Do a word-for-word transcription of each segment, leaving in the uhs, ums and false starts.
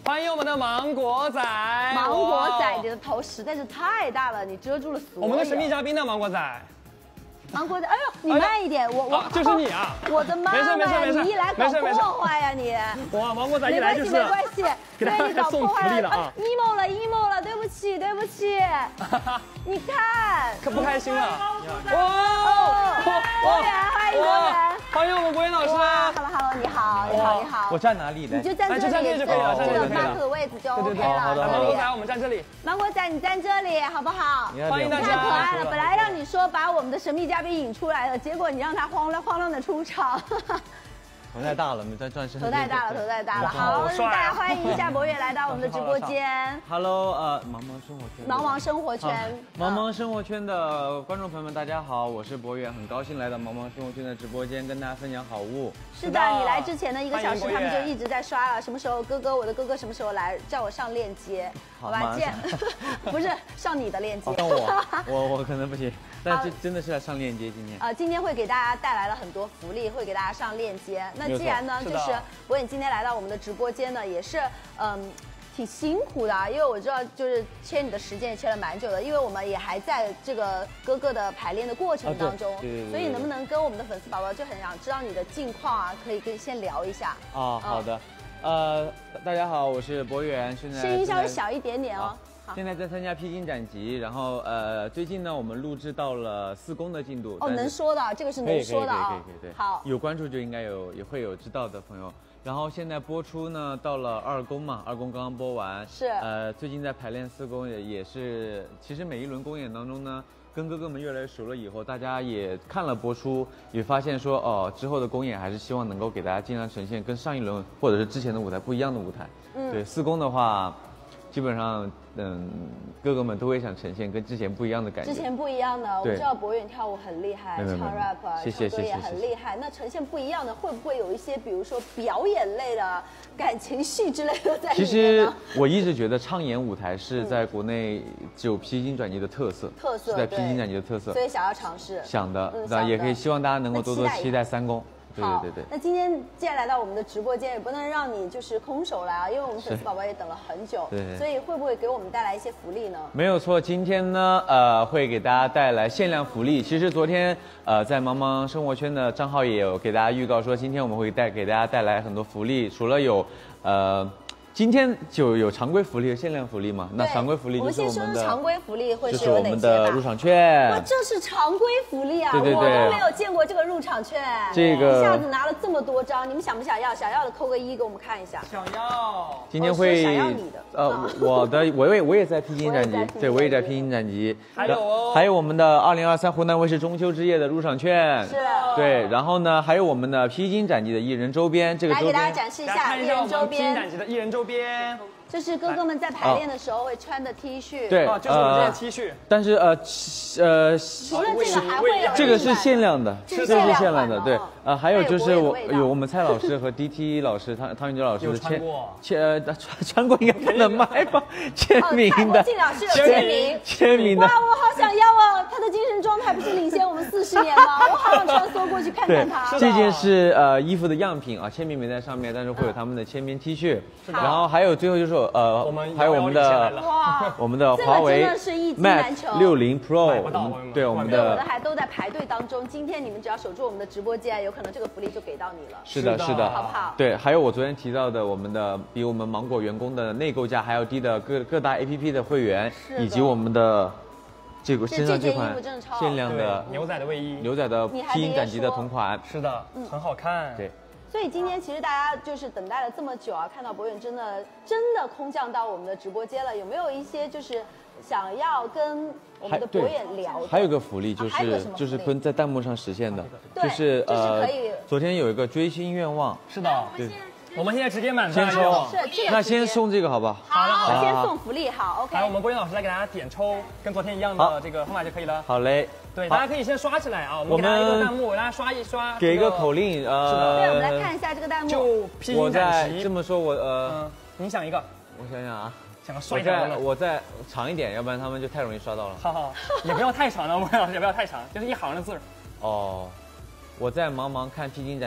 欢迎我们的芒果仔。 芒果仔，你的头实在是太大了，你遮住了所有。 我们的神秘嘉宾呢，芒果仔。 芒果仔，哎呦，你慢一点，我我就是你啊！ 我的妈妈，你一来搞破坏呀你！ 哇，芒果仔一来就是没关系， 给大家送福利了啊 ！emo 了 emo 了，对不起对不起，你看， 可不开心了。 哇！博远，欢迎博远， 欢迎我们博远老师。 Hello Hello， 你好你好你好。 我站哪里呢？ 你就站这里， 就站这里就可以了， 这个 mark 的位置就 OK 了。 好的，芒果仔，我们站这里。 芒果仔，你站这里好不好？ 欢迎大家。 太可爱了，本来让你说把我们的神秘嘉宾引出来了，结果你让他慌乱慌乱的出场。 头太大了，没在转身。 头太大了，头太大了。好，大家欢迎一下博远来到我们的直播间。 Hello， 呃，茫茫生活圈。 茫茫生活圈。 茫茫生活圈的观众朋友们，大家好，我是博远，很高兴来到茫茫生活圈的直播间，跟大家分享好物。 是的，你来之前的一个小时，他们就一直在刷了，什么时候哥哥，我的哥哥什么时候来，叫我上链接，好吧？见，不是上你的链接。 上我，我我可能不行。 但这真的是来上链接，今天呃，今天会给大家带来了很多福利，会给大家上链接。那既然呢，就是博远今天来到我们的直播间呢，也是嗯挺辛苦的啊，因为我知道就是签你的时间也签了蛮久的，因为我们也还在这个哥哥的排练的过程当中， 啊、对对对对所以能不能跟我们的粉丝宝宝就很想知道你的近况啊，可以跟先聊一下啊？好的，呃，大家好，我是博远，现在声音稍微小一点点哦。 现在在参加披荆斩棘，然后呃，最近呢，我们录制到了四公的进度。 哦，能说的，这个是能说的啊。 可以可以可以可以。 好， 有关注就应该有，也会有知道的朋友。然后现在播出呢，到了二公嘛，二公刚刚播完。 是。 呃，最近在排练四公也也是，其实每一轮公演当中呢，跟哥哥们越来越熟了以后，大家也看了播出，也发现说哦，之后的公演还是希望能够给大家尽量呈现跟上一轮或者是之前的舞台不一样的舞台。嗯。对，四公的话。 基本上，嗯，哥哥们都会想呈现跟之前不一样的感觉。 之前不一样的，我知道博远跳舞很厉害，唱 rap 啊，唱歌也很厉害。那呈现不一样的，会不会有一些，比如说表演类的感情戏之类的在里面呢？ 其实我一直觉得唱演舞台是在国内只有披荆斩棘的特色， 特色是在披荆斩棘的特色， 所以想要尝试。 想的，那也可以希望大家能够多多期待三公。 对对对对， 那今天既然来到我们的直播间，也不能让你就是空手来啊，因为我们粉丝宝宝也等了很久，对，所以会不会给我们带来一些福利呢？ 没有错，今天呢，呃，会给大家带来限量福利。其实昨天，呃，在茫茫生活圈的账号也有给大家预告说，今天我们会带给大家带来很多福利，除了有，呃。 今天就有常规福利和限量福利嘛？那常规福利就是我们的常规福利会是有哪些？就是我们的入场券。 哇，这是常规福利啊！ 对对对， 我都没有见过这个入场券。 这个一下子拿了这么多张，你们想不想要？想要的扣个一给我们看一下。 想要。 今天会想要你的。 呃，我的我也我也在披荆斩棘，对我也在披荆斩棘。 还有哦， 还有我们的二零二三湖南卫视中秋之夜的入场券。 是。 对，然后呢，还有我们的披荆斩棘的艺人周边，这个周边。 来给大家展示一下艺人周边。 披荆斩棘的艺人周边。 这是哥哥们在排练的时候会穿的 T 恤， 对， 就是我们这件 T 恤。 但是呃呃， 除了这个还会有这个是限量的， 这是限量的，对。呃，还有就是我有我们蔡老师和 D T 老师汤汤云哲老师的签签呃穿穿过应该不能卖吧？签名的， 蔡老师有签名签名的。 哇，我好想要哦！他的精神状态不是领先我们四十年吗？我好想穿梭过去看看他。 这件是呃衣服的样品啊，签名没在上面，但是会有他们的签名 T 恤。然后还有最后就是呃我们。 还有我们的我们的华为 Mate 六零 Pro， 我们对我们的， 有的还都在排队当中。今天你们只要守住我们的直播间，有可能这个福利就给到你了。 是的，是的， 好不好？ 对，还有我昨天提到的，我们的比我们芒果员工的内购价还要低的各各大 A P P 的会员，以及我们的这个身上这款限量的牛仔的卫衣， 牛仔的披荆斩棘的同款， 是的，很好看。 对。 所以今天其实大家就是等待了这么久啊，看到博远真的真的空降到我们的直播间了，有没有一些就是想要跟我们的博远聊的？ 还有个福利就是、啊、就是跟在弹幕上实现的，就是呃，昨天有一个追星愿望， 是的，对。 我们现在直接满先抽，那先送这个好不好？ 好的，好，先送福利，好 ，OK。 来，我们博远老师来给大家点抽，跟昨天一样的这个号码就可以了。 好嘞， 对，大家可以先刷起来啊，我们给大家一个弹幕，给大家刷一刷， 给一个口令，呃， 是的，对，我们来看一下这个弹幕。 就披荆斩棘。 这么说，我呃， 你想一个， 我想想啊， 想个摔跤的， 我再长一点，要不然他们就太容易刷到了。 好好，也不要太长了，博远老师也不要太长，就是一行的字。 哦，我在茫茫看披荆斩棘。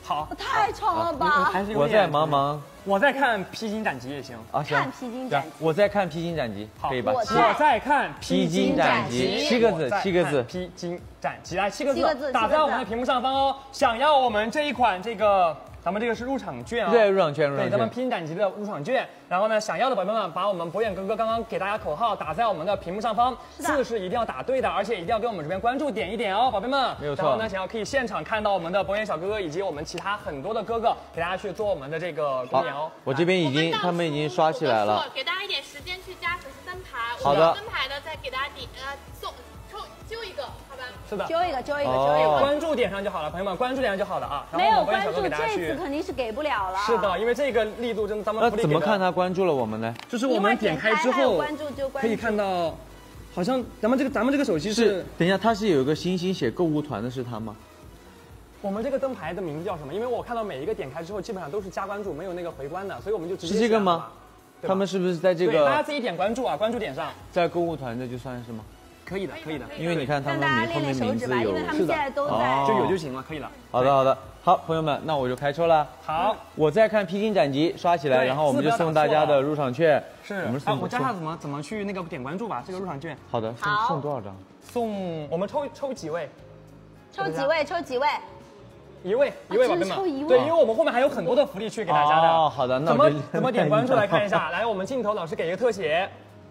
好， 太长了吧？ 还是有我在点忙忙。 我在看披荆斩棘也行啊，行。 看披荆斩棘。 我在看披荆斩棘，可以吧？ 我我在看披荆斩棘，七个字，七个字。 披荆斩棘，来七个七个字， 打在我们的屏幕上方哦。想要我们这一款这个。咱们这个是入场券啊， 对，入场券，入场券。 对，咱们披荆斩棘的入场券。然后呢，想要的宝贝们，把我们博远哥哥刚刚给大家口号打在我们的屏幕上方，字是一定要打对的，而且一定要给我们这边关注点一点哦，宝贝们。 没有错。 然后呢，想要可以现场看到我们的博远小哥哥以及我们其他很多的哥哥，给大家去做我们的这个公演哦。 我这边已经，他们已经刷起来了。 给大家一点时间去加粉丝灯牌。 好的。 灯牌的再给大家点呃送抽揪一个，好吧？ 是的， 揪一个，揪一个，揪一个。 关注点上就好了，朋友们，关注点上就好了啊。 没有关注，这次肯定是给不了了。 是的，因为这个力度真的，咱们那怎么看他关注了我们呢？ 就是我们点开之后， 关注就关注， 可以看到，好像咱们这个咱们这个手机是， 等一下，它是有一个星星写购物团的是他吗？ 我们这个灯牌的名字叫什么？因为我看到每一个点开之后，基本上都是加关注，没有那个回关的，所以我们就直接是这个吗？他们是不是在这个？ 大家自己点关注啊，关注点上， 在购物团这就算是吗？ 可以的，可以的， 因为你看他们名后面名字有， 是的， 就有就行了，可以了。 好的，好的，好，朋友们，那我就开抽了。 好， 我再看披荆斩棘，刷起来，然后我们就送大家的入场券。 是，我们送。我教他怎么怎么去那个点关注吧，这个入场券。 好的，送送多少张？ 送我们抽抽几位？ 抽几位？抽几位？ 一位，一位宝贝们。对，因为我们后面还有很多的福利去给大家的。 哦，好的，那怎么怎么点关注来看一下？来，我们镜头老师给一个特写。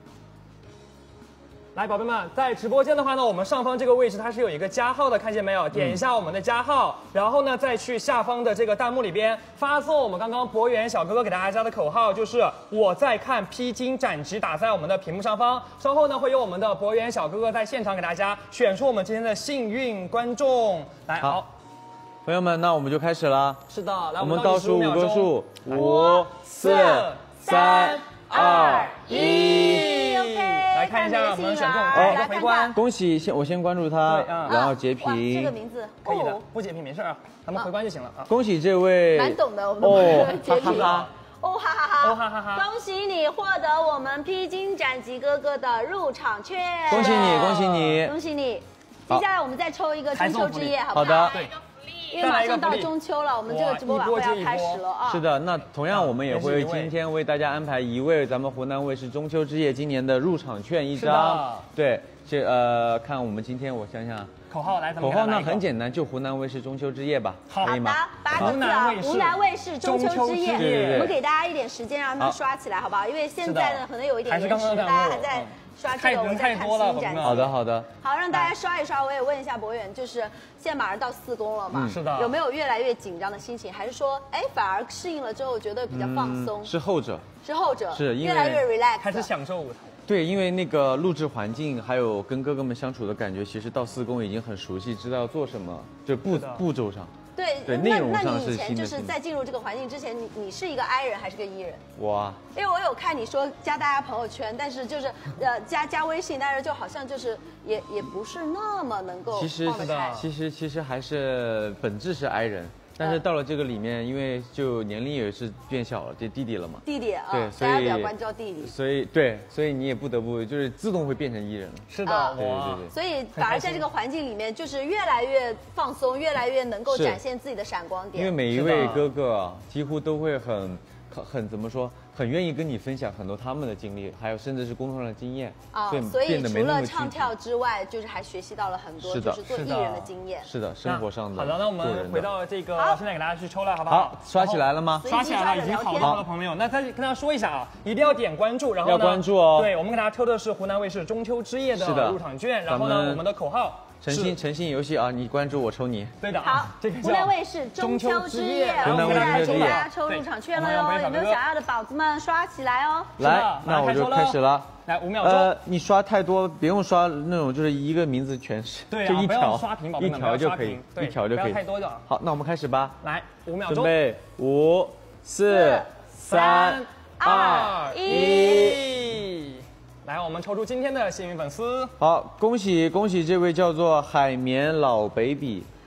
来，宝贝们，在直播间的话呢，我们上方这个位置它是有一个加号的，看见没有？点一下我们的加号，然后呢，再去下方的这个弹幕里边发送我们刚刚博远小哥哥给大家加的口号，就是我在看披荆斩棘，打在我们的屏幕上方。稍后呢，会有我们的博远小哥哥在现场给大家选出我们今天的幸运观众。来，好， 朋友们，那我们就开始了。 是的，来， 我们倒数五个数，五、四、三、二、一。 来看一下我们选中哪个回关。 恭喜，先我先关注他，然后截屏。 这个名字可以的，不截屏没事啊，咱们回关就行了啊。 恭喜这位， 蛮懂的，我们的截屏。 哦哈哈哈， 哦哈哈哈！ 恭喜你获得我们披荆斩棘哥哥的入场券。 恭喜你，恭喜你， 恭喜你！接下来我们再抽一个中秋之夜，好不好？ 好的。 对。 因为马上到中秋了，我们这个直播晚会要开始了啊！ 是的，那同样我们也会今天为大家安排一位咱们湖南卫视中秋之夜今年的入场券一张。对，这呃，看我们今天我想想， 口号来， 口号呢很简单，就湖南卫视中秋之夜吧，可以吗？ 八个字啊，湖南卫视中秋之夜。 对对对， 我们给大家一点时间让他们刷起来，好不好？因为现在呢可能有一点延迟，大家还在。刷这个，我们在看披荆斩棘。 好的，好的。 好，让大家刷一刷。我也问一下博远，就是现在马上到四公了嘛？ 是的。 有没有越来越紧张的心情？还是说，哎，反而适应了之后觉得比较放松？ 是后者。 是后者。 是越来越 relax， 开始享受舞台。 对，因为那个录制环境，还有跟哥哥们相处的感觉，其实到四公已经很熟悉，知道要做什么，就步步骤上。 对对，内容上是新的。那你以前就是在进入这个环境之前，你你是一个 I 人还是个 E 人？ 我， 因为我有看你说加大家朋友圈，但是就是呃加加微信，但是就好像就是也也不是那么能够放得开。 其实其实还是本质是 I 人。但是到了这个里面，因为就年龄也是变小了，这弟弟了嘛。 弟弟啊， 对，所以大家比较关照弟弟。 所以对，所以你也不得不就是自动会变成艺人了。 是的， 对对对。 所以反而在这个环境里面，就是越来越放松，越来越能够展现自己的闪光点。 因为每一位哥哥几乎都会很很很怎么说？很愿意跟你分享很多他们的经历，还有甚至是工作上的经验啊，所以除了唱跳之外，就是还学习到了很多，就是做艺人的经验。 是的，生活上的。 好的，那我们回到这个，现在给大家去抽了，好不好？ 好，刷起来了吗？ 刷起来了，已经好多好多朋友。那再跟大家说一下啊，一定要点关注，然后要关注哦。 对，我们给大家抽的是湖南卫视中秋之夜的入场券，然后呢，我们的口号。 诚信诚信游戏啊！你关注我抽你。 对的。 好，湖南卫视中秋之夜，我们来给大家抽入场券了哟！有没有想要的宝子们刷起来哦？ 来，那我就开始了。 来五秒钟。 呃，你刷太多，别用刷那种，就是一个名字全是， 对， 就一条， 刷屏， 一条就可以，一条就可以。 太多就好。 好，那我们开始吧。 来，五秒钟。 准备，五、四、三、二、一。来，我们抽出今天的幸运粉丝。 好，恭喜恭喜这位叫做海绵老 baby，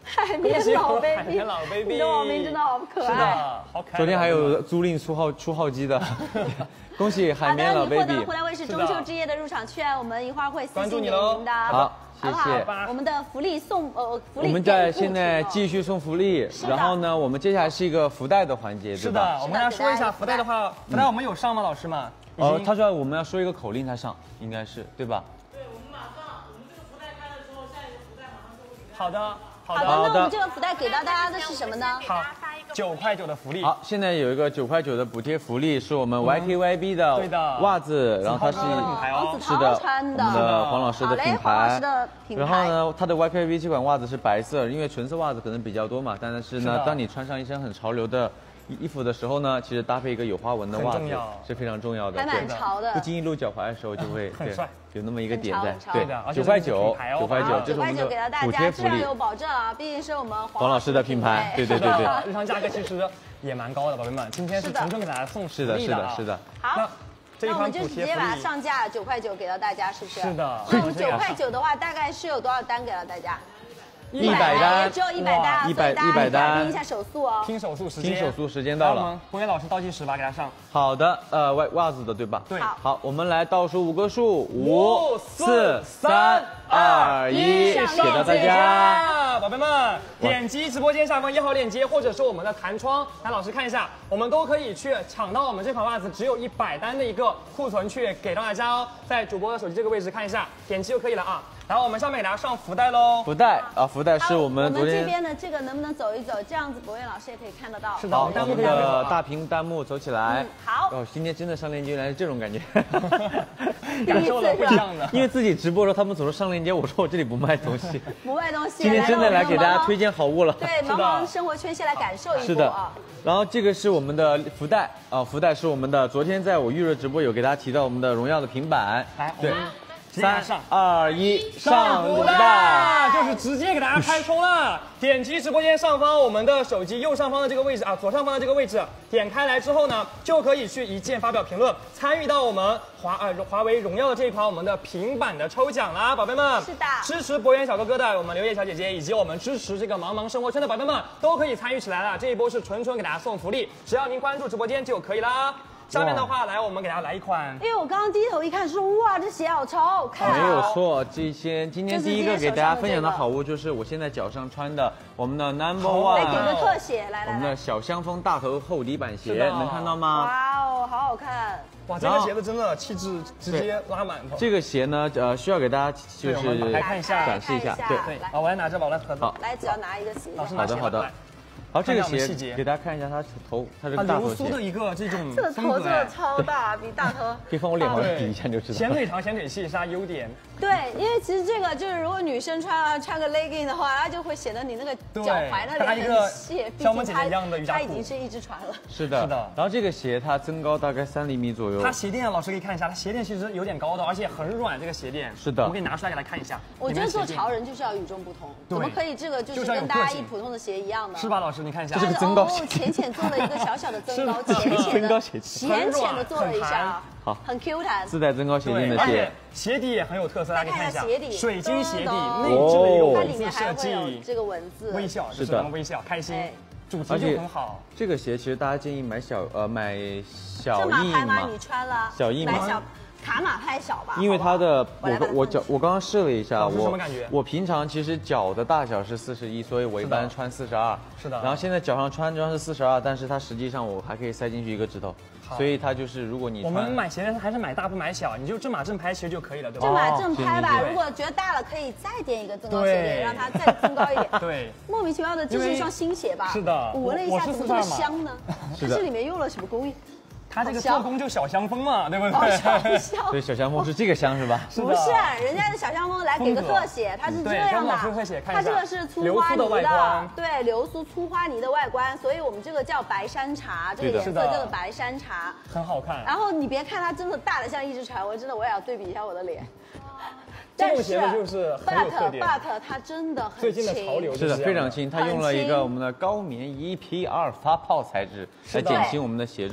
海绵老 baby， 海绵老 baby， 你的网名真的好可爱。 是的，好可爱。 昨天还有租赁出号出号机的，恭喜海绵老 baby。 好的，你获得了湖南卫视中秋之夜的入场券，我们一会儿会私信给您的。 好，谢谢。 我们的福利送呃福利。 我们在现在继续送福利，然后呢，我们接下来是一个福袋的环节， 是的，我们要说一下福袋的话，福袋我们有上吗，老师们？ 哦，他说我们要说一个口令才上，应该是对吧？ 对，我们马上，我们这个福袋开了之后，下一个福袋马上就会给大家。 好的。 好的，那我们这个福袋给到大家的是什么呢？ 好，九块九的福利。 好，现在有一个九块九的补贴福利，是我们 Y K Y B 的袜子，然后它是王子是的， 穿的， 我们的黄老师的品牌。然后呢，它的 Y K Y B 这款袜子是白色，因为纯色袜子可能比较多嘛，但是呢，当你穿上一身很潮流的衣服的时候呢，其实搭配一个有花纹的袜子是非常重要的， 还蛮潮的。 不经意露脚踝的时候就会很帅。 有那么一个点在， 对的， 九块九，九块九， 九块九给到大家，质量有保证啊，毕竟是我们黄老师的品牌，对对对对。 日常价格其实也蛮高的，宝贝们，今天是纯纯给大家送福利的，是的，是的，是的。 好，那我们就直接把它上架，九块九给到大家，是不是？ 是的。 那我们九块九的话，大概是有多少单给到大家？ 一百单， 只有一百单， 一百一百单， 拼一下手速哦， 拼手速时间， 拼手速时间到了。 博远老师倒计时吧，给他上。 好的，呃，袜袜子的对吧？ 对。 好，我们来倒数五个数，五、四、三、二、一，给到大家。 宝贝们，点击直播间下方一号链接，或者是我们的弹窗，来老师看一下，我们都可以去抢到我们这款袜子只有一百单的一个库存去给到大家哦，在主播的手机这个位置看一下，点击就可以了啊。然后我们下面给大家上福袋喽。 福袋啊，福袋是我们昨天。 我们这边的这个能不能走一走？这样子博远老师也可以看得到。 是的， 好，我们的大屏弹幕走起来。 好。 哦，今天真的上链接原来是这种感觉。 感受了不一样的。 因为自己直播的时候，他们总是上链接，我说我这里不卖东西。 不卖东西。 今天真的来给大家推荐好物了。 对，茫茫生活圈先来感受一波啊。 是的。然后这个是我们的福袋啊，福袋是我们的，昨天在我预热直播有给大家提到我们的荣耀的平板。 来， 对。 三二一，上福袋， 就是直接给大家开冲了。点击直播间上方我们的手机右上方的这个位置啊，左上方的这个位置，点开来之后呢，就可以去一键发表评论，参与到我们华呃华为荣耀的这一款我们的平板的抽奖啦，宝贝们。 是的。 支持博远小哥哥的我们刘烨小姐姐，以及我们支持这个茫茫生活圈的宝贝们，都可以参与起来了。这一波是纯纯给大家送福利，只要您关注直播间就可以啦。下面的话，来我们给大家来一款， 因为我刚刚低头一看，说哇，这鞋好潮，好看。 没有错，这些今天第一个给大家分享的好物就是我现在脚上穿的我们的 Number One， 来给个特写，来来， 我们的小香风大头厚底板鞋，能看到吗？ 哇哦，好好看。 哇，这个鞋子真的气质直接拉满头。 这个鞋呢，呃，需要给大家就是来看一下， 展示一下，对对。啊，我来拿着吧，我来盒子。 好， 来，只要拿一个鞋。 老师好的好的。好，这个鞋给大家看一下，它头，它这个大头鞋， 流苏的一个这种， 这个头真的超大，比大头。 可以放我脸上比一下就知道。 显腿长、显腿细是它优点。 对，因为其实这个就是如果女生穿啊穿个 legging 的话，它就会显得你那个脚踝那里很细， 像我们姐姐一样的瑜伽裤。 它已经是一只船了。 是的，是的。然后这个鞋它增高大概三厘米左右。 它鞋垫，老师可以看一下，它鞋垫其实有点高的，而且很软。这个鞋垫是的， 我给你拿出来给大家看一下。 我觉得做潮人就是要与众不同，怎么可以这个就是跟大家一普通的鞋一样呢？ 是吧，老师你看一下， 这是个增高。 浅浅做了一个小小的增高，浅浅的，浅浅的做了一下， 好， 很 Q 弹， 自带增高鞋垫的鞋， 鞋底也很有特色，大家看一下， 鞋底， 水晶鞋底，内置的一个文字设计， 这个文字， 微笑，是的，微笑，开心，主题就很好。 这个鞋其实大家建议买小呃买小一码，你穿了， 小一码。 卡码太小吧， 因为它的我我脚我刚刚试了一下， 我什么感觉？ 我平常其实脚的大小是四十一，所以我一般穿四十二。 是的。 然后现在脚上穿装是四十二，但是它实际上我还可以塞进去一个指头，所以它就是如果你我们买鞋还是买大不买小，你就正码正拍其实就可以了，对吧？ 正码正拍吧，如果觉得大了可以再垫一个增高鞋垫，让它再增高一点。 对。 莫名其妙的，这是一双新鞋吧？ 是的。 我闻了一下，怎么这么香呢？它这里面用了什么工艺？ 它这个做工就小香风嘛，对不对？ 对，小香风是这个香是吧？ 不是，人家的小香风来给个特写，它是这样的。它这个是粗花呢的，对，流苏粗花呢的外观，所以我们这个叫白山茶，这个颜色叫做白山茶， 很好看。 然后你别看它真的大的像一只船，我真的我也要对比一下我的脸。 这种鞋子就是很有特点 ，but but 它真的很最近的潮流是的，非常轻，它用了一个我们的高棉 E P 二发泡材质来减轻我们的鞋重。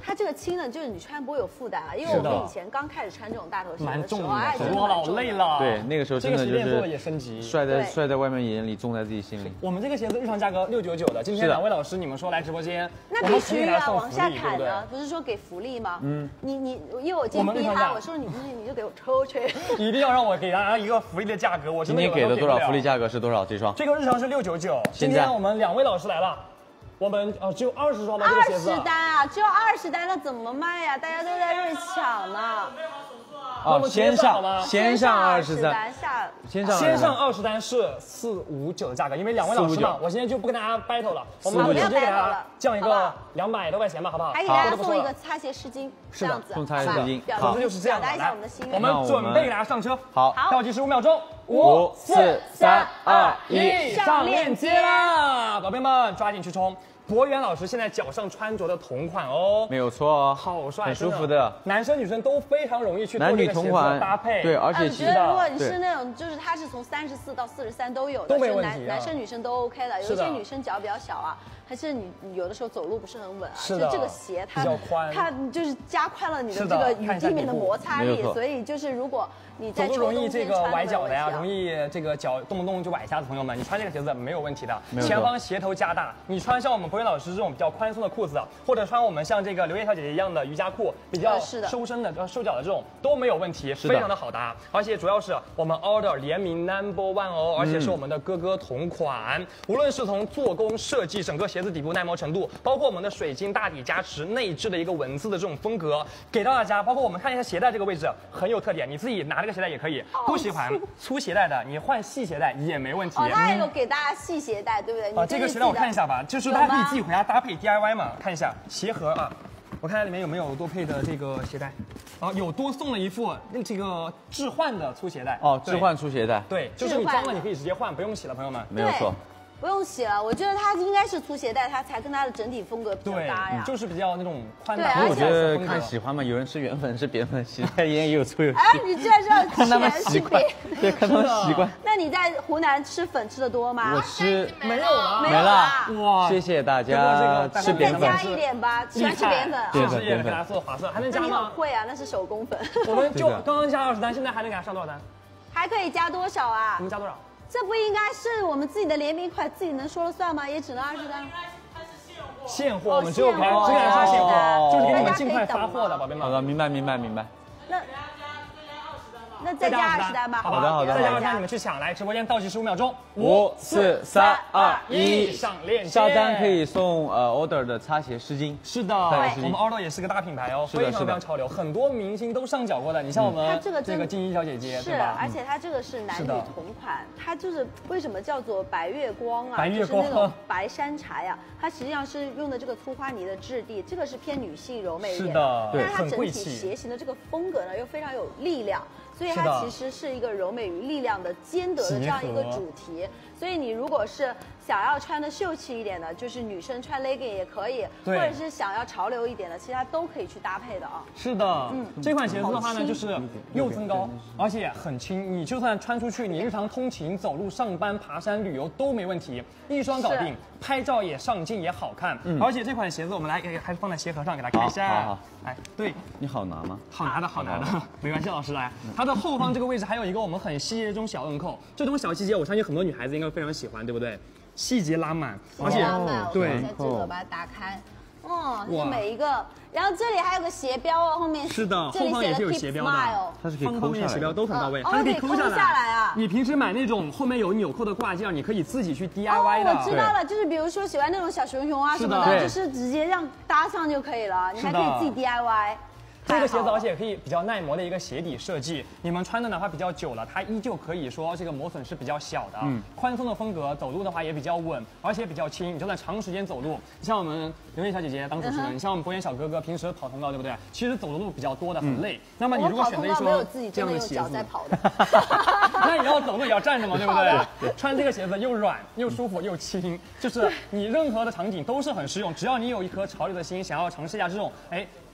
它这个轻呢，就是你穿不会有负担啊，因为我们以前刚开始穿这种大头鞋的时候， 蛮重的， 哎， 走路老累了。 对，那个时候真的就这个鞋垫做的是也升级， 帅在对帅在外面眼里，重在自己心里。 我们这个鞋子日常价格六九九的，今天是的两位老师你们说来直播间， 那我们可以必须啊， 给大家送往下福利，对不对？ 砍呢，不是说给福利吗？嗯，你你，因为我今天逼他， 我们日常价我说你不是你就给我抽去。 一定要让我给大家一个福利的价格，我真的有今天给的多少时候不了福利价格是多少？这双这个日常是六九九，今现在天我们两位老师来了，我们呃只有二十双的这个二鞋子十，单啊，只有二十单，那怎么卖呀？大家都在这抢呢。 哦，先上吗先上二十单单， 下。 先上先上二二十单是四五九的价格，因为两位老师四五九， 嘛我今天就不跟大家 battle 了，我们四五九直接给大家不要 battle 了降一个好不好两百多块钱吧，好不好？ 还给大家好送一个擦鞋湿巾， 是的这样子， 送擦鞋好吧湿巾表好总之就是这样的， 表达一下来我们的心我愿。 们准备给大家上车， 好好倒计时五秒钟， 五四三二一， 一上链接啦！宝贝们抓紧去冲！博源老师现在脚上穿着的同款哦， 没有错哦， 好帅， 很舒服真的， 男生女生都非常容易去做男女这个鞋子同款的搭配， 对，而哎，我且其实觉得如果你对是那种，就是它是从三十四到四十三都有的， 都没是问题啊男男生女生都 OK 的。有一是的些女生脚比较小啊，还是你你有的时候走路不是很稳啊， 是的就这个鞋它比较宽它就是加快了你的是的这个与看一下地面的底部摩擦力没有，错所以就是如果你在走路容易这个崴脚的呀，容易。 易这个脚动不动就崴一下的朋友们，你穿这个鞋子没有问题的。 没有错前方鞋头加大，你穿像我们博源老师这种比较宽松的裤子，或者穿我们像这个刘烨小姐姐一样的瑜伽裤，比较呃是的收身的、呃收脚的这种都没有问题， 是的非常的好搭。而且主要是我们 order 联名 number one 哦，而且嗯是我们的哥哥同款。无论是从做工设计，整个鞋子底部耐磨程度，包括我们的水晶大底加持内置的一个文字的这种风格，给到大家。包括我们看一下鞋带这个位置很有特点，你自己拿这个鞋带也可以。不喜欢粗鞋带的，你换细鞋带也没问题。 哦，它还有给大家系鞋带，对不对？ 啊，这个鞋带我看一下吧，就是大家可以自己回家搭配 D I Y 嘛，看一下鞋盒啊，我看下里面有没有多配的这个鞋带，啊，有多送了一副那这个置换的粗鞋带哦， 对置换出鞋带， 对，就是你置换的脏了你可以直接换，不用洗了，朋友们。 没有错。 不用洗了，我觉得它应该是粗鞋带，它才跟它的整体风格比较对搭呀。， 就是比较那种宽对大。 因为我觉而得风格看喜欢嘛，有人是原粉，是扁粉，鞋带也有粗有细， 哎，你居然知道看他们全是习惯扁。， 对，看他们是的习惯。 那你在湖南吃粉吃的多吗？ 我吃没有了， 没没了有啦。 哇， 谢谢大经过这个家，吃再扁粉加。一点吧，喜欢吃扁粉啊。 对是也给大家做的划算，还能加那你很吗？ 会啊，那是手工粉。 我们就对的刚刚加二十单，现在还能给他上多少单？ 还可以加多少啊我？们加多少？ 这不应该是我们自己的联名款，自己能说了算吗？也只能二十单。 它是现货。 现货， 哦我们只有给现货只给他上现货， 哦就是给你们尽快发货的，宝贝们。 好的，明白明白明白。 那大家再加二十单吧。 那再加二十单吧。 好好的好的再加好的二十单你们去抢来，直播间倒计时五秒钟， 五四三二一， 上链接， 下单可以送呃 order 的擦鞋湿巾。 是的， 对我们 Ordo 也是个大品牌哦， 是的非常是的非常潮流，很多明星都上脚过的。你像我它们这个真这个金一小姐姐， 是， 对吧？ 而且它这个是男女是的同款，它就是为什么叫做白月光啊？ 白月就是那光种白山茶呀，它实际上是用的这个粗花呢的质地，这个是偏女性柔美一点是的但是它对很整体贵气鞋型的这个风格呢又非常有力量。所以是的它其实是一个柔美与力量的兼得的这样一个结合主题。所以你如果是想要穿的秀气一点的，就是女生穿 legging 也可以，或对者是想要潮流一点的，其实它都可以去搭配的啊。 是的，这款鞋子的话呢， 好轻就是又增高，而且很轻，你就算穿出去，你日常通勤、走路、上班、爬山、旅游都没问题，一双搞定，拍照也上镜也好看。而且这款鞋子我们来给还是放在鞋盒上给大家看一下。 好好好哎，对， 你好拿吗？ 好拿的好拿的，没关系，老师来。它的后方这个位置还有一个我们很细节的这种小摁扣，这种小细节我相信很多女孩子应该非常喜欢，对不对？细节拉满，而且拉满，我对看一下这个，把它打开。哦， 哇是每一个，然后这里还有个鞋标哦，后面是的这里写的后方也是有 Keep 鞋标的 Smile 它是可以方抠下来方面鞋标的。 都很到位， 哦它是可以哦可以抠抠下来下来啊你平时买那种后面有纽扣的挂件，你可以自己去 D I 哦 Y 的。 我知道了，就是比如说喜欢那种小熊熊啊什么的， 是的就是直接让搭上就可以了，你还可以自己 D I Y。 这个鞋子， 太好了而且也可以比较耐磨的一个鞋底设计，你们穿的哪怕比较久了，它依旧可以说这个磨损是比较小的。嗯，宽松的风格，走路的话也比较稳，而且比较轻。你就算长时间走路，像我们刘烨小姐姐当主持人，你像我们博源小哥哥平时跑通告，对不对？其实走的路比较多的，很累。那么你我如果选择一跑通告没有双自己真的用这样的鞋子脚在，跑的。 那你要走路也要站着嘛，对不好的对？穿这个鞋子又软又舒服又轻，就是你任何的场景都是很适用。只要你有一颗潮流的心，想要尝试一下这种哎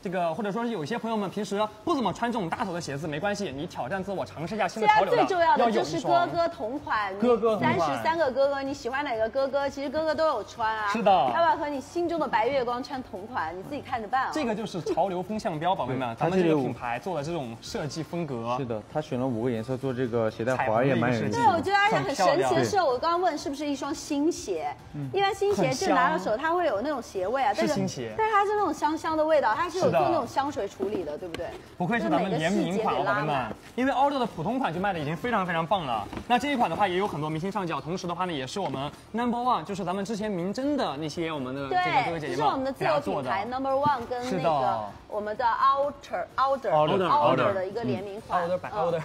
这个或者说是有些朋友们平时不怎么穿这种大头的鞋子，没关系，你挑战自我，尝试一下新的现潮流的。 在最重要的要有就是一双哥哥同款， 哥哥同三款十三个哥哥，你喜欢哪个哥哥？其实哥哥都有穿啊。 是的要不要和你心中的白月光穿同款？你自己看着办啊。 这个就是潮流风向标，宝贝们，咱们这个品牌做的这种设计风格。 是的，他选了五个颜色做这个鞋带环也蛮有意思对，我的。 觉得而且很神奇的是，我刚刚问是不是一双新鞋？一般新鞋就拿到手，它会有那种鞋味啊，但是新鞋， 但是它是那种香香的味道，它是有做那种香水处理的，对不对？ 不愧是咱们联名款，宝贝们，因为 Order 的普通款就卖的已经非常非常棒了。那这一款的话也有很多明星上脚，同时的话呢，也是我们 Number One， 就是咱们之前明侦的那些我们的这个哥哥姐姐们这是我们的自有品牌 Number One 跟那个我们的 Outer Outer Outer 的一个联名款 ，Outer by Outer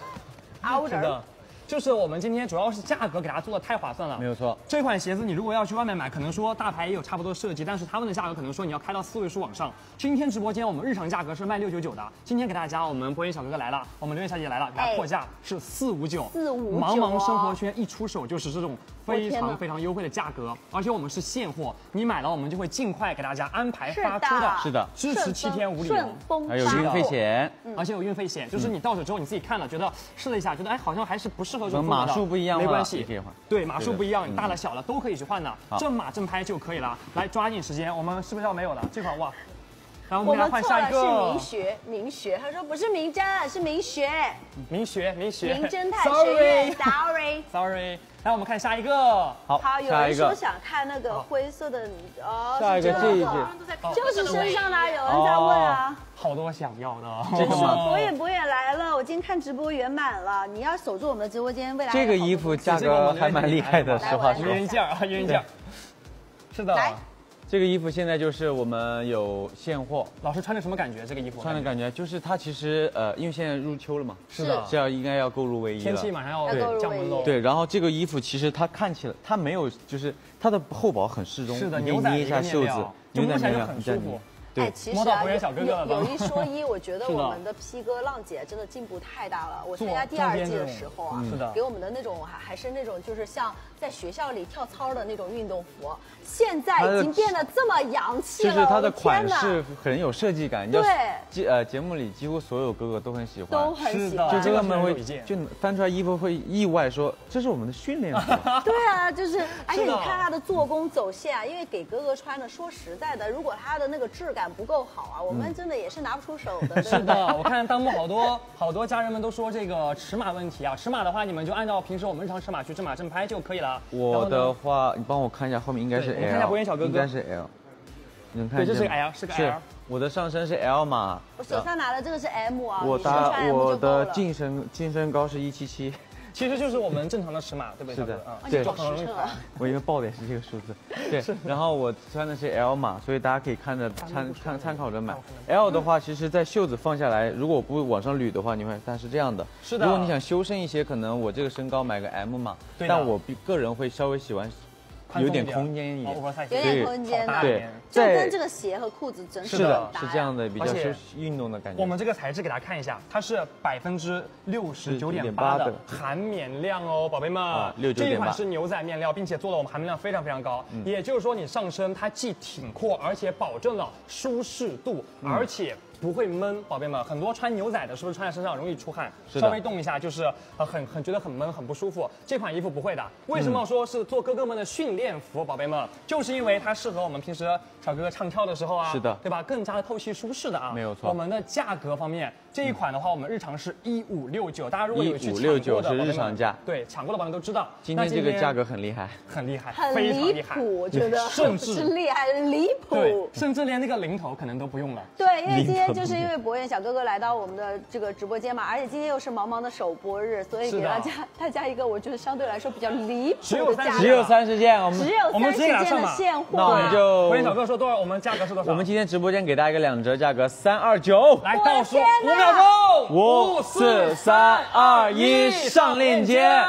Outer。就是我们今天主要是价格给大家做的太划算了， 没有错。 这款鞋子你如果要去外面买，可能说大牌也有差不多设计，但是他们的价格可能说你要开到四位数往上。今天直播间我们日常价格是卖六九九的，今天给大家我们博言小哥哥来了，我们刘烨小姐姐来了，给大家破价是四五九， 四五九。 茫茫生活圈一出手就是这种非常非常优惠的价格，而且我们是现货，你买了我们就会尽快给大家安排发出的， 是的， 支持七天无理由， 还有运费险， 而且有运费险，就是你到手之后你自己看了，觉得试了一下，觉得哎好像还是不适合这种码数不一样， 没关系， 可以换。 对，码数不一样，你大了小了都可以去换的，正码正拍就可以了。来，抓紧时间，我们是不是要没有了？这款哇，然后我们来换下一个。 我们错了，是明学，明学。他说不是明侦，是明学。 明学，明学。 名侦探学院 ，sorry，sorry。 来，我们看下一个。 好， 好，有人说想看那个灰色的，哦， 下一个这一件， 就是身上的，有人在问啊。 好多想要的。 这个说博远博远来了，我今天看直播圆满了，你要守住我们的直播间，未来这个衣服价格还蛮厉害的，实话说。 一人一件啊，一人一件。是的。 来。 这个衣服现在就是我们有现货， 老师穿着什么感觉？这个衣服穿的感觉就是它其实呃，因为现在入秋了嘛， 是的， 是要应该要购入卫衣了， 天气马上要降温喽。 对，然后这个衣服其实它看起来它没有，就是它的厚薄很适中， 是的，牛仔捏一下袖子， 牛仔面料很舒服。 哎，其实啊，有有一说一，我觉得我们的 P 哥浪姐真的进步太大了。我参加第二季的时候啊，给我们的那种还还是那种就是像在学校里跳操的那种运动服，现在已经变得这么洋气了。 就是它的款式很有设计感， 对， 节呃节目里几乎所有哥哥都很喜欢， 都很喜欢。 就哥哥们会就翻出来衣服会意外说这是我们的训练服。 对啊，就是而且你看它的做工走线啊，因为给哥哥穿的，说实在的，如果它的那个质感不够好啊，我们真的也是拿不出手的。 是的，我看弹幕好多好多家人们都说这个尺码问题啊，尺码的话你们就按照平时我们日常尺码去正码正拍就可以了。 我的话，你帮我看一下后面应该是 L， 看一下博言小哥哥， 应该是 L。你能看？ 对，这是个 L， 是个 L。 我的上身是 L 码， 我手上拿的这个是 M 啊。 我搭我的净身净身高是一七七。 其实就是我们正常的尺码，对不对？ 是的， 啊， 对， 就很容易穿。 我一个报的也是这个数字，对。然后我穿的是 L 码，所以大家可以看着参参参考着买。L 的话，其实在袖子放下来，如果我不往上捋的话，你会它是这样的。 是的。 如果你想修身一些，可能我这个身高买个 M 码，但我个人会稍微喜欢。有点空间一点， 有点空间的， 对， 就跟这个鞋和裤子真是的，是这样的，比较运动的感觉。 我们这个材质给大家看一下，它是百分之六十九点八的含棉量哦，宝贝们，这一款是牛仔面料，并且做的我们含棉量非常非常高，也就是说你上身它既挺阔，而且保证了舒适度，而且。不会闷，宝贝们，很多穿牛仔的，是不是穿在身上容易出汗？稍微动一下就是呃很很觉得很闷很不舒服。这款衣服不会的，为什么说是做哥哥们的训练服？宝贝们，就是因为它适合我们平时小哥哥唱跳的时候啊， 是的， 对吧？更加的透气舒适的啊， 没有错。 我们的价格方面，这一款的话，我们日常是一五六九，大家如果有去抢过的，是日常价， 对，抢过的宝贝们都知道。 今天这个价格很厉害， 很厉害， 很离谱，我觉得甚至是厉害离谱， 对，甚至连那个零头可能都不用了。 对，因为今天就是因为博彦小哥哥来到我们的这个直播间嘛，而且今天又是茫茫的首播日，所以给大家大家一个我觉得相对来说比较离谱的价格， 只有三十件，我们只有三十件的现货。 那我们就博彦小哥说多少？我们价格是多少？ 我们今天直播间给大家一个两折价格，三二九。 来倒数五秒钟， 五四三二一，上链接。 宝贝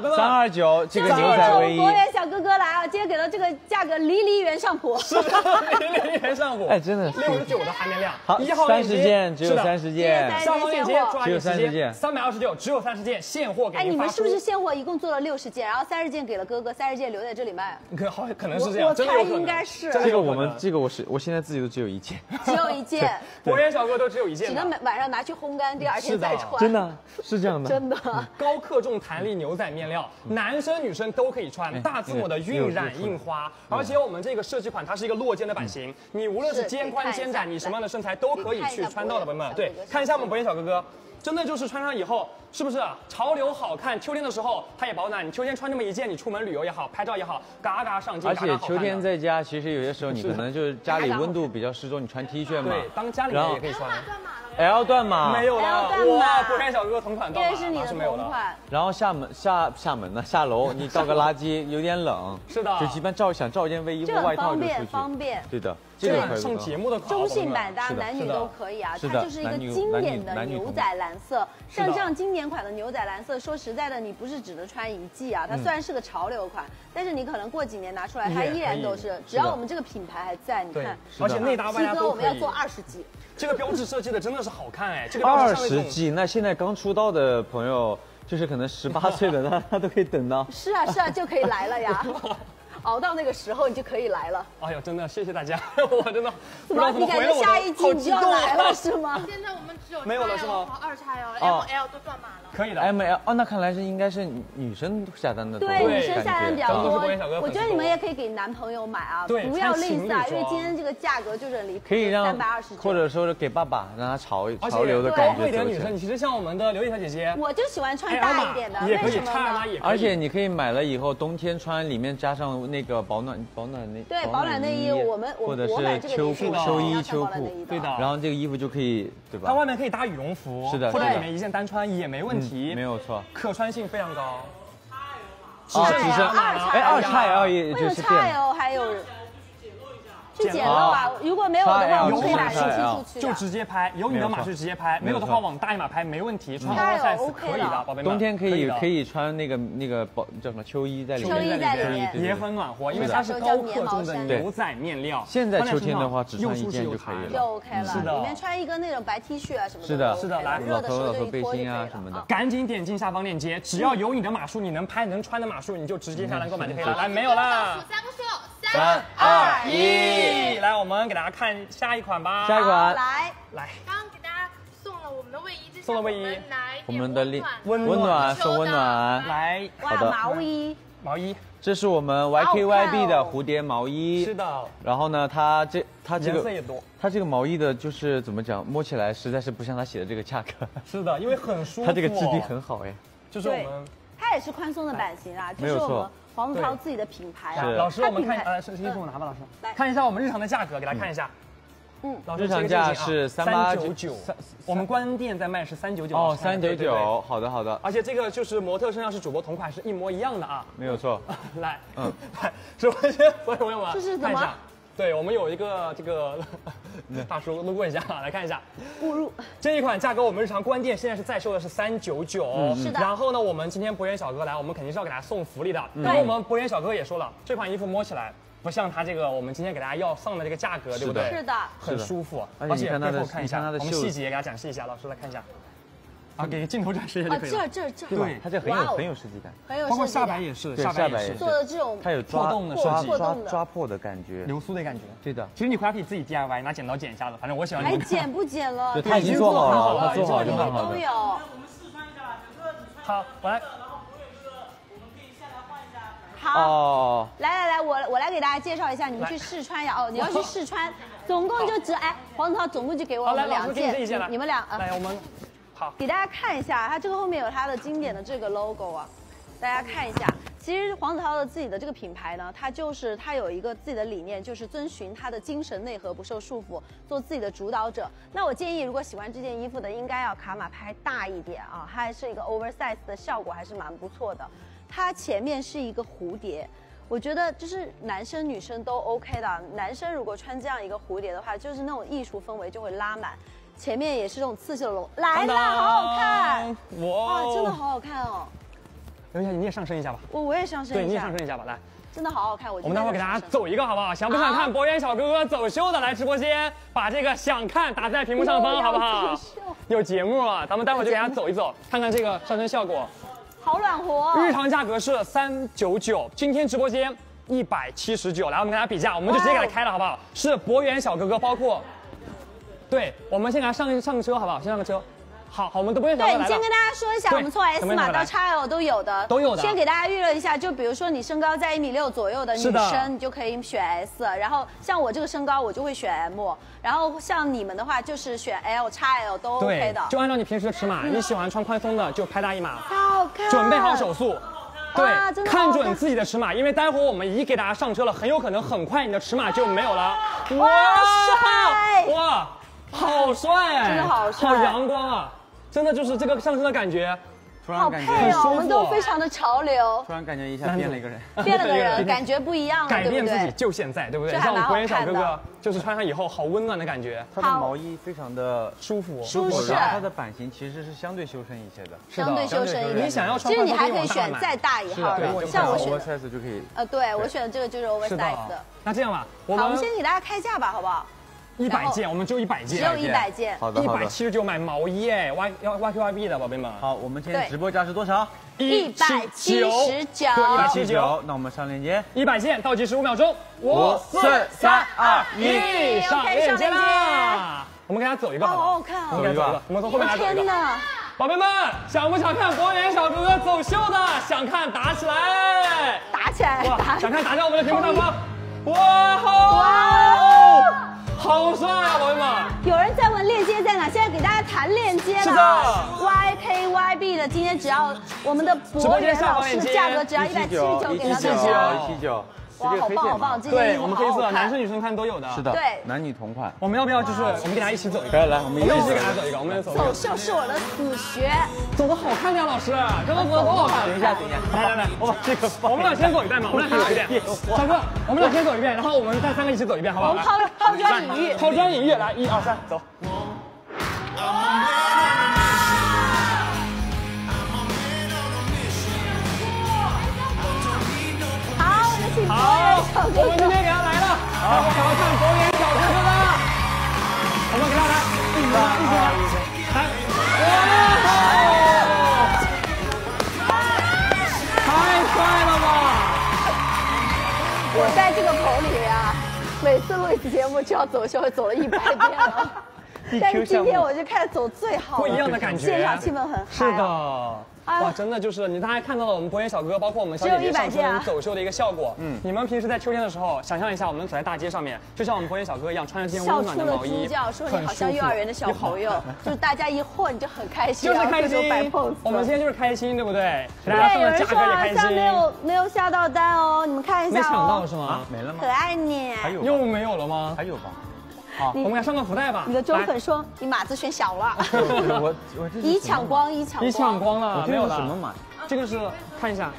真的三二九，这个牛仔卫衣。 博源小哥哥来啊，今天给到这个价格，离离原上谱。 是的，离离原上谱。 哎，真的是六十九的含棉量。 好， 一号三十件，只有三十件。 上方链接抓只有三十件， 三百二十九，只有三十件，现货给您发出。 哎，你们是不是现货一共做了六十件，然后三十件给了哥哥，三十件留在这里卖？ 可好，可能是这样， 我猜应该是。 这个我们这个我是我现在自己都只有一件， 只有一件。 博源小哥都只有一件， 只能晚上拿去烘干，第二天再穿。 真的是这样的， 真的。 高克重弹力牛仔面料，男生女生都可以穿，大字母的晕染印花，而且我们这个设计款它是一个落肩的版型，你无论是肩宽肩窄，你什么样的身材都可以去穿到的，朋友们。对，看一下我们博源小哥哥。真的就是穿上以后，是不是啊？潮流好看，秋天的时候它也保暖。你秋天穿这么一件，你出门旅游也好，拍照也好，嘎嘎上镜。 而且秋天在家，其实有些时候你可能就是家里温度比较适中，你穿 T 恤嘛。 对，当家里人也可以穿。 L 段码没有了，哇！博源小哥哥同款到码， 是你的同款。 然后下门下下门呢，下楼你倒个垃圾有点冷， 是的， 就一般照想照件卫衣或外套就出去。 方便， 对的。 这个上节目的中性百搭，男女都可以啊。它就是一个经典的牛仔蓝色，像这样经典款的牛仔蓝色，说实在的，你不是只能穿一季啊。它虽然是个潮流款，但是你可能过几年拿出来，它依然都是，只要我们这个品牌还在，你看， 而且内搭外搭都可以。 我们要做二十季。 这个标志设计的真的是好看哎，这个二十季，那现在刚出道的朋友，就是可能十八岁的，他他都可以等到。 是啊是啊，就可以来了呀。熬到那个时候，你就可以来了。 哎呦，真的谢谢大家，我真的怎么你感觉下一季你就要来了是吗？ 现在我们只有没有了是吗？ 二叉 L、M L 都断码了。 可以的 ，M L 哦，那看来是应该是女生下单的多。 对，女生下单比较多。我觉得你们也可以给男朋友买啊， 对， 不要吝啬，因为今天这个价格就是很离谱， 可以让三百二十九， 或者说是给爸爸，让他潮潮流的感觉。 一点女生，其实像我们的刘烨小姐姐， 我就喜欢穿大一点的， 也可以叉也可以。 而且你可以买了以后，冬天穿，里面加上那个保暖保暖内， 对，保暖内衣，我们或者是秋裤、秋衣、秋裤， 对的。 然后这个衣服就可以，对吧？ 它外面可以搭羽绒服， 是的， 或者里面一件单穿也没问题， 没有错， 可穿性非常高。 啊，只剩哎二叉 L 也就是这样。叉 L 还有。去捡漏啊！如果没有的话，我们可以打信息出去， 就直接拍。有你的码就直接拍，没有的话往大一码拍没问题。穿高 size 可以的，宝贝们。 冬天可以可以穿那个那个保叫什么秋衣在里面， 秋衣在里面也很暖和，因为它是高克重的牛仔面料。 现在秋天的话，只穿一件就可以了， 就 OK 了。 是的， 里面穿一个那种白 T 恤啊什么的。 是的， 是的，来， 热的时候就一脱就可以了。 赶紧点进下方链接，只要有你的码数，你能拍能穿的码数，你就直接下单购买就可以了。来，没有啦。 数三个数， 三二一，来，我们给大家看下一款吧。 下一款， 来来。 刚刚给大家送了我们的卫衣， 送了卫衣， 我们的温温暖送温暖， 来， 哇，毛衣， 毛衣， 这是我们 Y K Y B 的蝴蝶毛衣， 是的。 然后呢，它这它这个颜色也多， 它这个毛衣的就是怎么讲，摸起来实在是不像它写的这个价格。 是的，因为很舒服， 它这个质地很好哎。 就是我们， 它也是宽松的版型啊，就是我们黄桃自己的品牌啊。 老师，我们看，呃，手机给我拿吧，老师，看一下我们日常的价格，给大家看一下。嗯， 日常价是三八九九，我们关店在卖是三九九。 哦，三九九，好的好的。 而且这个就是模特身上是主播同款，是一模一样的啊。 没有错。 来，嗯，来，首先所有朋友们这是怎么？ 对，我们有一个这个大叔路过一下，来看一下。 误入。 这一款价格我们日常关店现在是在售的是三九九， 是的。 然后呢，我们今天博源小哥来，我们肯定是要给大家送福利的。因为我们博源小哥也说了，这款衣服摸起来。不像它这个，我们今天给大家要上的这个价格，对不对？ 是的， 很舒服。 而且背后看一下，我们细节给大家展示一下，老师来看一下。啊，给镜头展示一下就可以了。 这这这， 对， 它这很有很有设计感， 很有设计感。 包括下摆也是，下摆也是做的这种它有抓洞的设计， 抓抓破的感觉， 流苏的感觉。 对的， 其实你回家可以自己 D I Y， 拿剪刀剪一下子，反正我喜欢。 还剪不剪了？ 他已经做好了，他做好了， 就很好都有。 我们试穿一下吧，比如说你穿。 好，我来。 好，来来来，我我来给大家介绍一下，你们去试穿呀。哦，你要去试穿，总共就只哎，黄涛总共就给我们两件，你们俩啊， 来我们好， 给大家看一下，它这个后面有它的经典的这个 logo 啊，大家看一下。其实黄子韬的自己的这个品牌呢，它就是它有一个自己的理念，就是遵循它的精神内核，不受束缚，做自己的主导者。那我建议，如果喜欢这件衣服的，应该要卡码拍大一点啊，它还是一个 oversize 的效果，还是蛮不错的。它前面是一个蝴蝶，我觉得就是男生女生都 OK 的。男生如果穿这样一个蝴蝶的话，就是那种艺术氛围就会拉满。前面也是这种刺绣的龙，来啦，好好看！哇，真的好好看哦。 刘姐你也上身一下吧。 我我也上身一下。 对，你也上身一下吧，来。 真的好好看，我我们待会儿给大家走一个好不好？想不想看博远小哥哥走秀的？来直播间把这个想看打在屏幕上方，好不好？有节目啊，咱们待会儿就给大家走一走，看看这个上身效果。 好暖和。 日常价格是三九九，今天直播间一百七十九。来，我们给大家比价，我们就直接给他开了，好不好？是博远小哥哥，包括，对，我们先给他上上个车，好不好？先上个车。好，好，我们都不用。 对，你先跟大家说一下，我们从 S 码到 X L 都有的， 都有的。 先给大家预热一下，就比如说你身高在一米六左右的女生，你就可以选 S， 然后像我这个身高，我就会选 M， 然后像你们的话就是选 L、X L 都 OK 的。 就按照你平时的尺码，你喜欢穿宽松的就拍大一码， 好看。 准备好手速。对，看准自己的尺码，因为待会儿我们一给大家上车了，很有可能很快你的尺码就没有了。 哇，帅！ 哇，好帅哎， 真的好帅， 好阳光啊！真的就是这个上身的感觉， 突然感觉很舒服，我们都非常的潮流。 突然感觉一下变了一个人， 变了个人，感觉不一样了， 改变自己就现在，对不对？像我们博远小哥哥，就是穿上以后好温暖的感觉。 它的毛衣非常的舒服， 舒适。 然后它的版型其实是相对修身一些的， 相对修身一点。 你想要穿， 其实你还可以选再大一号的，像我选 oversize 就可以。 呃，对我选的这个就是 oversize 的。 那这样吧，我们先给大家开价吧，好不好？ 一百件，我们就一百件， 只有一百件， 好的， 一百七十九买毛衣哎，Y 要 Y Q Y B 的宝贝们。 好，我们今天直播价是多少？ 一百七十九， 一百七十九。那我们上链接， 一百件，倒计时五秒钟，五四三二一，上链接啦！我们给大家走一个， 好好看啊！ 我们给他走一个，我们从后面来走一个。 天哪！ 宝贝们，想不想看博远小哥哥走秀的？想看打起来！ 打起来！ 哇，想看打在我们的屏幕上方！哇好！哇！好帅啊，宝贝们！ 有人在问链接在哪，现在给大家谈链接了。 是的 ，Y K Y B 的今天只要我们的博远老师的价格只要一百七十九，给到大家。 一七九， 哇，好棒好棒！ 对，我们黑色，男生女生看都有的。 是的， 对， 男女同款。 我们要不要就是我们给大家一起走一个？ 来来，我们一起给大家走一个，我们走。 走秀是我的死穴， 走的好看呀，老师，刚刚走的多好看！ 等一下，等一下， 来来来， 我把这个放。 我们俩先走一遍嘛，我们俩先走一遍。小哥，我们俩先走一遍，然后我们再三个一起走一遍，好不好？ 我们抛抛砖引玉， 抛砖引玉，来，一二三，走。 好，我们请博远小哥哥。 我们今天给他来了，大家想要看博远小哥哥的，我们给他来，一起来，一起来，来，哇！太帅了吧！ 我在这个棚里啊，每次录一次节目就要走秀，走了一百遍了。但是今天我就开始走最好不一样的感觉， 现场气氛很嗨。 是的。哇，真的就是你，大家看到了我们博远小哥，包括我们小姐姐上身走秀的一个效果。嗯，你们平时在秋天的时候，想象一下，我们走在大街上面，就像我们博远小哥一样，穿着这件温暖的毛衣， 笑出了猪叫，说你好像幼儿园的小朋友，就是大家一混就很开心， 就是开心。我们今天就是开心，对不对？对，有人说好像没有没有下到单哦，你们看一下。 没抢到是吗？ 没了吗？ 可爱你。 还有又没有了吗？ 还有吧。 好，我们来上个福袋吧。 你的周粉说你码子选小了。 我我这一抢光，一抢光， 一抢光了，没有了。 什么码？ 这个是看一下。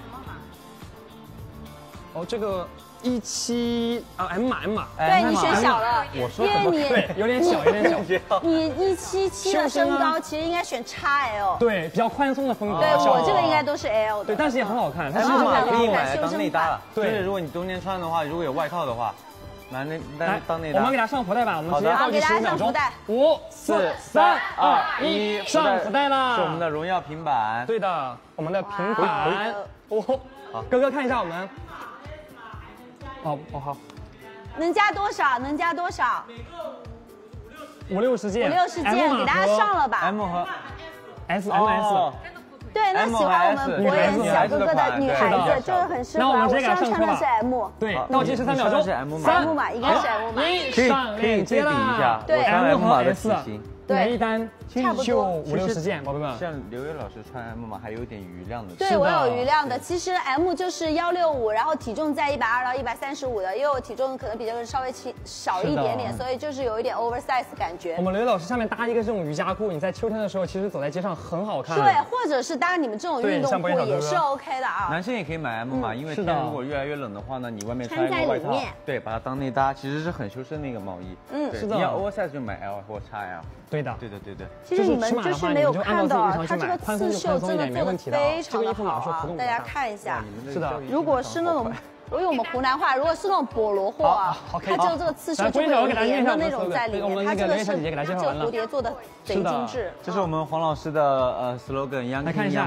哦，这个一七啊 M 码 M 码。 对你选小了， 我说因为你对有点小，有点小。 你一七七的身高，其实应该选 X L。 对，比较宽松的风格。 对我这个应该都是 L 的。 对，但是也很好看。它是码可以买来当内搭了。 对， 就是如果你冬天穿的话，如果有外套的话。来那当当内搭， 我们给他上福袋吧，我们直接倒计时五秒钟，五四三二一，上福袋啦！ 是我们的荣耀平板， 对的，我们的平板。哦，哥哥看一下我们。哦哦好。 能加多少？能加多少？ 五六十件。 五六十件，给大家上了吧 ？M 和 S M S。 对，那喜欢我们博远小哥哥的女孩子就是很适合。 那我们直接给他上车吧。 是 M。 对，倒计时三秒钟。 三码应该是 M 码。 一，上链接啦。 对 ，M 和 S。 对， 每一单就五六十件，宝贝们。 像刘烨老师穿 M 码还有点余量的。 对，我有余量的。其实 M 就是幺六五，然后体重在一百二到一百三十五的，因为我体重可能比这个稍微轻少一点点，所以就是有一点 oversize 感觉。 我们刘烨老师下面搭一个这种瑜伽裤，你在秋天的时候其实走在街上很好看。 对，或者是搭你们这种运动裤也是 OK 的啊。 男生也可以买 M 码，因为天如果越来越冷的话呢，你外面穿一个外套，对，把它当内搭，其实是很修身的一个毛衣。嗯，是的。你要 oversize 就买 L 或 X L。 对的， 对的，对的。 其实你们就是没有看到啊，它这个刺绣真的做的非常的好啊，大家看一下。 是的， 如果是那种。因为我们湖南话，如果是那种菠萝货啊，它就这个刺绣就会有莲的那种在里面，它这个是这个蝴蝶做的贼精致。 这是我们黄老师的呃 slogan，Young King Young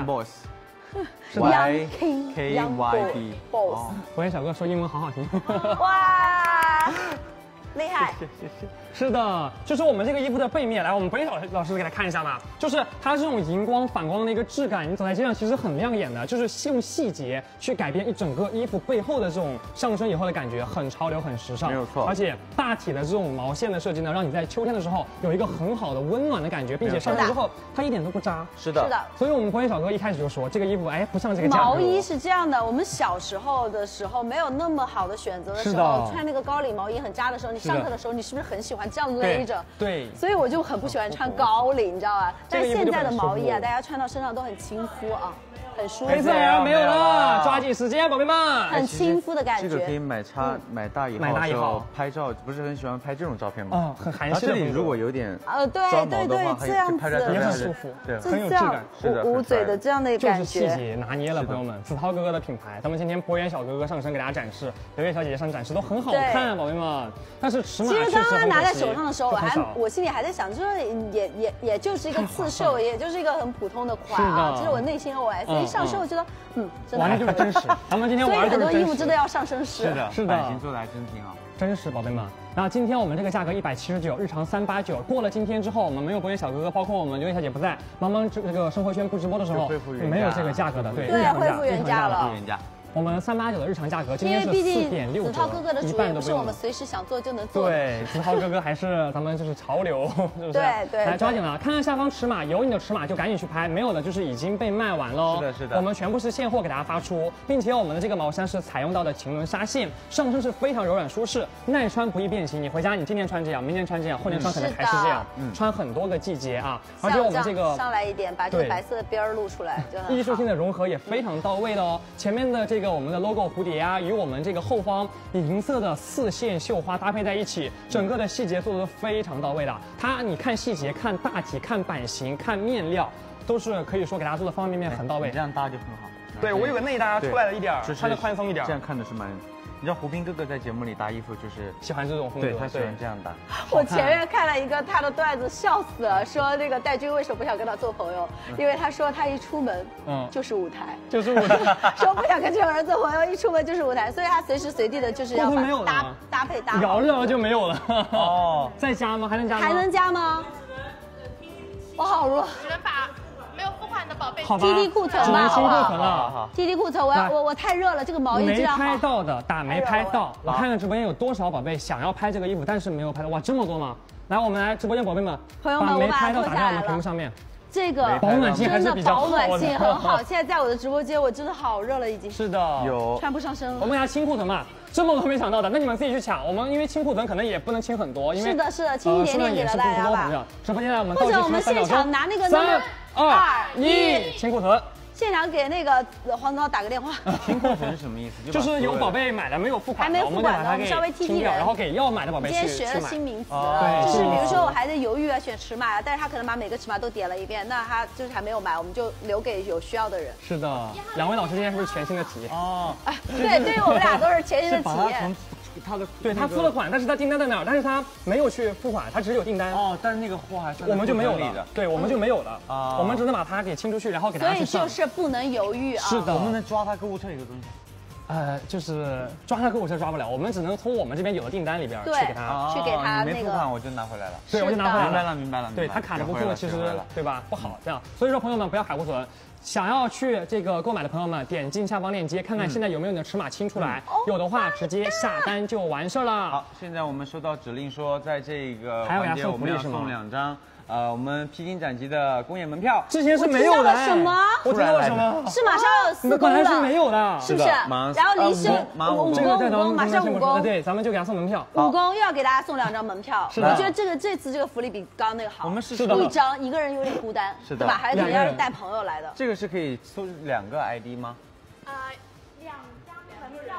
Boss，Y K Y B Boss。 博彦小哥说英文好好听。 哇，厉害！ 谢谢谢谢。是的，就是我们这个衣服的背面，来，我们博彦老师老师给大家看一下吧。就是它这种荧光反光的一个质感，你走在街上其实很亮眼的，就是用细节去改变一整个衣服背后的这种上身以后的感觉，很潮流，很时尚， 没有错。 而且大体的这种毛线的设计呢，让你在秋天的时候有一个很好的温暖的感觉，并且上身之后它一点都不扎。 是的， 是的。 所以我们博彦小哥一开始就说这个衣服，哎，不像这个价格。 毛衣是这样的，我们小时候的时候没有那么好的选择的时候，穿那个高领毛衣很扎的时候，你上课的时候你是不是很喜欢这样勒着？ 对， 所以我就很不喜欢穿高领，你知道吧？但现在的毛衣啊，大家穿到身上都很亲肤啊，很舒服。 黑色呀，没有了，抓紧时间，宝贝们。 很亲肤的感觉。 这个可以买差买大一号， 买大一号拍照，不是很喜欢拍这种照片吗？ 哦，很韩式。 这里如果有点呃，对对对，这样子也很舒服，对，很有质感， 是的，捂嘴的这样的感觉。 就是细节拿捏了，朋友们。子韬哥哥的品牌，咱们今天博彦小哥哥上身给大家展示，刘烨小姐姐上展示都很好看，宝贝们。但是尺码其实刚刚拿在手上的时候，我还我心里还在想，就是也也也就是一个刺绣，也就是一个很普通的款啊。其实我内心 O S 一上身，我觉得嗯， 玩的就是真实。咱们今天玩的就是真实。所以很多衣服真的要上身实。 是的， 是的， 版型做的还真挺好。 真实，宝贝们。然后今天我们这个价格一百七十九，日常三八九。过了今天之后，我们没有博彦小哥哥，包括我们刘烨小姐不在，茫茫这个生活圈不直播的时候，没有这个价格的，对， 对，恢复原价了。 我们三八九的日常价格，今天是四点六折， 子韬哥哥的主意不是我们随时想做就能做。 对，子韬哥哥还是咱们就是潮流，是不是？ 对对。 来抓紧了，看看下方尺码，有你的尺码就赶紧去拍，没有的就是已经被卖完喽。 是的，是的。 我们全部是现货给大家发出，并且我们的这个毛衫是采用到的晴纶纱线，上身是非常柔软舒适，耐穿不易变形。你回家你今天穿这样，明天穿这样，后天穿可能还是这样，穿很多个季节啊。而且我们这个上来一点，把这个白色的边儿露出来，就艺术性的融合也非常到位的哦。前面的这个我们的 logo 蝴蝶啊，与我们这个后方银色的四线绣花搭配在一起，整个的细节做的非常到位的。它你看细节、看大体、看版型、看面料，都是可以说给大家做的方方面面很到位。 这样搭就很好。 对我有个内搭出来了一点，穿的宽松一点， 这样看的是蛮。你知道胡斌哥哥在节目里搭衣服就是喜欢这种风格， 对他喜欢这样搭。 我前面看了一个他的段子，笑死了，说那个戴军为什么不想跟他做朋友？因为他说他一出门，嗯，就是舞台， 就是舞台， 说不想跟这种人做朋友，一出门就是舞台，所以他随时随地的就是要把搭搭配搭。 摇着摇着就没有了。哦，再加吗？还能加吗？ 还能加吗？我好弱。 只能把没有付款的宝贝 ，T D 库存吧， 好不好 ？T D 库存，我要我我太热了，这个毛衣这样没拍到的打没拍到，我看看直播间有多少宝贝想要拍这个衣服，但是没有拍到，哇，这么多吗？来，我们来直播间宝贝们， 朋友们， 把没拍到打在我们屏幕上面。 这个保暖性还是比较好的， 保暖性很好。现在在我的直播间，我真的好热了，已经。 是的， 有穿不上身了。 我们家清库存嘛，这么多没想到的，那你们自己去抢。我们因为清库存可能也不能清很多，因为是的，是的，清一点点给了大家吧。 直播间来我们或者我们现场拿那个三二一清库存。 现场给那个黄子韬打个电话。 清库存是什么意思？ 就是有宝贝买了没有付款， 还没付款的，我们稍微踢踢人， 然后给要买的宝贝去今天学了新名词了， 对， 就是比如说我还在犹豫啊选尺码，但是他可能把每个尺码都点了一遍，那他就是还没有买，我们就留给有需要的人。 是的，两位老师今天是不是全新的体验？哦， 对，对于我们俩都是全新的体验。 他的对他付了款，但是他订单在哪儿？但是他没有去付款，他只有订单。 哦，但是那个货还是我们就没有了。对，我们就没有了啊，我们只能把它给清出去，然后给他去上。 所以就是不能犹豫啊。 是的， 能不能抓他购物车一个东西？ 呃，就是抓他购物车抓不了，我们只能从我们这边有的订单里边去给他， 去给他那个。 没付款我就拿回来了。 对，我就拿回来了。 明白了，明白了。 对他卡着不付，其实对吧？不好这样。所以说朋友们不要海库存。想要去这个购买的朋友们，点进下方链接，看看现在有没有你的尺码清出来，有的话直接下单就完事了。 好，现在我们收到指令说，在这个还要给他送福利是吗？ 送两张。呃，我们披荆斩棘的公演门票， 之前是没有的。 什么？ 我知道了什么？ 是马上要四公了，本来是没有的， 是不是？然后离休五公五公，马上五公， 对，咱们就给他送门票。 五公又要给大家送两张门票， 是的。 我觉得这个这次这个福利比刚刚那个好。 我们是一张一个人有点孤单， 是的， 对吧？还是你要是带朋友来的。 这个是可以搜两个 I D 吗？ 呃，两张门票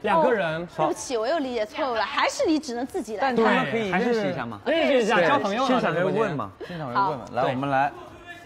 两个人。 对不起，我又理解错误了，还是你只能自己来。 但他们可以认识一下嘛？ 认识一下，交朋友。 现场会问嘛？现场会问嘛？来，我们来。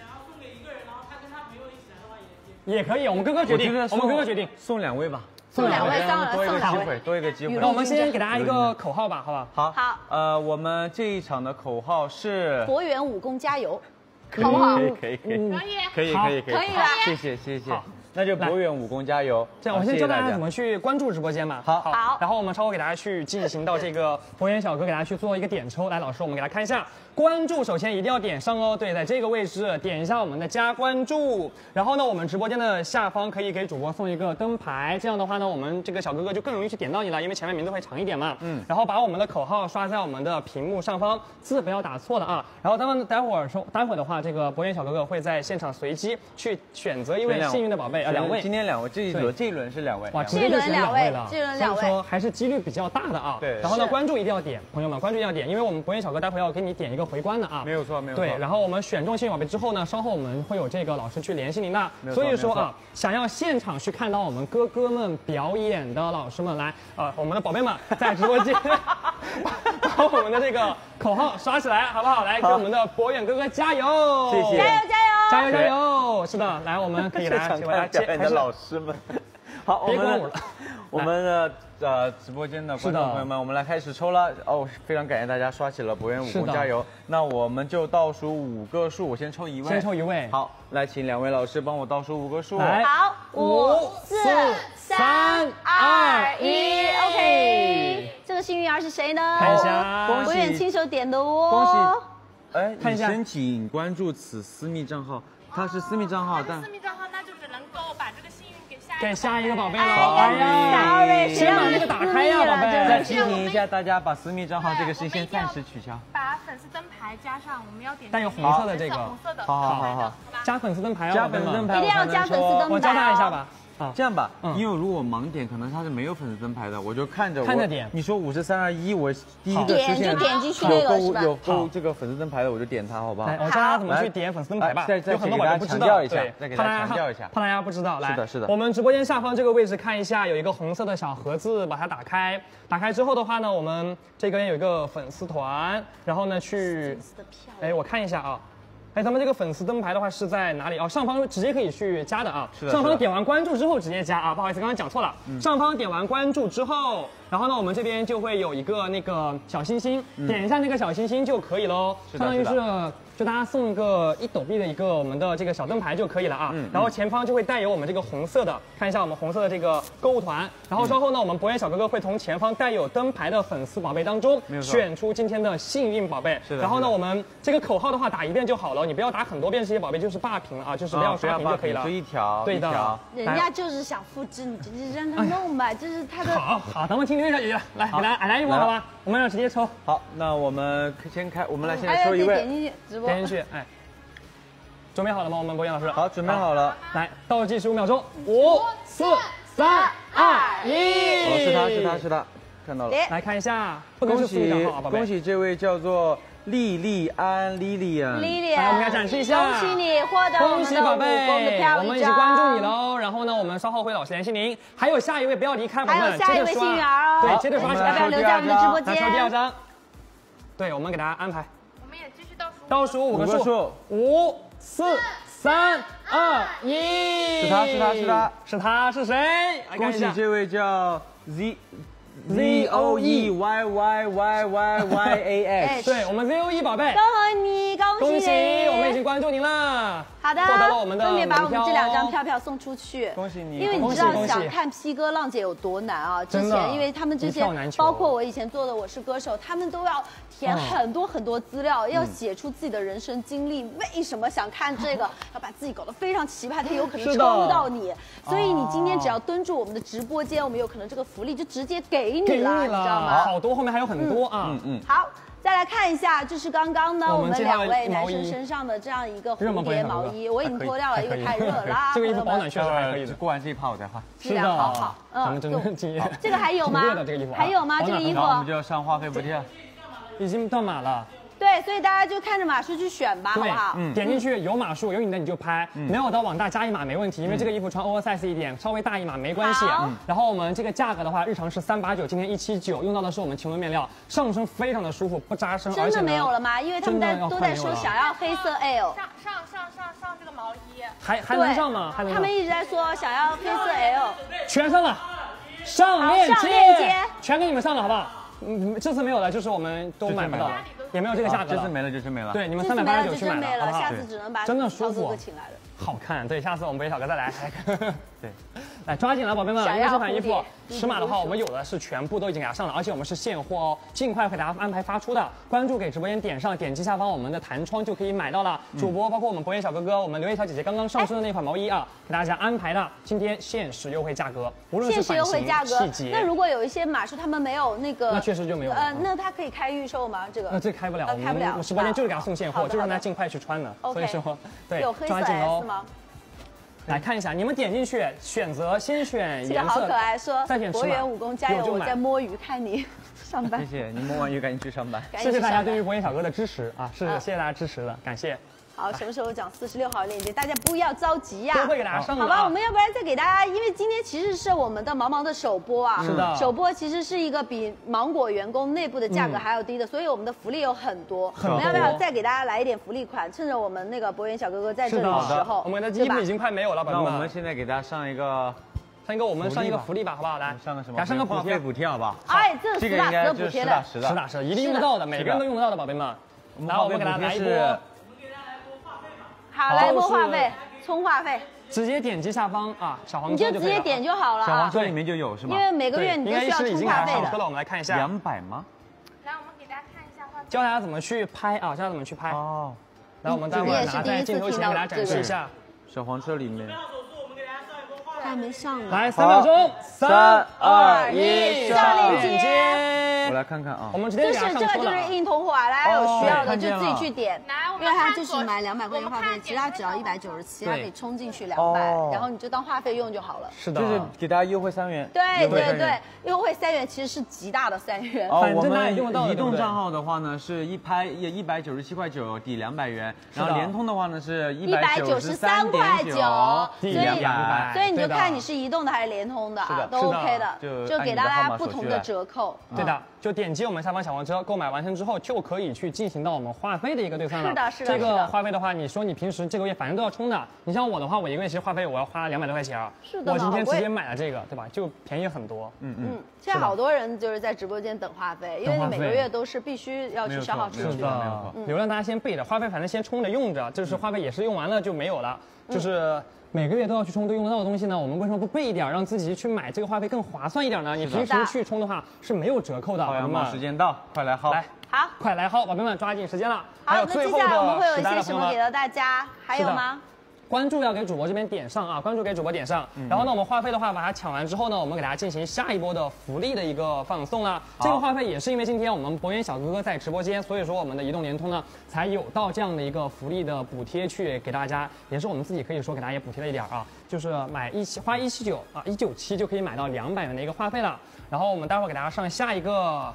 也可以，我们哥哥决定，我们哥哥决定送两位吧， 送两位，送多一个送机会，多一个机会。 那我们先给大家一个口号吧，好不好？ 好， 好。 呃，我们这一场的口号是博远武功加油， 好不好？ 可以，可以，可以，可以，可以， 可以了。 谢谢，谢谢。那就博远武功加油。 这样，我先教大家怎么去关注直播间嘛。 好， 好。 然后我们稍后给大家去进行到这个博远小哥给大家去做一个点抽。来，老师，我们给大家看一下。 关注首先一定要点上哦，对，在这个位置点一下我们的加关注，然后呢，我们直播间的下方可以给主播送一个灯牌，这样的话呢，我们这个小哥哥就更容易去点到你了，因为前面名字会长一点嘛，嗯，然后把我们的口号刷在我们的屏幕上方，字不要打错了啊，然后他们待会儿说，待会儿的话，这个博远小哥哥会在现场随机去选择一位幸运的宝贝，啊，两位， 今天两位，这一轮这一轮是两位， 哇，直接就选两位了， 这轮两位， 所以说还是几率比较大的啊， 对， 然后呢，关注一定要点，朋友们关注一定要点，因为我们博远小哥待会要给你点一个回关的啊， 没有。 错，没有错。 对，然后我们选中幸运宝贝之后呢，稍后我们会有这个老师去联系您的。所以说啊，想要现场去看到我们哥哥们表演的老师们来，呃，我们的宝贝们在直播间把我们的这个口号刷起来，好不好？来，给我们的博远哥哥加油！ 谢谢， 加油加油加油加油！是的，来，我们可以来现场看表演的老师们。好，我们我们的呃直播间的观众朋友们，我们来开始抽了哦！非常感谢大家刷起了博远武功加油。那我们就倒数五个数，我先抽一位， 先抽一位。 好，来，请两位老师帮我倒数五个数。 来， 好，五、四、三、二、一 ，OK。这个幸运儿是谁呢？ 看一下， 博远亲手点的哦。 恭喜！哎， 看一下， 申请关注此私密账号，它是私密账号，但私密账号那就只能够把这个幸运给下给下一个宝贝了。 哎呀， 先把这个打开呀，宝贝。 再提醒一下大家，把私密账号这个事先暂时取消。 把粉丝灯牌加上，我们要点带有红色的这个， 红色的， 好好好好， 加粉丝灯牌啊， 加粉丝灯牌， 一定要加粉丝灯牌。 我教他一下吧。 啊，这样吧，因为如果盲点，可能它是没有粉丝灯牌的，我就看着看着点。 你说五十三二一，我第一个出现就点进去那个是吧？ 有勾这个粉丝灯牌的，我就点它，好不好？ 我教大家怎么去点粉丝灯牌吧。 再再有很多宝贝不知道，对， 再给大家强调一下， 怕大家不知道。来， 是的，是的。 我们直播间下方这个位置看一下，有一个红色的小盒子，把它打开。打开之后的话呢，我们这边有一个粉丝团，然后呢去，哎，我看一下啊。哎，咱们这个粉丝灯牌的话是在哪里？哦，上方直接可以去加的啊。 是的。 上方点完关注之后直接加啊，不好意思，刚刚讲错了。 嗯、 上方点完关注之后，然后呢，我们这边就会有一个那个小星星，嗯、点一下那个小星星就可以喽。相当于是就大家送一个一斗币的一个我们的这个小灯牌就可以了啊。嗯。然后前方就会带有我们这个红色的，看一下我们红色的这个购物团。然后稍后呢，我们博远小哥哥会从前方带有灯牌的粉丝宝贝当中选出今天的幸运宝贝。 是的。 然后呢，我们这个口号的话打一遍就好了，你不要打很多遍，这些宝贝就是霸屏了啊，就是不要刷屏就可以了。 就一条。 对的。 人家就是想复制，你就让他弄吧，就是他的。 好好，咱们听听小姐姐来，给大家来一波好吧？我们要直接抽。 好，那我们先开，我们来先来抽一位。 点进去直播。 点进去，哎。准备好了吗？我们博远老师。 好，准备好了。 来，倒计时五秒钟，五、四、三、二、一。 哦，是他是他是他，看到了。 来看一下，不恭喜恭喜这位叫做莉莉安 Lilian。 Lilian， 来我们给他展示一下。 恭喜你获得我们的武功的票一张。 我们一起关注你喽。然后呢，我们稍后会老师联系您。还有下一位不要离开， 还有下一位幸运儿哦。 对，接着刷起来， 要不要留在我们的直播间？ 来抽第二张。对，我们给大家安排。 我们也继续倒数。 倒数五个数。五。四、三、二、一， 是他是他是他是他是谁？ 恭喜这位叫 Z Z O E Y Y Y Y Y A X， 对我们 Z O E 宝贝， 恭喜你，恭喜恭喜，我们已经关注您了。 好的， 获得了我们的分别把我们这两张票票送出去。 恭喜你， 因为你知道想看 P 哥浪姐有多难啊！之前因为他们这些，包括我以前做的《我是歌手》，他们都要填很多很多资料，要写出自己的人生经历，为什么想看这个，要把自己搞得非常奇葩，他有可能抽到你。所以你今天只要蹲住我们的直播间，我们有可能这个福利就直接给你了，你知道吗？ 好多，后面还有很多啊。 嗯嗯。 好。再来看一下，就是刚刚呢，我们两位男生身上的这样一个蝴蝶毛衣，我已经脱掉了，因为太热了。 这个衣服保暖确实还可以， 过完这一趴我再换。 质量好好， 咱们真的敬业。 这个还有吗？ 这个衣服还有吗？这个衣服我们就要上话费补贴， 已经断码了。 对，所以大家就看着码数去选吧，好不好？ 嗯，点进去有码数有你的你就拍，没有的往大加一码没问题，因为这个衣服穿 oversize 一点，稍微大一码没关系。然后我们这个价格的话，日常是三八九，今天一七九，用到的是我们晴纶面料，上身非常的舒服，不扎身， 真的没有了吗？因为他们在都在说想要黑色 L， 上上上上上这个毛衣， 还还能上吗？还能上？ 他们一直在说想要黑色 L， 全上了，上链接， 上链接， 全给你们上了，好不好？嗯，这次没有了，就是我们都买不到了，也没有这个价格了。 这次没了就真没了。 对，你们三百八十九去买了， 好不好？ 下次只能把真的舒服， 请来了。 好看，对，下次我们博野小哥再来。 对， 来抓紧了，宝贝们，因为这款衣服尺码的话，我们有的是全部都已经给它上了，而且我们是现货哦，尽快给大家安排发出的。关注给直播间点上，点击下方我们的弹窗就可以买到了。主播包括我们博野小哥哥，我们刘烨小姐姐刚刚上身的那款毛衣啊，给大家安排的今天限时优惠价格，无论是版型、细节。 那如果有一些码数他们没有那个， 那确实就没有。 呃，那它可以开预售吗？这个？ 那这开不了， 开不了。 我直播间就是给他送现货，就让他尽快去穿的。所以说，对，抓紧喽。来看一下，你们点进去选择，先选颜色， 这个好可爱，说再选尺码。 博源武功加油！我在摸鱼，看你上班。 谢谢你摸完鱼赶紧去上班。 谢谢大家对于博野小哥的支持啊，是谢谢大家支持的，感谢。 好，什么时候讲四十六号链接？大家不要着急呀， 都会给大家上的。 好吧，我们要不然再给大家，因为今天其实是我们的毛毛的首播啊， 是的， 首播其实是一个比芒果员工内部的价格还要低的，所以我们的福利有很多。我们要不要再给大家来一点福利款？趁着我们那个博源小哥哥在这里的时候， 我们的衣服已经快没有了，宝贝们。 那我们现在给大家上一个。 上一个我们上一个福利吧，好不好？来， 上个什么？ 给上个补贴补贴，好不好？ 哎，这这个应该就是实打实的， 实打实，一定用得到的，每个人都用得到的，宝贝们。然后我们给大家来一波。 好，来拨话费，充话费， 直接点击下方啊，小黄车你就直接点就好了啊。 小黄车里面就有是吗？ 因为每个月你都需要充话费的。 了，我们来看一下， 两百吗？ 来，我们给大家看一下话费。 教大家怎么去拍啊，教大家怎么去拍。哦。来，我们待会儿拿在镜头前给大家展示一下。 小黄车里面。 还没上呢。 来，三秒钟，三二一， 上链接。 我来看看啊， 我们直接就是这个就是硬通货啊，大家有需要的就自己去点，因为它就是买两百块钱话费，其他只要一百九十七，它可以充进去两百，然后你就当话费用就好了。 是的， 就是给大家优惠三元。 对对对，优惠三元其实是极大的三元。 哦，我们移动账号的话呢，是一拍也一百九十七块九抵两百元，然后联通的话呢是一百九十三块九抵两百， 所以你就看你是移动的还是联通的啊，都 OK 的，就给大家不同的折扣。 对的，就点击我们下方小黄车购买完成之后，就可以去进行到我们话费的一个兑算了。 是的，是的。 这个话费的话，你说你平时这个月反正都要充的，你像我的话，我一个月其实话费我要花两百多块钱啊。 是的。 我今天直接买了这个，对吧？就便宜很多。 嗯嗯。现在好多人就是在直播间等话费，因为你每个月都是必须要去消耗出去的。流量大家先备着，话费反正先充着用着，就是话费也是用完了就没有了，就是。每个月都要去充都用得到的东西呢，我们为什么不备一点，让自己去买这个话费更划算一点呢？你平时去充的话是没有折扣的。 好呀，马时间到，快来薅！ 来， 好， 快来薅，宝贝们抓紧时间了。 好，那接下来我们会有一些什么给到大家？还有吗？ 关注要给主播这边点上啊，关注给主播点上。嗯、然后呢，我们话费的话把它抢完之后呢，我们给大家进行下一波的福利的一个放送了。这个话费也是因为今天我们博源小哥哥在直播间，所以说我们的移动联通呢才有到这样的一个福利的补贴去给大家，也是我们自己可以说给大家也补贴了一点啊，就是买一七花一七九啊一九七就可以买到两百元的一个话费了。然后我们待会儿给大家上下一个。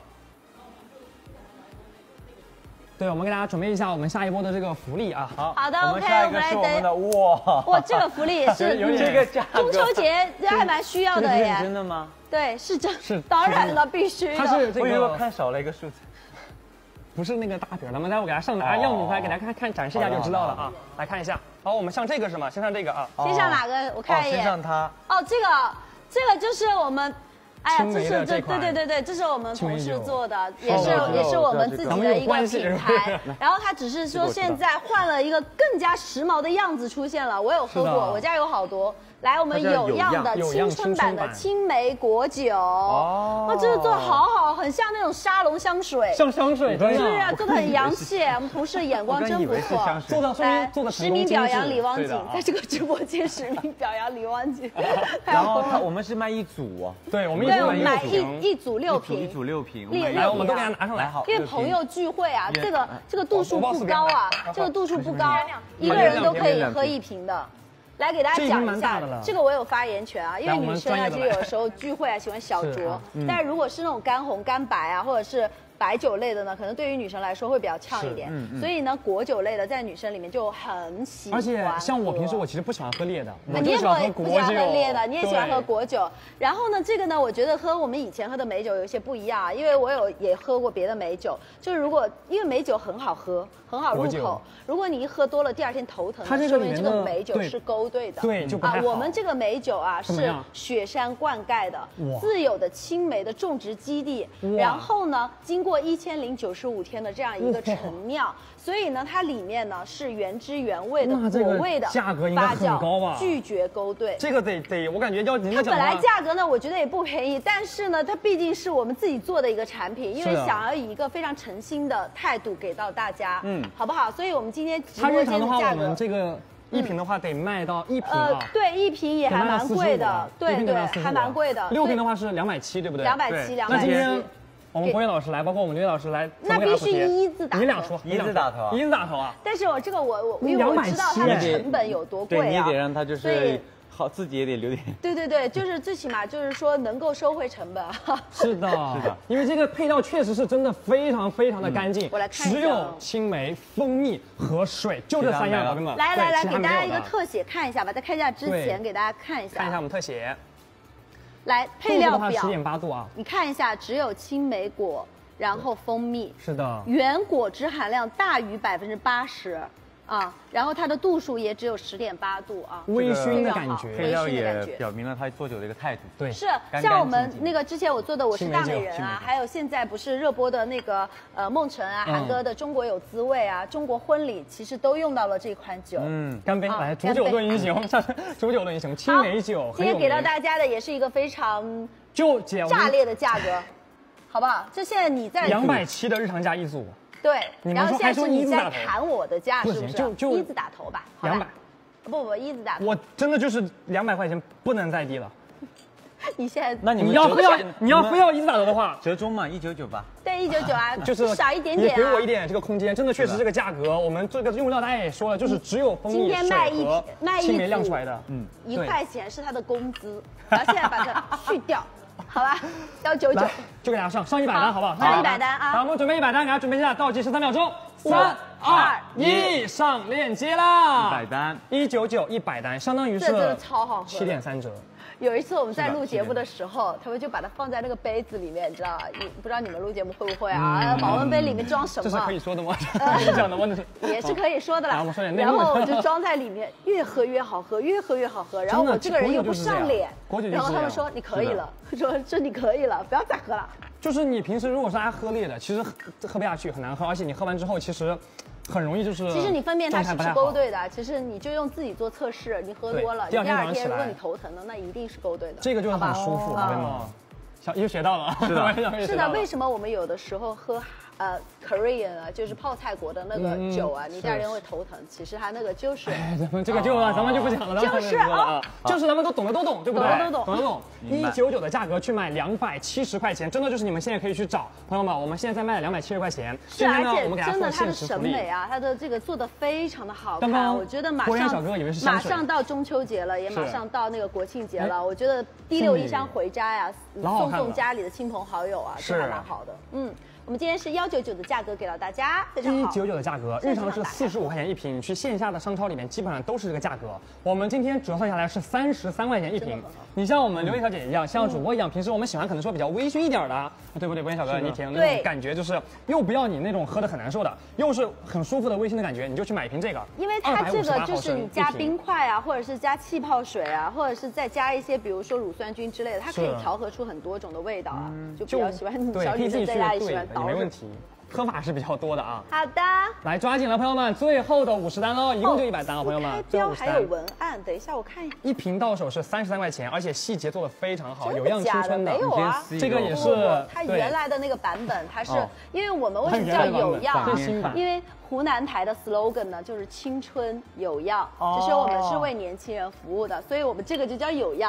对，我们给大家准备一下我们下一波的这个福利啊。 好，好的 ，OK， 我们来等。哇哇，这个福利也是这个价中秋节还蛮需要的耶。 真的吗？ 对，是真， 是当然了，必须的。 它是这个， 我以为看少了一个数字， 不是那个大饼的吗？待会我给大家上拿样品出来，给大家看看展示一下就知道了啊。来看一下，好，我们上这个是吗？先上这个啊。 先上哪个？我看一眼。 先上它。 哦，这个，这个就是我们。哎呀，这是这对对对对，这是我们同事做的，也是也是我们自己的一个品牌。然后它只是说现在换了一个更加时髦的样子出现了，我有喝过，我家有好多。来，我们有样的青春版的青梅果酒，哦，这个做好好，很像那种沙龙香水， 像香水， 是不是？做的很洋气，我们同事眼光真不错。 做的来，做的实名表扬李汪景，在这个直播间实名表扬李汪景。 然后他我们是卖一组， 对，我们对，我们买一一组六瓶， 一组六瓶， 来，我们都给它拿上来，好， 因为朋友聚会啊，这个这个度数不高啊，这个度数不高，一个人都可以喝一瓶的。来给大家讲一下，这个我有发言权啊，因为女生啊，就有时候聚会啊喜欢小酌，但是如果是那种干红、干白啊，或者是白酒类的呢，可能对于女生来说会比较呛一点， 嗯嗯、 所以呢，果酒类的在女生里面就很喜欢。 而且像我平时我其实不喜欢喝烈的，我你也就喜欢喝不喜欢果酒。 喝烈的，你也喜欢喝果酒。然后呢，这个呢，我觉得和我们以前喝的美酒有一些不一样啊，因为我有也喝过别的美酒，就是如果因为美酒很好喝，很好入口，如果你一喝多了，第二天头疼， 它这个说明这个美酒是勾兑的。 对，就不太好。 啊， 我们这个美酒啊是雪山灌溉的，自有的青梅的种植基地，然后呢，经过一千零九十五天的这样一个陈酿，所以呢，它里面呢是原汁原味的果味的价格应该很高吧？ 拒绝勾兑， 这个得得，我感觉要您它本来价格呢，我觉得也不便宜，但是呢，它毕竟是我们自己做的一个产品，因为想要以一个非常诚心的态度给到大家，嗯，好不好？所以我们今天直播间的价格， 它日常的话，我们这个。一瓶的话得卖到一瓶啊， 呃，对，一瓶也还蛮贵的，对对，还蛮贵的。 六瓶的话是两百七，对不对？ 两百七，两百七。 那今天我们博远老师来，包括我们刘烨老师来， 那必须一字打头。 你俩说， 一字打头， 一字打头啊！ 但是我这个我我因为我知道它的成本有多贵啊， 对，你得让他就是。好，自己也得留点。 对对对，就是最起码就是说能够收回成本。 是的，是的，因为这个配料确实是真的非常非常的干净。 我来看一下， 只有青梅、蜂蜜和水，就这三样，宝贝们。 来来来，给大家一个特写看一下吧，在开价之前给大家看一下。 看一下我们特写。 来，配料表。 十点八度啊。 你看一下，只有青梅果，然后蜂蜜。 是的。 原果汁含量大于百分之八十。啊，然后它的度数也只有十点八度啊， 微醺的感觉， 配料也表明了他做酒的一个态度。 对， 是像我们那个之前我做的我是大美人啊，还有现在不是热播的那个呃梦辰啊，韩哥的中国有滋味啊，中国婚礼其实都用到了这款酒。 嗯，干杯！来，煮酒论英雄，上煮酒论英雄，青梅酒。 今天给到大家的也是一个非常就炸裂的价格，好不好？这现在你在两百七的日常价一组。 对，然后现在是你在砍我的价，是不是？ 就就一字打头吧， 两百， 不不，一字打头。 我真的就是两百块钱不能再低了。 你现在那你你要非要你要非要一字打头的话， 折中嘛，一九九八。 对，一九九啊， 就是少一点点啊。 你给我一点这个空间，真的确实这个价格，我们这个用料大家也说了，就是只有蜂蜜水和青梅酿出来的， 嗯，一块钱是他的工资，然后现在把它去掉。好吧，幺九九就给大家上上一百单，好不好？ 上一百单啊！ 好，我们准备一百单，给大家准备一下，倒计时三秒钟，三二一，上链接啦！ 一百单， 一九九一百单，相当于是这真的超好喝， 七点三折。 有一次我们在录节目的时候，他们就把它放在那个杯子里面，你知道吧？你不知道你们录节目会不会啊？保温杯里面装什么？ 这是可以说的吗？可以讲的吗？这是也是可以说的啦。 我们说点内幕。然后我就装在里面，越喝越好喝，越喝越好喝。然后我这个人又不上脸，然后他们说你可以了，说说你可以了，不要再喝了。 就是你平时如果是爱喝烈的，其实喝不下去，很难喝，而且你喝完之后其实。很容易就是， 其实你分辨它是不是勾兑的，其实你就用自己做测试，你喝多了，第二天如果你头疼了，那一定是勾兑的。 这个就很舒服，对吗？小又学到了， 是的， 是的。为什么我们有的时候喝呃 Korean 啊，就是泡菜国的那个酒啊，你第二天会头疼？其实它那个就是， 哎，咱们这个就咱们就不讲了， 就是啊， 就是咱们都懂得都懂，对不对？ 懂得都懂， 懂得懂。一九九的价格去买两百七十块钱，真的就是你们现在可以去找朋友们，我们现在在卖两百七十块钱。 是，而且真的它的审美啊，它的这个做的非常的好看，我觉得马上小哥以为是马上到中秋节了，也马上到那个国庆节了，我觉得滴溜一箱回家呀，送送家里的亲朋好友啊，这还蛮好的，嗯。我们今天是幺九九的价格给到大家，非常好。 一九九的价格，日常是四十五块钱一瓶，去线下的商超里面基本上都是这个价格。我们今天折算下来是三十三块钱一瓶。你像我们刘烨小姐一样，像主播一样，平时我们喜欢可能说比较微醺一点的，对不对？博远小哥，你体验那种感觉就是又不要你那种喝的很难受的，又是很舒服的微醺的感觉，你就去买一瓶这个。 因为它这个就是你加冰块啊，或者是加气泡水啊，或者是再加一些比如说乳酸菌之类的，它可以调和出很多种的味道啊，就比较喜欢小女生在家里喜欢倒。 没问题。喝法是比较多的啊。 好的， 来抓紧了，朋友们，最后的五十单喽，一共就一百单啊，朋友们。 开标还有文案，等一下我看一下。 一瓶到手是三十三块钱，而且细节做的非常好，有样青春的。 没有啊， 这个也是它原来的那个版本，它是因为我们为什么叫有样？因为湖南台的 slogan 呢就是青春有样，就是我们是为年轻人服务的，所以我们这个就叫有样。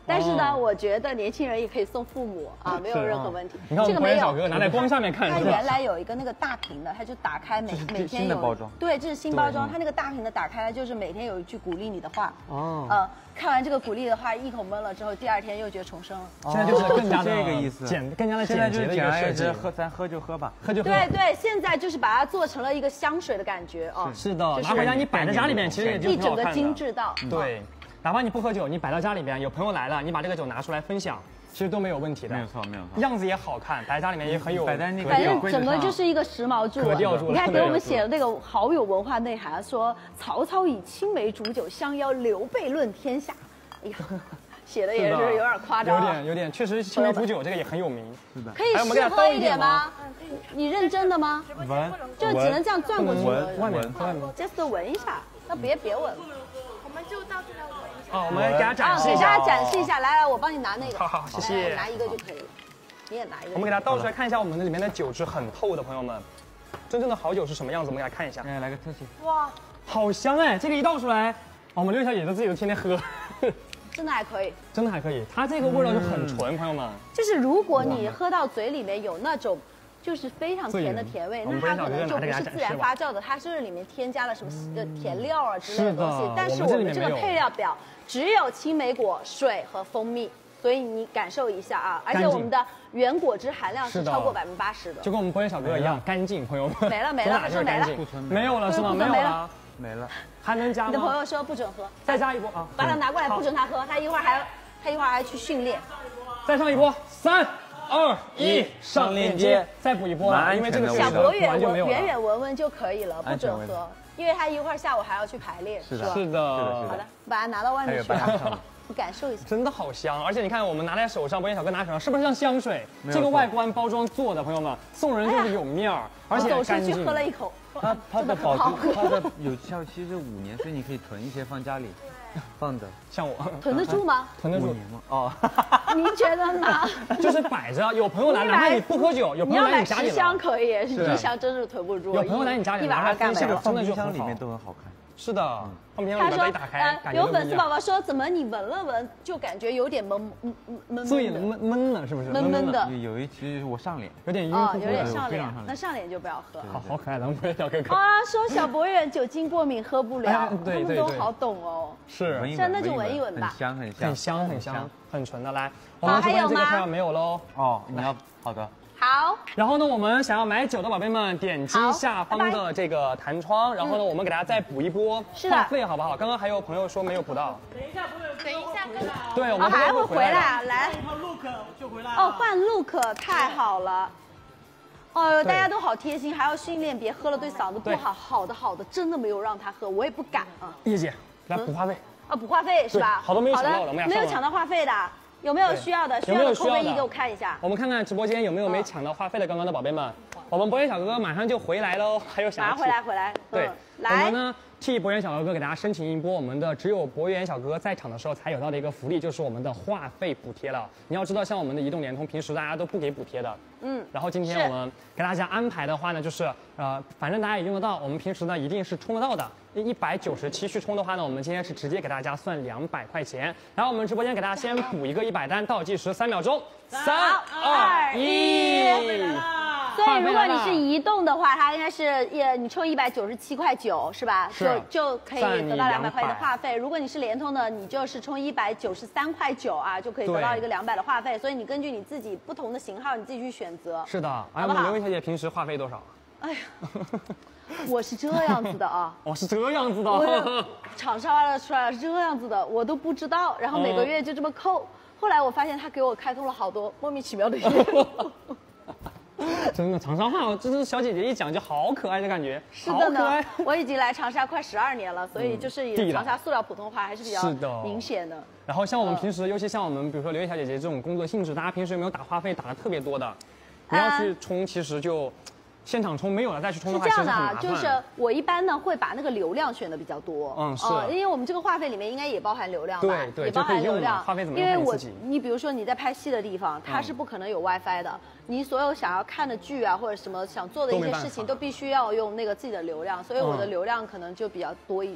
但是呢，我觉得年轻人也可以送父母啊，没有任何问题。 你看我们博源小哥拿在光下面看， 它原来有一个那个大屏的，它就打开每每天有包装， 对，这是新包装。它那个大屏的打开，就是每天有一句鼓励你的话。哦。呃，看完这个鼓励的话，一口闷了之后，第二天又觉得重生了。 现在就是更加的这个意思， 简更加的简洁的一个设计。 喝咱喝就喝吧， 喝就喝。 对对，现在就是把它做成了一个香水的感觉哦。 是的，拿回家你摆在家里面，其实也就一整个精致到。 对。哪怕你不喝酒，你摆到家里边，有朋友来了，你把这个酒拿出来分享，其实都没有问题的。 没有错，没有错。 样子也好看，摆在家里面也很有。 摆在那个反正整个就是一个时髦住了。你看给我们写的那个好有文化内涵，说曹操以青梅煮酒相邀，刘备论天下。哎呀，写的也是有点夸张。 有点有点，确实青梅煮酒这个也很有名。 是的。 可以试喝一点吗？你认真的吗？ 闻。 就只能这样转过去。 闻。外面外面。 just 闻一下，那别别闻了。 我们就到这来闻。 哦，我们给大家展示一下， 给大家展示一下，来来，我帮你拿那个， 好好，谢谢， 拿一个就可以了，你也拿一个。 我们给大家倒出来看一下，我们的里面的酒质很透的朋友们，真正的好酒是什么样子？我们给大家看一下， 来来个特写， 哇， 好香哎！这个一倒出来，我们六小姐都自己都天天喝， 真的还可以， 真的还可以，它这个味道就很纯，朋友们。 就是如果你喝到嘴里面有那种。 就是非常甜的甜味，那它可能就不是自然发酵的，它是里面添加了什么呃甜料啊之类的东西。但是我们这个配料表只有青梅果、水和蜂蜜，所以你感受一下啊。而且我们的原果汁含量是超过百分之八十的， 就跟我们博源小哥一样干净，朋友们。 没了没了，他说没了， 没有了是吗？没有了， 没了， 还能加吗？ 你的朋友说不准喝， 再加一波啊！ 把它拿过来，不准他喝，他一会儿还他一会儿还去训练。 再上一波，三。 二一上链接，再补一波了，因为这个小博远闻远远闻闻就可以了，不准喝，因为他一会儿下午还要去排练， 是吧？ 是的， 好的，把它拿到外面去啊，你感受一下， 真的好香，而且你看我们拿在手上，博源小哥拿在手上，是不是像香水？这个外观包装做的，朋友们，送人就是有面儿，而且干净。 走出去喝了一口， 它它的保质，它的有效期是五年，所以你可以囤一些放家里。 放着， 像我囤得住吗？ 囤得住吗？哦， 你觉得呢？ 就是摆着，有朋友来，哪怕你不喝酒，有朋友来你家里了， 十箱可以，一箱真是囤不住。 有朋友来你家里， 一晚上干这个放冰箱里面都很好看。 是的，放冰箱里面一打开， 有粉丝宝宝说，怎么你闻了闻就感觉有点闷闷闷对，闷闷了，是不是？ 闷闷的。 有一期我上脸， 有点晕哦，有点上脸，那上脸就不要喝。 好好可爱，咱们博源小哥哥。 啊，说小博远酒精过敏喝不了，他们都好懂哦。 是， 像那就闻一闻吧， 很香很香很香很香很纯的。来，我们这边这个快要没有喽。 哦，你要好的。 好， 然后呢，我们想要买酒的宝贝们，点击下方的这个弹窗，然后呢，我们给大家再补一波话费，好不好？刚刚还有朋友说没有补到， 等一下，朋友， 等一下，哥哥。 对，我们还会回来，来， 一套 look 就回来。 哦，换 look 太好了。哦呦，大家都好贴心，还要训练，别喝了对嗓子不好。好的好的，真的没有让他喝，我也不敢啊。 叶姐，来补话费。 啊，补话费是吧？ 好多没有抢到了， 没有抢到话费的。 有没有需要的？需要的扣个一给我看一下。 我们看看直播间有没有没抢到话费的刚刚的宝贝们。我们博源小哥哥马上就回来喽，还有想要回来回来。 对， 来， 我们呢替博源小哥哥给大家申请一波我们的只有博源小哥哥在场的时候才有到的一个福利，就是我们的话费补贴了。你要知道，像我们的移动、联通，平时大家都不给补贴的。嗯。然后今天我们给大家安排的话呢，就是呃，反正大家也用得到，我们平时呢一定是充得到的。 一百九十七去充的话呢，我们今天是直接给大家算两百块钱。然后我们直播间给大家先补一个一百单，倒计时三秒钟，三二一。 所以如果你是移动的话，它应该是也你充一百九十七块九是吧？ 是就就可以得到两百块的话费。如果你是联通的，你就是充一百九十三块九啊，就可以得到一个两百的话费。所以你根据你自己不同的型号，你自己去选择。 是的，哎，我们刘薇小姐平时话费多少？哎呀。 我是这样子的啊， 哦，是这样子的， 厂商发了出来是这样子的，我都不知道，然后每个月就这么扣。后来我发现他给我开通了好多莫名其妙的业务。 真的，长沙话，这是小姐姐一讲就好可爱的感觉， 是的呢。我已经来长沙快十二年了，所以就是长沙塑料普通话还是比较明显的。 然后像我们平时，尤其像我们，比如说刘烨小姐姐这种工作性质，大家平时有没有打话费打的特别多的？你要去充，其实就。 现场充没有了再去充的话， 是这样的啊，就是我一般呢会把那个流量选的比较多， 嗯是， 因为我们这个话费里面应该也包含流量吧， 对对， 也包含流量。 话费怎么因为我你比如说你在拍戏的地方，它是不可能有 WiFi 的，你所有想要看的剧啊或者什么想做的一些事情都必须要用那个自己的流量，所以我的流量可能就比较多一点。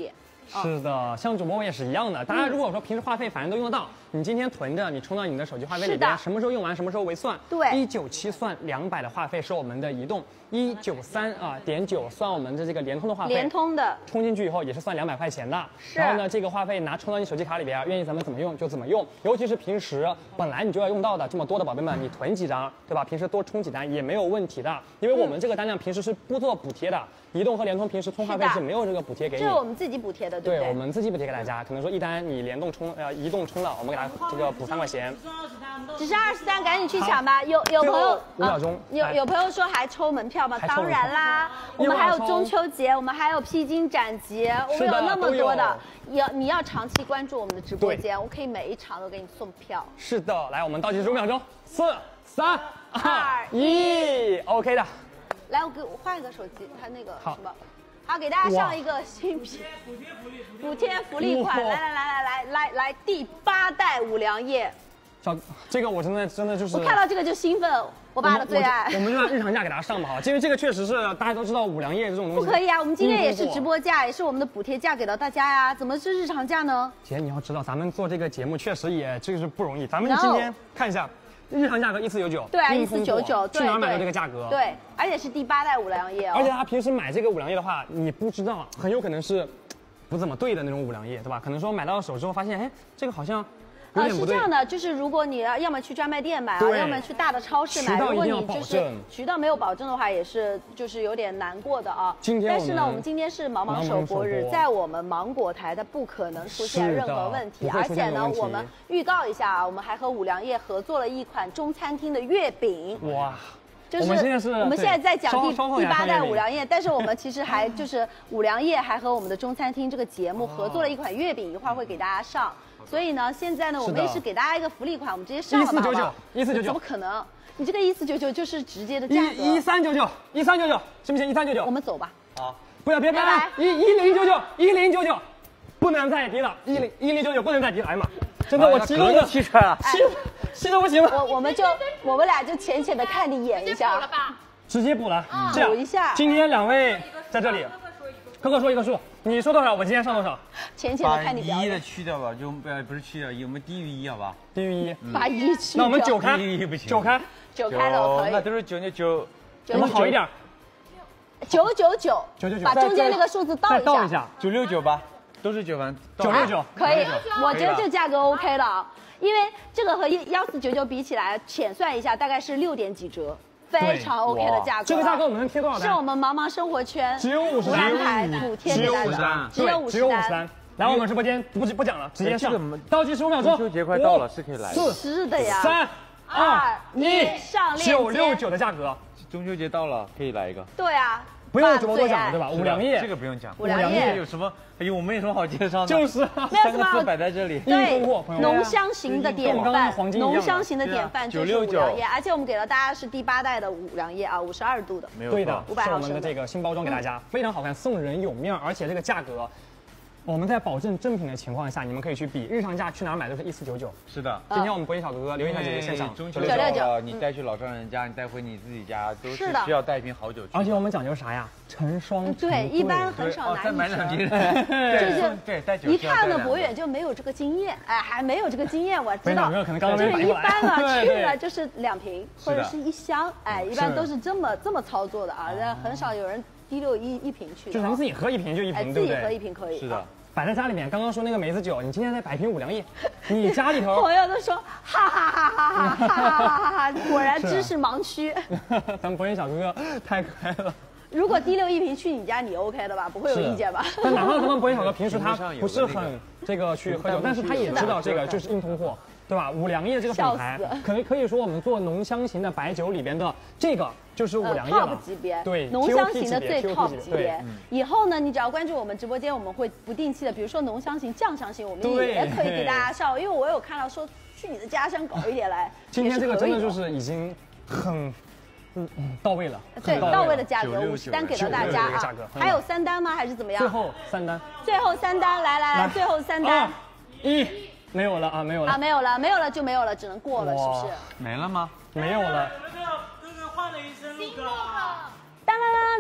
是的，像主播我也是一样的。大家如果说平时话费反正都用得到，你今天囤着，你充到你的手机话费里边，什么时候用完什么时候为算。 对， 一九七算两百的话费是我们的移动，一九三啊点九算我们的这个联通的话费。 联通的充进去以后也是算两百块钱的。 是。 然后呢，这个话费拿充到你手机卡里边，愿意咱们怎么用就怎么用。尤其是平时本来你就要用到的这么多的宝贝们，你囤几张，对吧？平时多充几单也没有问题的，因为我们这个单量平时是不做补贴的。移动和联通平时充话费是没有这个补贴给你， 这是我们自己补贴的，对不对？ 对，我们自己补贴给大家。可能说一单你联动充呃移动充了，我们给他这个补三块钱。 只剩二十单，赶紧去抢吧！有有朋友五秒钟， 有有朋友说还抽门票吗？当然啦，我们还有中秋节，我们还有披荆斩棘，我们有那么多的。要你要长期关注我们的直播间，我可以每一场都给你送票。 是的，来，我们倒计时五秒钟，四、三、二、一 ，OK 的。 来，我给我换一个手机，它那个什么，好，给大家上一个新品补贴福利款，来来来来来来来，第八代五粮液。 小，这个我真的真的就是， 我看到这个就兴奋，我爸的最爱。 我们就按日常价给大家上吧，好，因为这个确实是大家都知道五粮液这种东西。 不可以啊，我们今天也是直播价，也是我们的补贴价给到大家呀，怎么是日常价呢？ 姐，你要知道，咱们做这个节目确实也这个是不容易，咱们今天看一下。日常价格一四九九， 对啊，一四九九， 去哪儿买的这个价格？ 对，而且是第八代五粮液哦。 而且他平时买这个五粮液的话，你不知道，很有可能是不怎么对的那种五粮液，对吧？可能说买到手之后发现，哎，这个好像有点不对。 呃，是这样的，就是如果你要么去专卖店买啊，要么去大的超市买，如果你就是渠道没有保证的话，也是就是有点难过的啊。 今天但是呢，我们今天是芒芒首播日，在我们芒果台它不可能出现任何问题，而且呢，我们预告一下啊，我们还和五粮液合作了一款中餐厅的月饼。 哇！ 就是我们现在在讲第第八代五粮液，但是我们其实还就是五粮液还和我们的中餐厅这个节目合作了一款月饼，一会儿会给大家上。所以呢，现在呢，我们也是给大家一个福利款，我们直接上了吧，好不好？ 一四九九， 怎么可能？你这个一四九九就是直接的价格。 一三九九，一三九九，行不行？一三九九， 我们走吧。 好，不要别别来，一一零九九，一零九九，不能再低了，一零一零九九不能再低了。哎呀妈，真的我激动的气出来了， 气气得不行了。 我我们就我们俩就浅浅的看你演一下， 直接补了，这样补一下。 今天两位在这里。可可说一个数，你说多少，我今天上多少。 浅浅的看你表演。 一的去掉吧，就不不是去掉一，我们低于一好吧？ 低于一， 把一去掉。 那我们九开， 不行， 九开， 九开了可以。 那都是九九九， 我们好一点。 九九九， 九九九， 把中间那个数字倒一下。 倒一下， 九六九吧，都是九番， 九六九可以。我觉得这价格 OK 的，因为这个和幺四九九比起来，浅算一下大概是六点几折。非常 OK 的价格， 这个价格我们能贴多少单？ 是我们芒芒生活圈只有五十单， 台补贴给大家，只有五十单。 来，我们直播间不不讲了，直接上。倒计十五秒钟。 中秋节快到了，是可以来的。 是的呀。 三二一， 上链接。 九六九的价格。 中秋节到了，可以来一个。 对啊。 不用主播多讲了，对吧？五粮液这个不用讲。 五粮液有什么？哎呦，我们有什么好介绍的？ 就是三个字摆在这里。 对，浓香型的典范，浓香型的典范就是五粮液，而且我们给了大家是第八代的五粮液啊，五十二度的。 对的，是我们的这个新包装给大家，非常好看，送人有面，而且这个价格。我们在保证正品的情况下，你们可以去比日常价去哪儿买都是一四九九。 是的， 今天我们博弈小哥哥刘一凡姐姐现场中秋节了，你带去老丈人家，你带回你自己家都是需要带一瓶好酒去。 而且我们讲究啥呀？成双成对，一般很少拿买两瓶。 就是对，带酒。 一看呢，博远就没有这个经验，哎，还没有这个经验，我知道。 没有，可能刚刚就是一般呢去了就是两瓶或者是一箱，哎，一般都是这么这么操作的啊，很少有人滴溜一一瓶去的。 就咱们自己喝一瓶就一瓶， 对不对？自己喝一瓶可以。 是的。 摆在家里面，刚刚说那个梅子酒，你今天再摆一瓶五粮液，你家里头朋友都说哈哈哈哈哈哈哈哈哈，果然知识盲区。 咱们博弈小哥哥太可爱了。 如果滴溜一瓶去你家，你 OK 的吧？不会有意见吧？ 但哪怕咱们博弈小哥平时他不是很这个去喝酒，但是他也知道这个就是硬通货。对吧？五粮液这个品牌，可能可以说我们做浓香型的白酒里边的这个就是五粮液了。 top 级别， 对， 浓香型的最 top 级别。以后呢，你只要关注我们直播间，我们会不定期的，比如说浓香型、酱香型，我们也可以给大家上。因为我有看到说去你的家乡搞一点来。 今天这个真的就是已经很。嗯嗯，到位了， 对，到位的价格，五十单给到大家啊。还有三单吗？还是怎么样？ 最后三单。 最后三单，来来来，最后三单。 一。没有了啊，没有了啊，没有了，没有了就没有了，只能过了，是不是？ 没了吗？ 没有了。 哥哥，哥哥换了一身 look。 当当当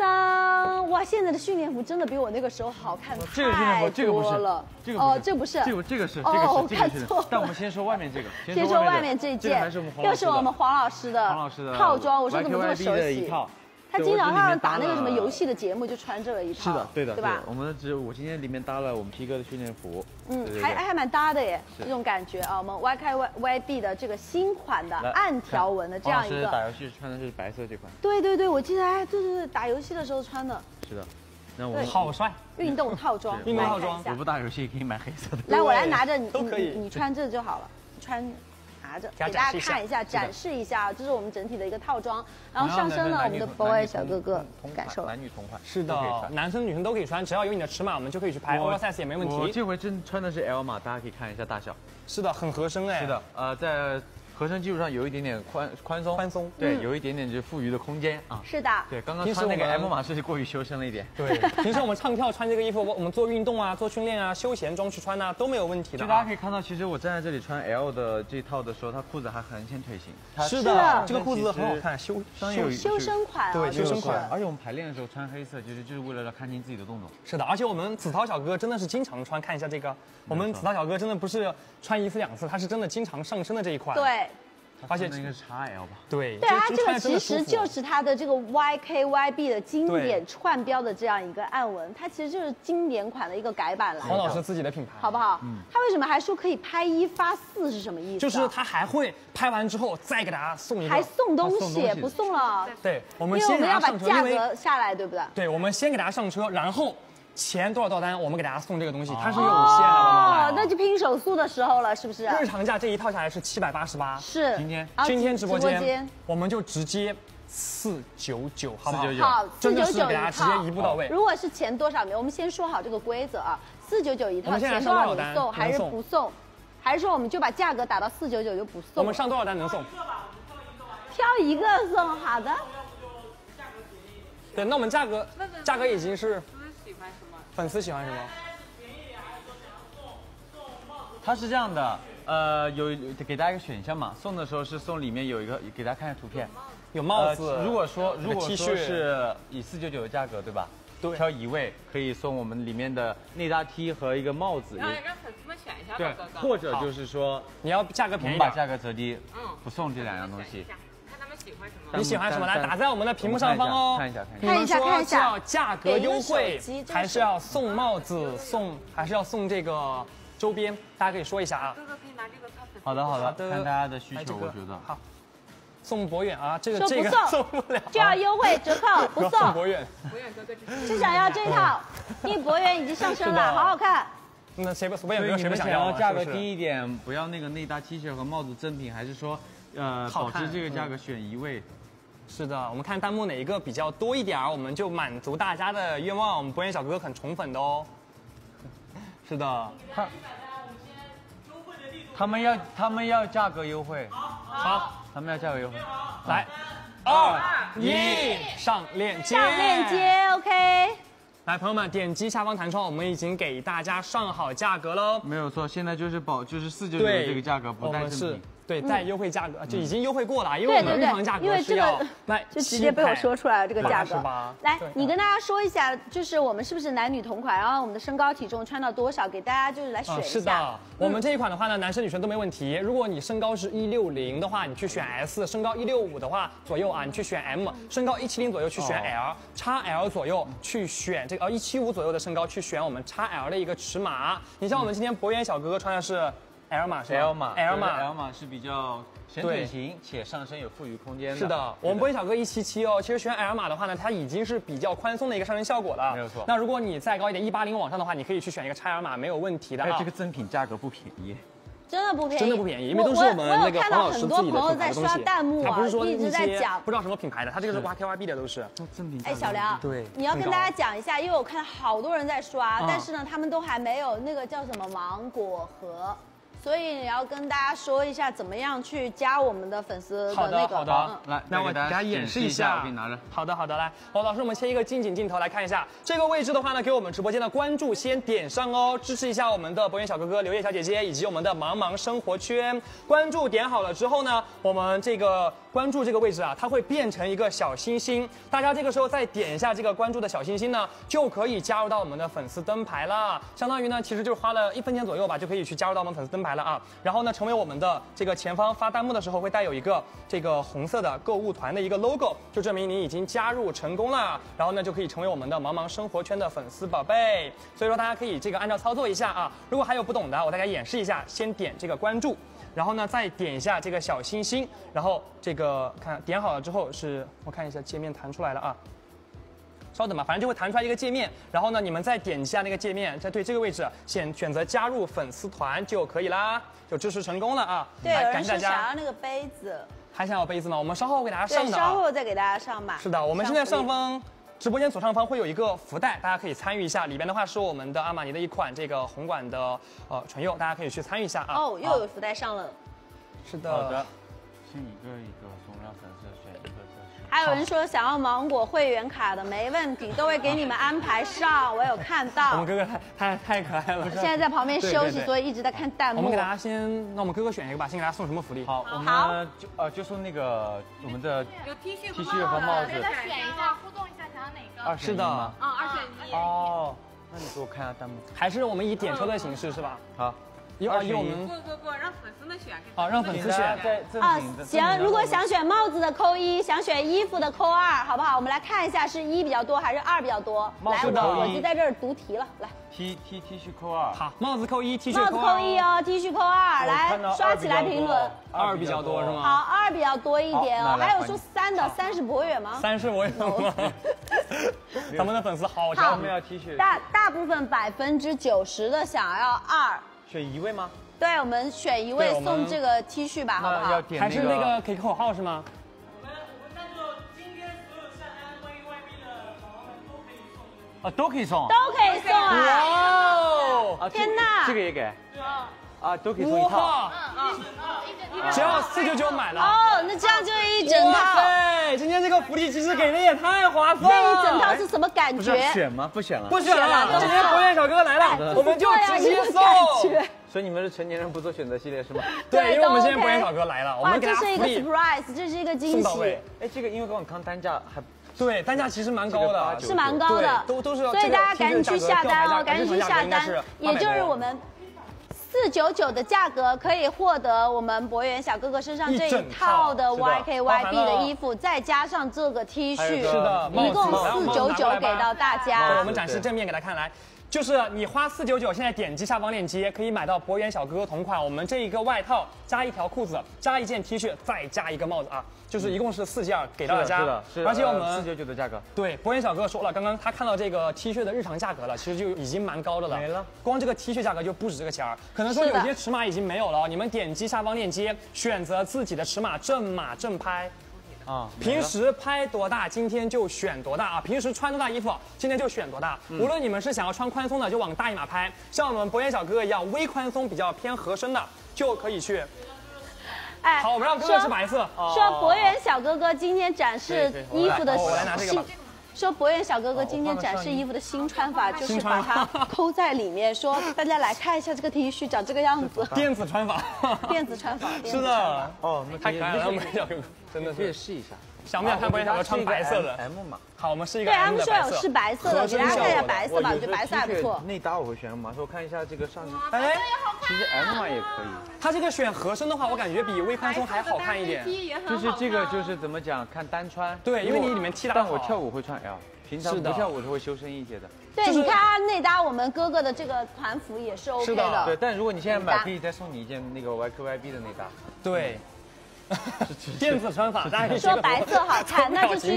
当！哇，现在的训练服真的比我那个时候好看这个训练服，这个不是了。 这个哦，这不是， 这个这个是， 哦， 这个我看错了。 但我们先说外面这个， 先说外面这件，又是我们黄老师的黄老师的套装，我说怎么这么熟悉？他经常他打那个什么游戏的节目就穿这个一套， 是的，对的， 对吧？ 我们只我今天里面搭了我们 P 哥的训练服， 嗯，还还蛮搭的耶，这种感觉啊。我们 Y K Y B 的这个新款的暗条纹的这样一个， 打游戏穿的是白色这款。 对对对，我记得哎，对对对，打游戏的时候穿的。 是的，那我们好帅， 运动套装， 运动套装， 我不打游戏可以买黑色的。 来，我来拿着你， 都可以， 你穿这就好了，穿。拿着给大家看一下，展示一下，这是我们整体的一个套装。然后上身呢，我们的 boy 小哥哥感受， 男女同款， 是的，男生女生都可以穿，只要有你的尺码，我们就可以去拍 oversize 也没问题。 我这回真穿的是 L 码，大家可以看一下大小。 是的，很合身哎。 是的，呃，在合身基础上有一点点宽宽松， 宽松， 对，有一点点就是富余的空间啊。 是的， 对，刚刚穿那个 M 码是过于修身了一点。 对，平时我们唱跳穿这个衣服，我我们做运动啊、做训练啊、休闲装去穿啊都没有问题的。 就大家可以看到，其实我站在这里穿 L 的这套的时候，它裤子还横线腿型。 是的，这个裤子很好看，修修修身款， 对，修身款。 而且我们排练的时候穿黑色，就是就是为了看清自己的动作。 是的，而且我们子韬小哥真的是经常穿，看一下这个，我们子韬小哥真的不是穿一次两次，他是真的经常上身的这一款。 对。 而且那个是 X L 吧？ 对， 对，它这个其实就是它的这个 Y K Y B 的经典串标的这样一个暗纹，它其实就是经典款的一个改版了。 黄老师自己的品牌， 好不好？嗯。他为什么还说可以拍一发四是什么意思？ 就是他还会拍完之后再给大家送一个， 还送东西，不送了。 对，我们因为我们要把价格下来，对不对？ 对，我们先给大家上车，然后。前多少到单，我们给大家送这个东西，它是有限的。哦， 那就拼手速的时候了，是不是？ 日常价这一套下来是七百八十八， 是。 今天今天直播间我们就直接四九九，好不好？ 好，四九九给大家直接一步到位。 如果是前多少名，我们先说好这个规则啊，四九九一套，前多少名送还是不送？还是说我们就把价格打到四九九就不送？ 我们上多少单能送？ 挑一个送，好的。 对，那我们价格价格已经是。粉丝喜欢什么？ 它是这样的，呃，有给大家一个选项嘛，送的时候是送里面有一个，给大家看一下图片， 有帽子。 呃、如果说如果说是以四九九的价格，对吧？ 对。 挑一位可以送我们里面的内搭 T 和一个帽子。 让让粉丝们选一下。 对，或者就是说你要价格便宜， 我们把价格折低，嗯，不送这两样东西。 喜欢什么？ 你喜欢什么？来打在我们的屏幕上方哦。 看一下， 看一下，看一下。 是要价格优惠，还是要送帽子？送还是要送这个周边？大家可以说一下啊。 哥哥可以拿这个擦粉。 好的，好的。看大家的需求，我觉得好。送博远啊，这个这个送不了， 就要优惠折扣，不送。 送博远。 博远哥哥就想要这套，因为博远已经上身了，好好看。 那谁不博远哥谁不想要？价格低一点，不要那个内搭 T 恤和帽子正品，还是说呃保持这个价格选一位？ 是的，我们看弹幕哪一个比较多一点儿，我们就满足大家的愿望。我们博远小哥哥很宠粉的哦。是的， 他他们要他们要价格优惠， 好， 他们要价格优惠。 来，二一，上链接， 上链接 ，OK。 来，朋友们，点击下方弹窗，我们已经给大家上好价格喽。 没有错，现在就是保就是四九九的这个价格，不带正品。 对，带优惠价格就已经优惠过了，因为我们日常价格是要来， 就直接被我说出来了这个价格。来， 对你跟大家说一下，就是我们是不是男女同款，然后我们的身高体重穿到多少，给大家就是来选一下。 是的，我们这一款的话呢，男生女生都没问题。如果你身高是一六零的话，你去选 S； 身高一六五的话左右啊，你去选 M； 身高一七零左右去选 L； X L 左右去选这个呃一七五左右的身高去选我们 X L 的一个尺码。你像我们今天博远小哥哥穿的是 L 码是吧 ？L 码 ，L 码 ，L 码是比较显腿型且上身有富余空间的。 是的，我们博远小哥一七七哦，其实选 L 码的话呢，它已经是比较宽松的一个上身效果了。 没有错。 那如果你再高一点，一八零往上的话，你可以去选一个 X L 码，没有问题的。 哎，这个正品价格不便宜。 真的不便宜， 真的不便宜，因为都是我们那个黄老师自己的品牌的东西。他不是说一直在讲不知道什么品牌的，他这个是 Y K Y B 的都是。 正品。 哎，小梁， 对， 你要跟大家讲一下，因为我看好多人在刷，但是呢，他们都还没有那个叫什么芒果盒。 所以你要跟大家说一下怎么样去加我们的粉丝好的那个。 的好的， 嗯来， 那我给大家演示一下。 我给你拿着。 好的好的，来，好，老师我们切一个近景镜头来看一下这个位置的话呢，给我们直播间的关注先点上哦，支持一下我们的博源小哥哥、刘烨小姐姐以及我们的茫茫生活圈。关注点好了之后呢，我们这个关注这个位置啊，它会变成一个小星星，大家这个时候再点一下这个关注的小星星呢，就可以加入到我们的粉丝灯牌了。相当于呢，其实就是花了一分钱左右吧，就可以去加入到我们粉丝灯牌了啊。然后呢，成为我们的这个前方发弹幕的时候会带有一个这个红色的购物团的一个 logo， 就证明你已经加入成功了。然后呢，就可以成为我们的茫茫生活圈的粉丝宝贝。所以说大家可以这个按照操作一下啊。如果还有不懂的，我大概演示一下，先点这个关注。然后呢，再点一下这个小星星，然后这个看点好了之后是，我看一下界面弹出来了啊，稍等吧，反正就会弹出来一个界面，然后呢，你们再点一下那个界面，再对这个位置选选择加入粉丝团就可以啦，就支持成功了啊！ 对，有来人说感谢大家。 想要那个杯子， 还想要杯子吗？我们稍后给大家对， 上的啊。 稍后再给大家上吧。 是的，我们现在上福利方直播间左上方会有一个福袋，大家可以参与一下。里边的话是我们的阿玛尼的一款这个红管的呃唇釉，大家可以去参与一下啊。 哦，又有福袋上了。 是的。 好的，先一个一个送，让粉丝选一个再选。 还有人说想要芒果会员卡的，没问题，都会给你们安排上。我有看我到们，哥哥太太太可爱了。 现在在旁边休息， 对对对所以一直在看弹幕我们给。大家先，那我们哥哥选一个吧，先给大家送什么福利？ 好，我好们就呃就送那个我们的有 T 恤 T 恤和帽子可以再选一下，互动一下，想要哪个？ 二选是的一吗？ 嗯，二选一。 哦，那你给我看一下弹幕。 还是我们以点车的形式是吧？ 好， 以啊以我们不不不，让粉丝们选。 啊让粉丝选。 在赠啊品的。 行，如果想选帽子的扣一，想选衣服的扣二，好不好？我们来看一下是一比较多还是二比较多。来，我帽子扣一的手机在这儿读题了，来， T T T 恤扣二。 好，帽子扣一，T 恤帽子扣一哦，T 恤扣二， 我来看到刷起来评论。 二比较多是吗？ 好，二比较多一点哦。 好那来还有说三的，三是博远吗？ 三是我有吗？咱们的粉丝好我调皮。 们要 T 恤。 大大部分百分之九十的想要二， 选一位吗？ 对，我们选一位对我们送这个 T 恤吧，好不那要好？ 点还是那个给口号是吗？ 我们我们那就今天所有下单关于外币的宝宝们都可以送一个。 啊，都可以送。 都可以送啊！ 哇哦！ 啊，这天哪这个也给。 对啊， 啊，都可以送一套。 哇！只要四九九买了。 哦，那这样就一整哇套。 塞！今天这个福利其实给的也太划算那了。 一整套是什么感不是要觉？ 选吗？不选了。 不选了，今天博远小哥哥来了，我们就直接送。 所以你们是成年人不做选择系列是吗？ 对，因为我们今天都博远 OK 小哥来了，我哇， 们给这是一个他福利 surprise，这是一个惊喜送到位。。 哎，这个因为官网康单价还对，单价其实蛮高的， 是蛮高的， 对都都是要所以这个大家赶紧去下单哦，赶紧去下单日常价格应该是， 也就是我们四九九的价格可以获得我们博远小哥哥身上这一套的一整套 Y K Y B 的衣服，再加上这个 T 恤， 还有个是的， 一共帽子四九九给到大对，我家们。展示正面给大家看来。就是你花四九九，现在点击下方链接可以买到博远小哥哥同款，我们这一个外套加一条裤子加一件 T 恤再加一个帽子啊，就是一共是四件给到大家。 是的，是的， 而且我四们九九的价格。 对博远小哥哥说了，刚刚他看到这个 T 恤的日常价格了，其实就已经蛮高的了。 没了， 光这个 T 恤价格就不止这个钱儿，可能说是的有些尺码已经没有了，你们点击下方链接，选择自己的尺码正码正拍。 啊， 平时拍多大，今天就选多大啊！平时穿多大衣服，今天就选多大。无论你们是想要穿宽松的，就往大一码拍；像我们博远小哥哥一样微宽松、比较偏合身的，就可以去。 哎， 好，我们让哥哥是白色。 说博远小哥哥今天展示衣服的哦我来拿这个吧新。说博远小哥哥今天展示衣服的新穿法，就是把它抠在里面。说大家来看一下这个 T 恤长这个样子， 电子穿法。 电子穿法，电是子穿法。 的， 哦，那太可爱了，博远小哥哥真的可以是。 试一下。 想不想看博远小哥穿白色的？ M 嘛。 好，我们试一个对，他 M 们的白色。 说有是白色的，给大家看一下白色吧，我觉得白色还不错。 内搭我会选吗？说我看一下这个上衣。 哎， 其实 M 码也可以。 它这个选合身的话，我感觉比微宽松还好看一点。 就是这个就是怎么讲，看单穿。 对，因为你里面 T 搭好。 但我跳舞会穿 L， 平常不跳舞就会修身一些的。 对，你看它内搭我们哥哥的这个团服也是 OK 的。 对，但如果你现在买，可以再送你一件那个 Y K Y B 的内搭。 对。电子穿法，大家可以说白色好看，那就是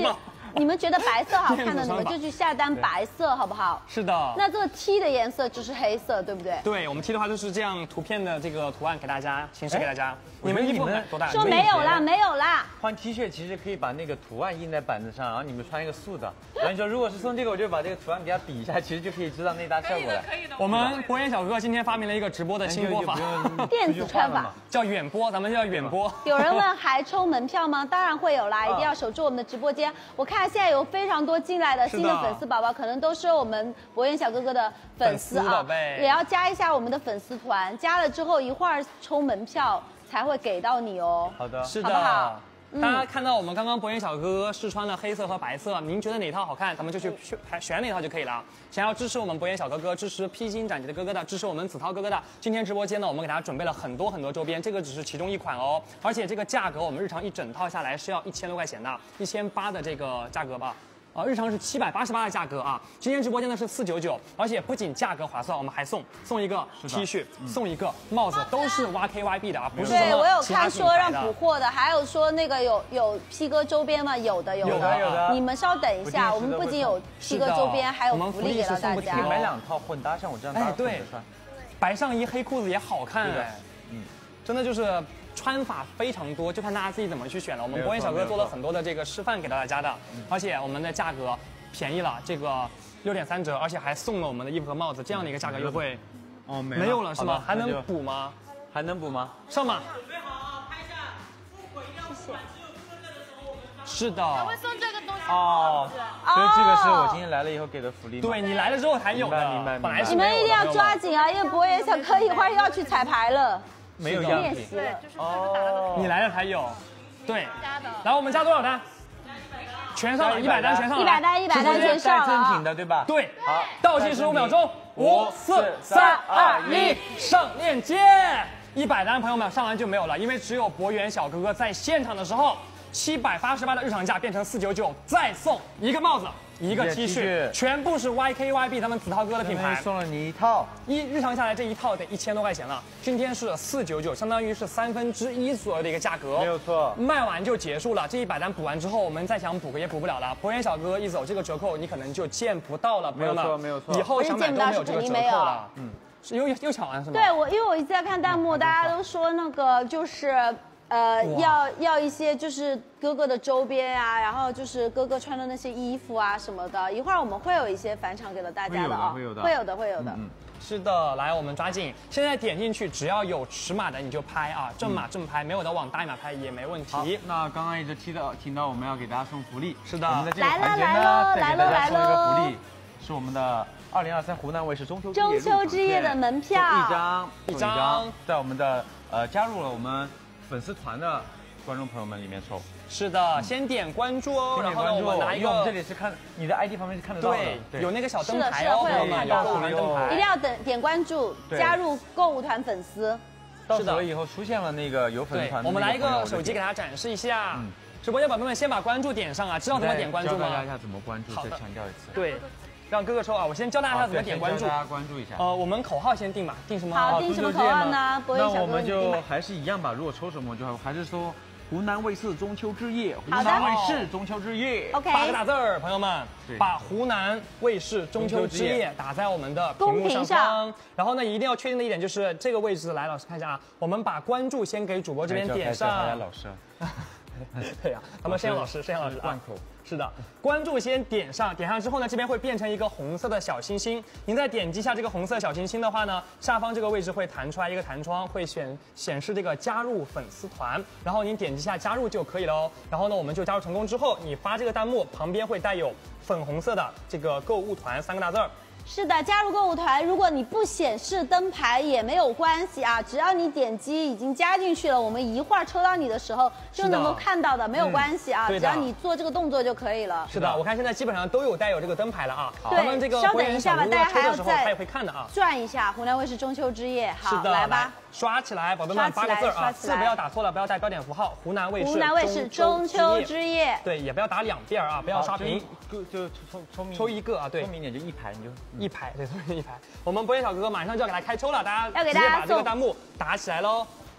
你们觉得白色好看的，你们就去下单白色，好不好？ 是的。 那这个 T 的颜色就是黑色，对不对？ 对，我们 T 的话就是这样图片的这个图案给大家显示给大家。你们衣服多大？ 说没有啦，没有啦。 换 T 恤其实可以把那个图案印在板子上，然后你们穿一个素的。然后你说如果是送这个，我就把这个图案给它比一下，其实就可以知道内搭效果了。 可以的。 我们博颜小哥哥今天发明了一个直播的新播法， 电子穿法， 叫远播，咱们叫远播。 有人问还抽门票吗？当然会有啦，一定要守住我们的直播间。我看现在有非常多进来的新的粉丝宝宝，可能都是我们博颜小哥哥的粉丝啊，也要加一下我们的粉丝团。加了之后一会儿抽门票才会给到你哦。 好的， 是的。 好不好？ 大家看到我们刚刚博颜小哥哥试穿了黑色和白色，您觉得哪套好看，咱们就去选选哪套就可以了。想要支持我们博颜小哥哥，支持披荆斩棘的哥哥的，支持我们子韬哥哥的，今天直播间呢，我们给大家准备了很多很多周边，这个只是其中一款哦。而且这个价格，我们日常一整套下来是要一千多块钱的，一千八的这个价格吧。啊，日常是七百八十八的价格啊，今天直播间呢是四九九，而且不仅价格划算，我们还送送一个 T 恤，送一个帽子，都是 Y K Y B 的啊，不是什么对我有其他看说让品牌的补货的，还有说那个有有 P 哥周边吗？有的，有的， 有的有的你们稍等一下，我们不仅有 P 哥周边，还有福利给到大家。 可以买两套混搭，像我这样搭哎，对，白上衣黑裤子也好看哎， 嗯， 真的就是穿法非常多，就看大家自己怎么去选了。我们博颜小哥做了很多的这个示范给到大家的，而且我们的价格便宜了，这个六点三折，而且还送了我们的衣服和帽子，这样的一个价格优惠。 哦，没没有了是吗？还能补吗？ 还能补吗？ 上吧。 准备好啊，拍一下，付款一定要付款，只有出热的时候我们发。 是的。 我会送这个东西。 哦，所以这个是我今天来了以后给的福利。 对你来了之后才有的， 明白明白。 本来是你们一定要抓紧啊，因为博颜小哥一会儿又要去彩排了， 没有样品。 对，就是这个打了你来了才有。对。 加的。 来，我们加多少单？全上了，一百单全上了， 一百单一百单全上了。 正品的对吧？ 对， 好， 倒计时五秒钟，五、四、三、二、一，上链接。一百单朋友们上完就没有了，因为只有博颜小哥哥在现场的时候，七百八十八的日常价变成四九九，再送一个帽子。一个 T 恤，全部是 Y K Y B 他们子韬哥的品牌， 送了你一套， 一日常下来这一套得一千多块钱了，今天是四九九，相当于是三分之一左右的一个价格， 没有错， 卖完就结束了。这一百单补完之后，我们再想补个也补不了了。博颜小哥一走，这个折扣你可能就见不到了，朋友们， 没有错，没有错， 以后想买都没有这个折扣了。嗯，是又又抢完是吗？ 对我，因为我一直在看弹幕，大家都说那个就是。呃，要要一些就是哥哥的周边啊，然后就是哥哥穿的那些衣服啊什么的，一会儿我们会有一些返场给到大家的啊， 会有的， 会有的，会有的。 嗯， 是的，来，我们抓紧，现在点进去，只要有尺码的你就拍啊，正码正拍，没有的往大一码拍也没问题。 那刚刚一直听到听到我们要给大家送福利， 是的， 我们的这个来了来喽， 来喽来喽， 送一个福利，是我们的二零二三湖南卫视中秋中秋之夜的门票一张一张， 在我们的呃加入了我们粉丝团的观众朋友们里面抽。 是的，先点关注哦，然后呢我们拿一个， 因为我们这里是看你的 I D 旁边是看得到的， 对，有那个小灯牌哦， 朋友们， 有购物团灯牌， 一定要等点关注，加入购物团粉丝。 到时候以后出现了那个有粉丝团， 我们来一个手机给大家展示一下。嗯，直播间宝贝们先把关注点上啊，知道怎么点关注吗？ 教大家一下怎么关注，再强调一次。 对。让哥哥抽啊！我先教大家怎么点关注， 大家关注一下。 呃，我们口号先定吧，定什么？ 好，定什么口号呢？ 那我们就还是一样吧。如果抽什么，就还是说湖南卫视中秋之夜，湖南卫视中秋之夜。 OK， 八个大字儿，朋友们，把湖南卫视中秋之夜打在我们的屏幕上方。然后呢，一定要确定的一点就是这个位置，来，老师看一下啊，我们把关注先给主播这边点上。 老师。 对呀、啊，咱们摄像老师，摄像老师贯口。是的，关注先点上，点上之后呢，这边会变成一个红色的小星星。您再点击一下这个红色小星星的话呢，下方这个位置会弹出来一个弹窗，会显显示这个加入粉丝团，然后您点击一下加入就可以了哦。然后呢，我们就加入成功之后，你发这个弹幕旁边会带有粉红色的这个购物团三个大字儿。 是的，加入购物团，如果你不显示灯牌也没有关系啊，只要你点击已经加进去了，我们一会儿抽到你的时候就能够看到的，没有关系啊，嗯、只要你做这个动作就可以了。 是的，我看现在基本上都有带有这个灯牌了啊。 对， 咱们这个稍等一下吧，大家还要再他也会看的啊。 转一下湖南卫视中秋之夜，好， 是的， 来吧， 刷起来，宝贝们，八个字啊，字不要打错了，不要带标点符号。湖南卫视， 湖南卫视中秋之夜， 对，也不要打两遍啊，不要刷屏， 就就抽抽抽一个啊，对， 聪明点就一排，你就一排，对，聪明一排。我们博颜小哥哥马上就要给他开抽了，大家要给大家直接把这个弹幕打起来喽。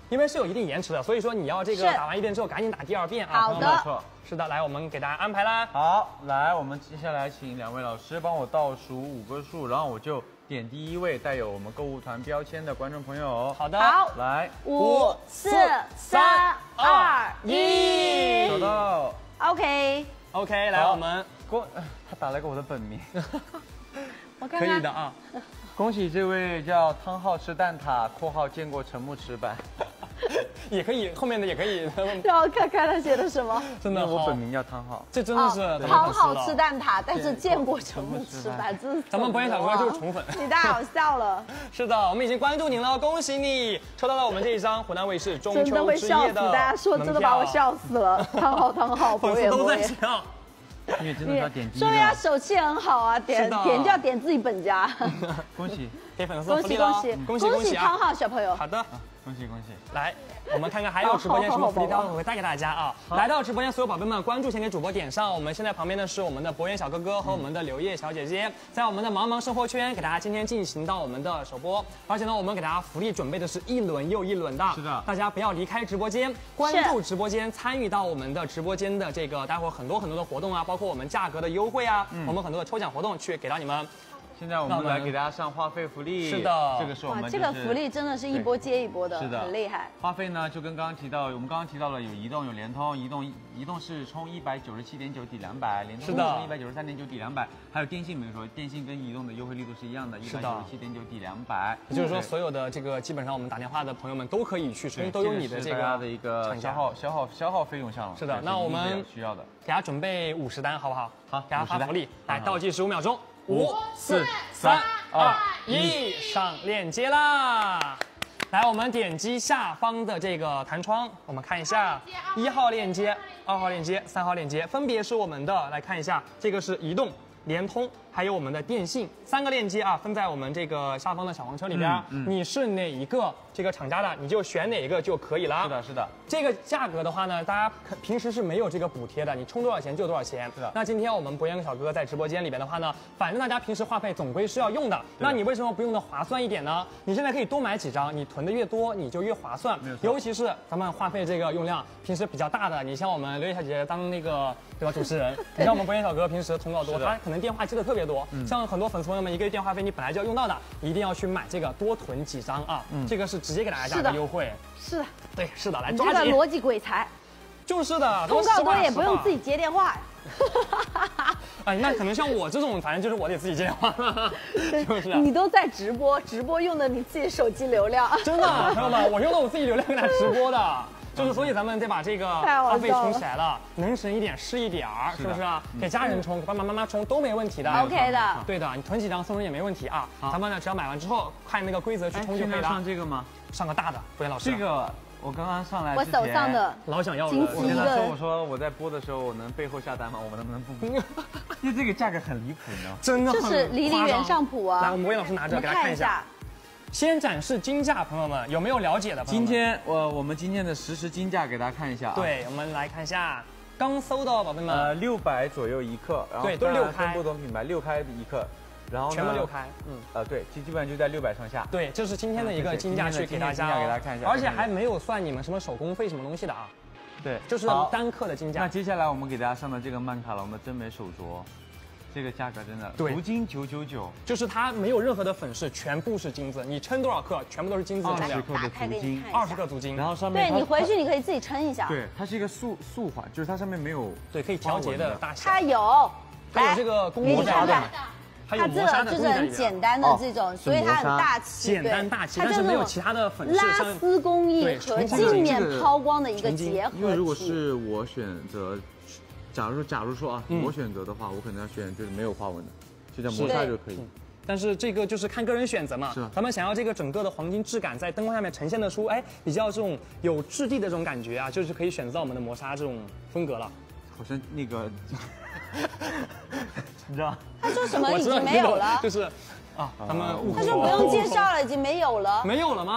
因为是有一定延迟的，所以说你要这个是打完一遍之后赶紧打第二遍啊。 好的朋友们没错。 是的，来，我们给大家安排啦。 好，来，我们接下来请两位老师帮我倒数五个数，然后我就点第一位带有我们购物团标签的观众朋友。 好的， 好， 来， 五、四、三、二、一， 找到。 OK， OK，来， 好我们恭，他打了个我的本名， 我看看。 可以的啊。 恭喜这位叫汤浩吃蛋挞（括号见过陈木池版）。 也可以，后面的也可以。 让我看看他写的什么。 真的好因为我本名叫汤浩。 这真的是咱们好粉丝了好吃蛋挞，但是见过陈木吃饭，真是。 咱们博彦小哥就是宠粉。 你太好笑了。 是的，我们已经关注您了，恭喜你抽到了我们这一张湖南卫视中真的秋会笑死， 之夜的大家说真的把我笑死了。汤好汤好， 粉丝都博彦博彦。 在笑。 因为真的是要点第一说明他个。 手气很好啊，点是的点就要点自己本家。 恭喜， 给粉丝恭喜福利了恭喜恭喜恭喜啊！ 汤好小朋友。 好的， 恭喜恭喜！ 来，我们看看还有直播间什么福利待会儿会带给大家啊！来到直播间，所有宝贝们，关注先给主播点上。我们现在旁边的是我们的博彦小哥哥和我们的刘烨小姐姐，在我们的茫茫生活圈给大家今天进行到我们的首播，而且呢，我们给大家福利准备的是一轮又一轮的。 是的大家不要离开直播间，关注直播间，参与到我们的直播间的这个待会儿很多很多的活动啊，包括我们价格的优惠啊，我们很多的抽奖活动去给到你们。 现在我们来给大家上话费福利。 是的这个是我们、 哇， 就是、 这个福利真的是一波接一波的， 是的， 很厉害。 话费呢，就跟刚刚提到，我们刚刚提到了有移动有联通，移动移动是充一百九十七点九抵两百，联通是的充一百九十三点九抵两百，还有电信没说，电信跟移动的优惠力度是一样的，一百九十七点九抵两百。 也就是说，所有的这个基本上我们打电话的朋友们都可以去充，都有你的这个的一个厂家消耗消耗消耗费用上了。 是的， 对那我们需要的， 给大家准备五十单，好不好？ 好给大家发五十单福利，来好倒计十五秒钟， 五四三三二二一，上链接啦！来，我们点击下方的这个弹窗，我们看一下一号链接、二号链接、三号链接，分别是我们的，来看一下，这个是移动、联通，还有我们的电信三个链接啊，分在我们这个下方的小黄车里边。 嗯嗯你是哪一个这个厂家的，你就选哪一个就可以了。 是的，是的。 这个价格的话呢，大家可平时是没有这个补贴的，你充多少钱就多少钱。 是的那今天我们博彦小哥在直播间里边的话呢，反正大家平时话费总归是要用的，那你为什么不用的划算一点呢？你现在可以多买几张，你囤的越多，你就越划算。 没有错尤其是咱们话费这个用量平时比较大的，你像我们刘烨小姐姐当那个对吧主持人，你像我们博彦小哥平时通告多， 是的他可能电话接的特别多，像很多粉丝朋友们一个月电话费你本来就要用到的，一定要去买这个多囤几张啊，这个是直接给大家价是的格优惠。 是的， 对，是的，来你抓紧。 这个逻辑鬼才， 就是的， 通告多也实话不用自己。接电话。 哎，那可能像我这种，反正就是我得自己接电话，是不是？ 你都在直播，直播用的你自己手机流量。 真的，朋友们，我用的我自己流量给大家直播的。就是所以咱们得把这个太好笑了话费充起来了，能省一点是一点儿，是不是啊？给家人充，给爸爸妈妈充都没问题的。 OK 的。 对的，你囤几张送人也没问题啊。咱们呢，只要买完之后看那个规则去充就可以了。 上这个吗？ 上个大的，博彦老师。 这个我刚刚上来我之前手上的老想要了。 金我跟他一个说，我说我在播的时候，我能背后下单吗？我能不能不？因为这个价格很离谱，你知道吗？ 真的这很是离离夸张原上谱啊。 来，我们博彦老师拿着我们给大家看一下。 看一下。 先展示金价，朋友们有没有了解的？朋友们今天我我们今天的实时金价给大家看一下啊。， 对，我们来看一下刚搜的宝贝们， 呃，六百左右一克，然后对都是六开分不同品牌，六开一克，然后呢全部六开，嗯。 呃，对，基基本上就在六百上下。 对，这是今天的一个金价去给大家、 今天的金价给大家看一下而且还没有算你们什么手工费什么东西的啊， 对， 就是好单克的金价。 那接下来我们给大家上的这个曼卡龙的真美手镯，这个价格真的， 对镀金九九九， 就是它没有任何的粉饰，全部是金子，你称多少克，全部都是金子的二十质量， 克的打开给镀金你看一下二十克足金， 然后上面它对你回去你可以自己称一下。 对，它是一个素素环，就是它上面没有对，可以调节的大小它，有， 它有这个公给磨砂的你看看， 还有它这磨砂的个就是很东西在里面简单的这种，所以它很大气， 简单大气， 它就是但没有其他的粉饰， 拉像丝工艺和对纯金镜面这个抛光的一个纯金结合体。 因为如果是我选择，假如假如说啊， 嗯我选择的话，我可能要选就是没有花纹的，就叫是磨砂就可以。 但是这个就是看个人选择嘛， 是吧咱们想要这个整个的黄金质感在灯光下面呈现得出，哎，比较这种有质地的这种感觉啊，就是可以选择我们的磨砂这种风格了。 好像那个，你知道？ 他说什么已我知道经没有了就？是啊，咱们误口他说不用介绍了，已经没有了。 没有了吗？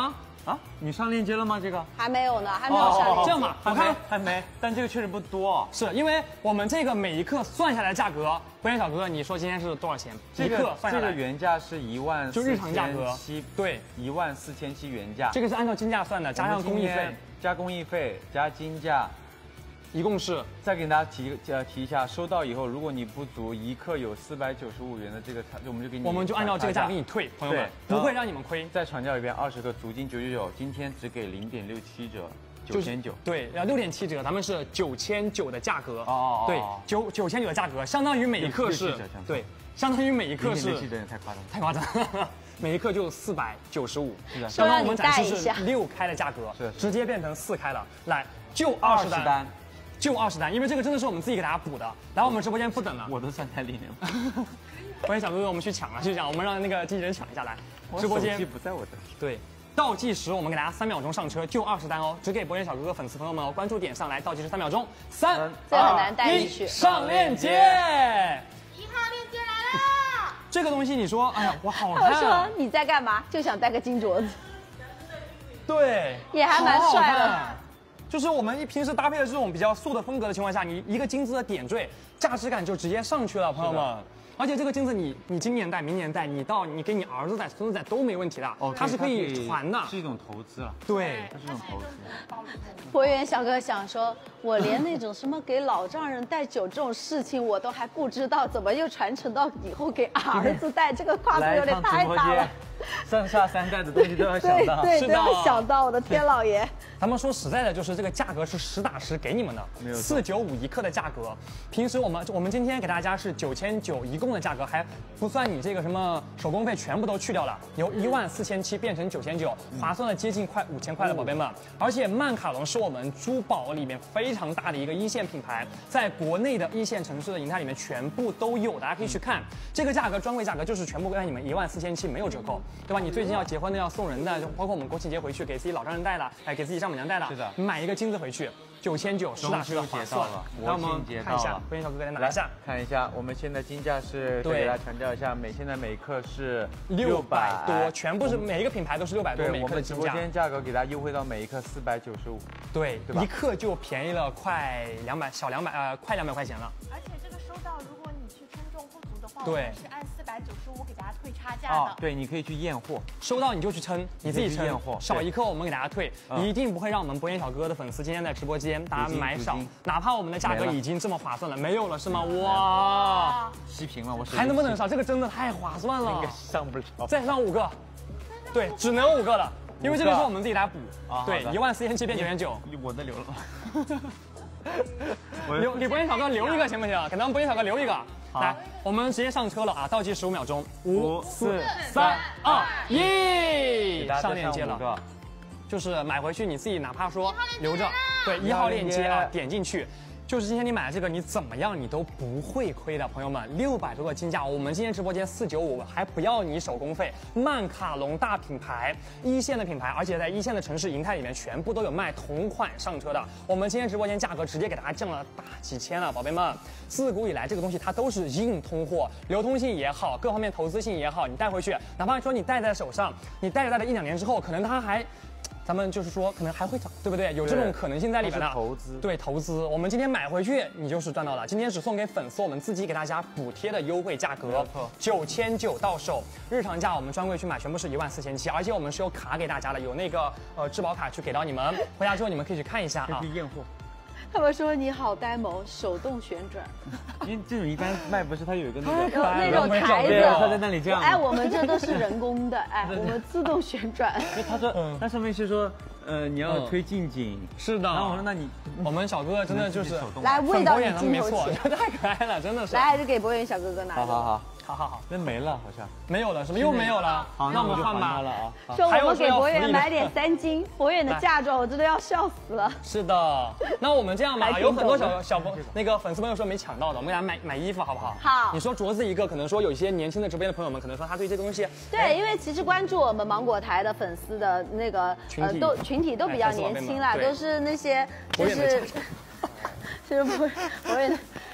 啊，你上链接了吗？这个还没有呢，还没有上链接。 这样吧，我还看没还没，但这个确实不多。 是因为我们这个每一克算下来价格，博彦小哥，你说今天是多少钱？ 这一克个算下来， 这个原价是一万， 就日常价格七对， 一万四千七原价。 这个是按照金价算的，加上工艺费， 加工艺费加金价， 一共是。 再给大家提呃提一下，收到以后，如果你不足一克有四百九十五元的这个，我们就给你， 我们就按照这个价给你退，朋友们不会让你们亏。 再强调一遍，二十克足金九九九，今天只给零点六七折。九千九， 对，要六点七折，咱们是九千九的价格， 哦， 对，九九千九的价格，相当于每一克是，对，相当于每一克是， 零点六七折也太夸张， 太夸张，每一克就四百九十五， 是的， 刚刚我们展示是六开的价格， 是直接变成四开了，来，就二十单，就二十单，因为这个真的是我们自己给大家补的，来我们直播间不等了， 我都算在里面了， 欢迎小哥哥，我们去抢了，去抢，我们让那个经纪人抢一下来，直播间不在我这， 对。倒计时，我们给大家三秒钟上车，就二十单哦，只给博彦小哥哥粉丝朋友们哦，关注点上来，倒计时三秒钟，三， 这很难带进去， 上链接， 一号链接来了。 这个东西你说，哎呀，我好看。 我说你在干嘛？就想戴个金镯子。 对， 也还蛮帅的。 就是我们一平时搭配的这种比较素的风格的情况下，你一个金子的点缀，价值感就直接上去了，朋友们。而且这个金子你你今年戴明年戴，你到你给你儿子戴孙子戴都没问题的，哦，它是可以传的， 是一种投资了。 对， 它是一种投资。 博远小哥想说，我连那种什么给老丈人戴酒这种事情我都还不知道，怎么又传承到以后给儿子戴？这个跨度有点太大了。 上下三代的东西都要想到， 对对，都要想到，我的天老爷！ 咱们说实在的，就是这个价格是实打实给你们的，四九五一克的价格。平时我们我们今天给大家是九千九一共的价格，还不算你这个什么手工费全部都去掉了，由一万四千七变成九千九，划算了接近快五千块了，宝贝们。而且曼卡龙是我们珠宝里面非常大的一个一线品牌，在国内的一线城市的银泰里面全部都有，大家可以去看。这个价格专柜价格就是全部给你们一万四千七，没有折扣。对吧？你最近要结婚的、要送人的，就包括我们国庆节回去给自己老丈人戴的，哎，给自己丈母娘戴的， 是的， 买一个金子回去，九千九，实打实的划算了。 国庆节到了， 欢迎小哥哥来拿一下， 看一下，我们现在金价是，对，给大家强调一下，每现在每克是六百多，全部是每一个品牌都是六百多，每克的金价。 我们直播间价格给大家优惠到每一克四百九十五， 对，对吧？一克就便宜了快两百，小两百，呃，快两百块钱了。 而且这个收到，如果你去称重不足的话， 对， 是按四百九十五给大家退差价的。哦， 对，你可以去验货， 收到你就去称，你自己称验货， 少一克我们给大家退，一定不会让我们博彦小哥哥的粉丝今天在直播间大家买少，哪怕我们的价格已经这么划算了，没有了是吗？哇， 息屏了，我还能不能少？这个真的太划算了， 应该上不了， 再上五个，对，只能五个了，因为这个是我们自己来补，对，一万四千七变九千九， 我的留了。 留给博彦小哥留一个行不行？给咱们博彦小哥留一个。来，我们直接上车了啊！倒计十五秒钟，五、四、三、二、一，上链接了。就是买回去你自己哪怕说留着，对，一号链接啊，点进去。就是今天你买的这个，你怎么样你都不会亏的，朋友们，六百多个金价，我们今天直播间四九五，还不要你手工费。曼卡龙大品牌，一线的品牌，而且在一线的城市银泰里面全部都有卖同款上车的。我们今天直播间价格直接给大家降了大几千了，宝贝们。自古以来这个东西它都是硬通货，流通性也好，各方面投资性也好，你带回去，哪怕说你戴在手上，你戴着戴着一两年之后，可能它还。咱们就是说，可能还会涨，对不对？有这种可能性在里面的。 投资， 对，投资。我们今天买回去，你就是赚到了。今天只送给粉丝，我们自己给大家补贴的优惠价格，九千九到手。日常价我们专柜去买，全部是一万四千七，而且我们是有卡给大家的，有那个呃质保卡去给到你们。回家之后你们可以去看一下啊。 可以验货。 他们说你好呆萌，手动旋转。 因为这种一般卖不是它有一个那个有那种台子， 它在那里这样。 哎，我们这都是人工的，哎，我们自动旋转。 因为他说，那上面是说，呃，你要推近景。 是的。 然后我说，那你我们小哥哥真的就是来喂到你镜头前，太可爱了，真的是。 来，还是给博远小哥哥拿。 好好好。 好好好， 那没了好像没有了，什么又没有了？ 好， 那我们换吧了啊。 说我们给博远买点三金，博远的嫁妆我真的要笑死了。 是的，那我们这样吧，有很多小小朋那个粉丝朋友说没抢到的，我们给他买买衣服好不好？ 好。 你说镯子一个，可能说有一些年轻的直播间的朋友们，可能说他对这个东西， 对，因为其实关注我们芒果台的粉丝的那个呃都群体都比较年轻啦，都是那些就是。就是博博远，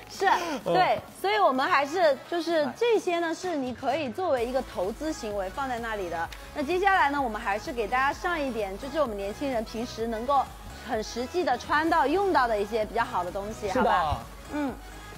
是，对，所以我们还是就是这些呢，是你可以作为一个投资行为放在那里的。那接下来呢，我们还是给大家上一点，就是我们年轻人平时能够很实际的穿到、用到的一些比较好的东西，好吧？嗯。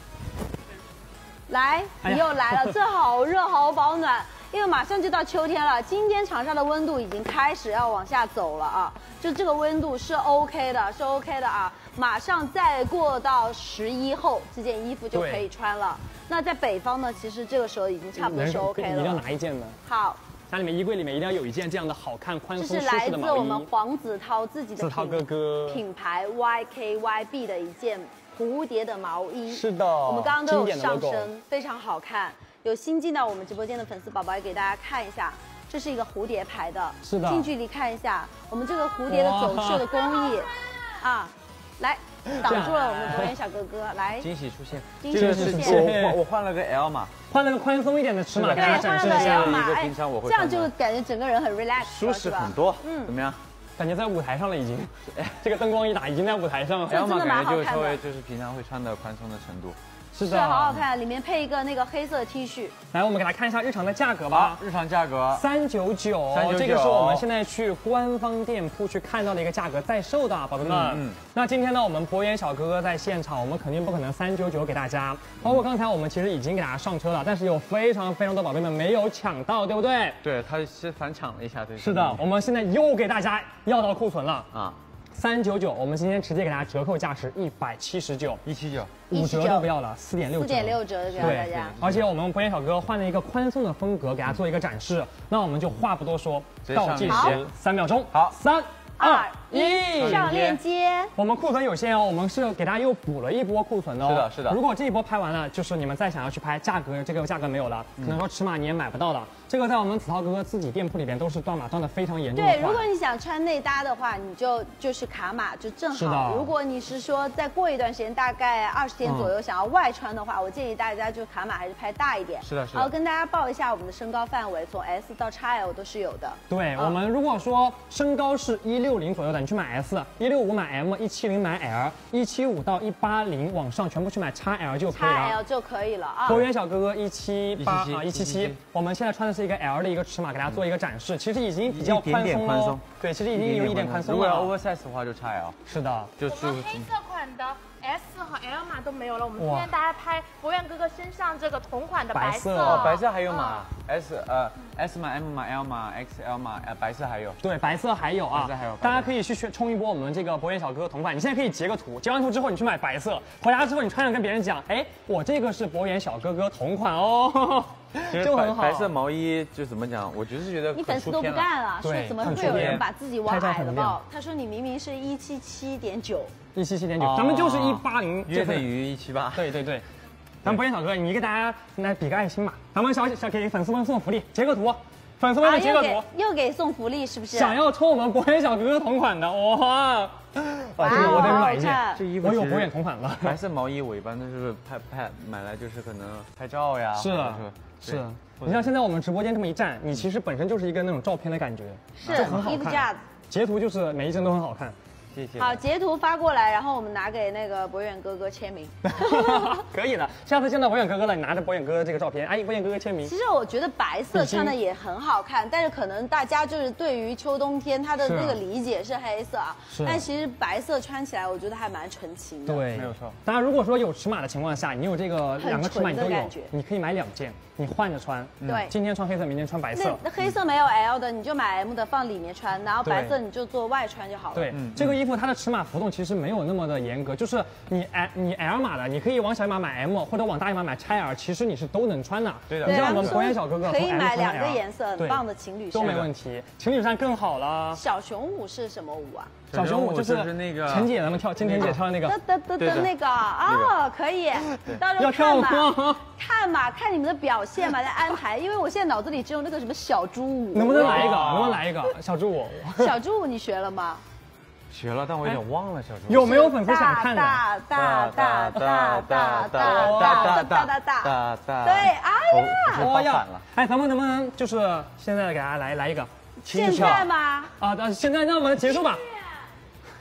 来，你又来了，这好热，好保暖。因为马上就到秋天了，今天长沙的温度已经开始要往下走了啊，就这个温度是 OK 的，是 OK 的啊。马上再过到十一后，这件衣服就可以穿了。那在北方呢，其实这个时候已经差不多是 OK 了。 你一定要拿一件的。 好， 家里面衣柜里面一定要有一件这样的好看、宽松、舒这是来适的毛衣。 自我们黄子韬自己的子韬哥哥品牌 Y K Y B 的一件蝴蝶的毛衣。 是的， 我们刚刚都有上经典的 logo 身，非常好看。有新进到我们直播间的粉丝宝宝也给大家看一下，这是一个蝴蝶牌的， 是的， 近距离看一下我们这个蝴蝶的走势的工艺，啊，来挡住了我们的博源小哥哥，来惊喜出现， 惊喜出现， 我我换了个 L 码， 换了个宽松一点的尺码， 对，换了个 L 码， 哎，平常我会这样就感觉整个人很 relax， 舒适很多，嗯，怎么样？ 感觉在舞台上了已经，这个灯光一打，已经在舞台上了。 L 码感觉就稍微就是平常会穿的宽松的程度。 是的， 是好好看，里面配一个那个黑色 T 恤。 来，我们给大家看一下日常的价格吧。 日常价格三九九，这个是我们现在去官方店铺去看到的一个价格，在售的，宝贝们。嗯。嗯那今天呢，我们博源小哥哥在现场，我们肯定不可能三九九给大家。包括刚才我们其实已经给大家上车了，但是有非常非常多宝贝们没有抢到，对不对？ 对，他是反抢了一下，对。 是的，我们现在又给大家要到库存了啊。 三九九，我们今天直接给大家折扣价是一百七十九， 一七九， 五折都不要了，四点六折， 四点六折给大家。 而且我们博源小哥换了一个宽松的风格，给大家做一个展示。那我们就话不多说，倒计时三秒钟，好，三二一， 上链接。 我们库存有限哦，我们是给大家又补了一波库存的哦。 是的，是的。 如果这一波拍完了，就是你们再想要去拍，价格这个价格没有了，可能说尺码你也买不到了。 这个在我们子韬哥哥自己店铺里边都是断码断的非常严重的。 对，如果你想穿内搭的话，你就就是卡码就正好。如果你是说再过一段时间，大概二十天左右想要外穿的话，嗯、我建议大家就卡码还是拍大一点。 是的，是的。 然后跟大家报一下我们的身高范围，从 S 到 X L 都是有的。 对、嗯、我们如果说身高是一六零左右的，你去买 S； 一六五买 M； 一七零买 L； 一七五到一八零往上全部去买 X L 就可以了。 X L 就可以了啊。 博源小哥哥一七八啊，一七七。我们现在穿的是一个 L 的一个尺。 尺码给大家做一个展示，其实已经比较宽松了。对，其实已经有一点宽松了。 如果要 oversize 的话，就 X L。 是的， 就是我们黑色款的 S 和 L 码都没有了。我们今天大家拍博源哥哥身上这个同款的白色， 哦，白色还有码 S 呃 S 码 M 码 L 码 X L 码呃白色还有。 对，白色还有啊， 白色还有。 大家可以去冲一波我们这个博源小哥哥同款。你现在可以截个图，截完图之后你去买白色，回家之后你穿上跟别人讲，哎，我这个是博源小哥哥同款哦。 就很好，白色毛衣就怎么讲，我就是觉得你粉丝都不干了，说怎么会有人把自己往矮了报？他说你明明是一七七点九， 一七七点九，咱们就是一八零， 约等于一七八。 对对对，咱们博源小哥，你给大家来比个爱心吧，咱们小小给粉丝们送福利，截个图，粉丝们截个图， 又给送福利是不是？ 想要抽我们博源小哥哥同款的，哇！ 哇，这个我得买一件， 这衣服我有博源同款了。 白色毛衣我一般都是拍拍买来就是可能拍照呀， 是是。你像现在我们直播间这么一站，你其实本身就是一个那种照片的感觉， 是很好看。 截图就是每一帧都很好看。 谢谢。 好，截图发过来，然后我们拿给那个博源哥哥签名。 可以了，下次见到博源哥哥了，你拿着博源哥哥这个照片，哎，博源哥哥签名。 其实我觉得白色穿的也很好看，但是可能大家就是对于秋冬天它的那个理解是黑色啊，但其实白色穿起来我觉得还蛮纯情的。 对， 没有错。 当然，如果说有尺码的情况下，你有这个两个尺码你都有，你可以买两件，你换着穿。 对， 今天穿黑色，明天穿白色。 那黑色没有 L 的，你就买 M 的放里面穿，然后白色你就做外穿就好了。 对，这个衣服它的尺码浮动其实没有那么的严格，就是你 L 你 L 码的，你可以往小码买 M， 或者往大码买 X L， 其实你是都能穿的。 对的， 你像我们博源小哥哥可以买两个颜色，很棒的情侣衫都没问题，情侣衫更好了。 小熊舞是什么舞啊？ 小熊舞就是那个陈姐他们跳，今天姐跳的那个。 得得得得那个哦，可以，到时候看嘛，看嘛，看你们的表现嘛，再安排。因为我现在脑子里只有那个什么小猪舞， 能不能来一个？能不能来一个小猪舞？ 小猪舞你学了吗？ 学了，但我有点忘了小猪。 有没有粉丝想看的？ 大大大大大大大大大大大，对，哎呀， 我要，哎，咱们能不能就是现在给大家来来一个？ 现在吗？ 啊，那现在让我们结束吧。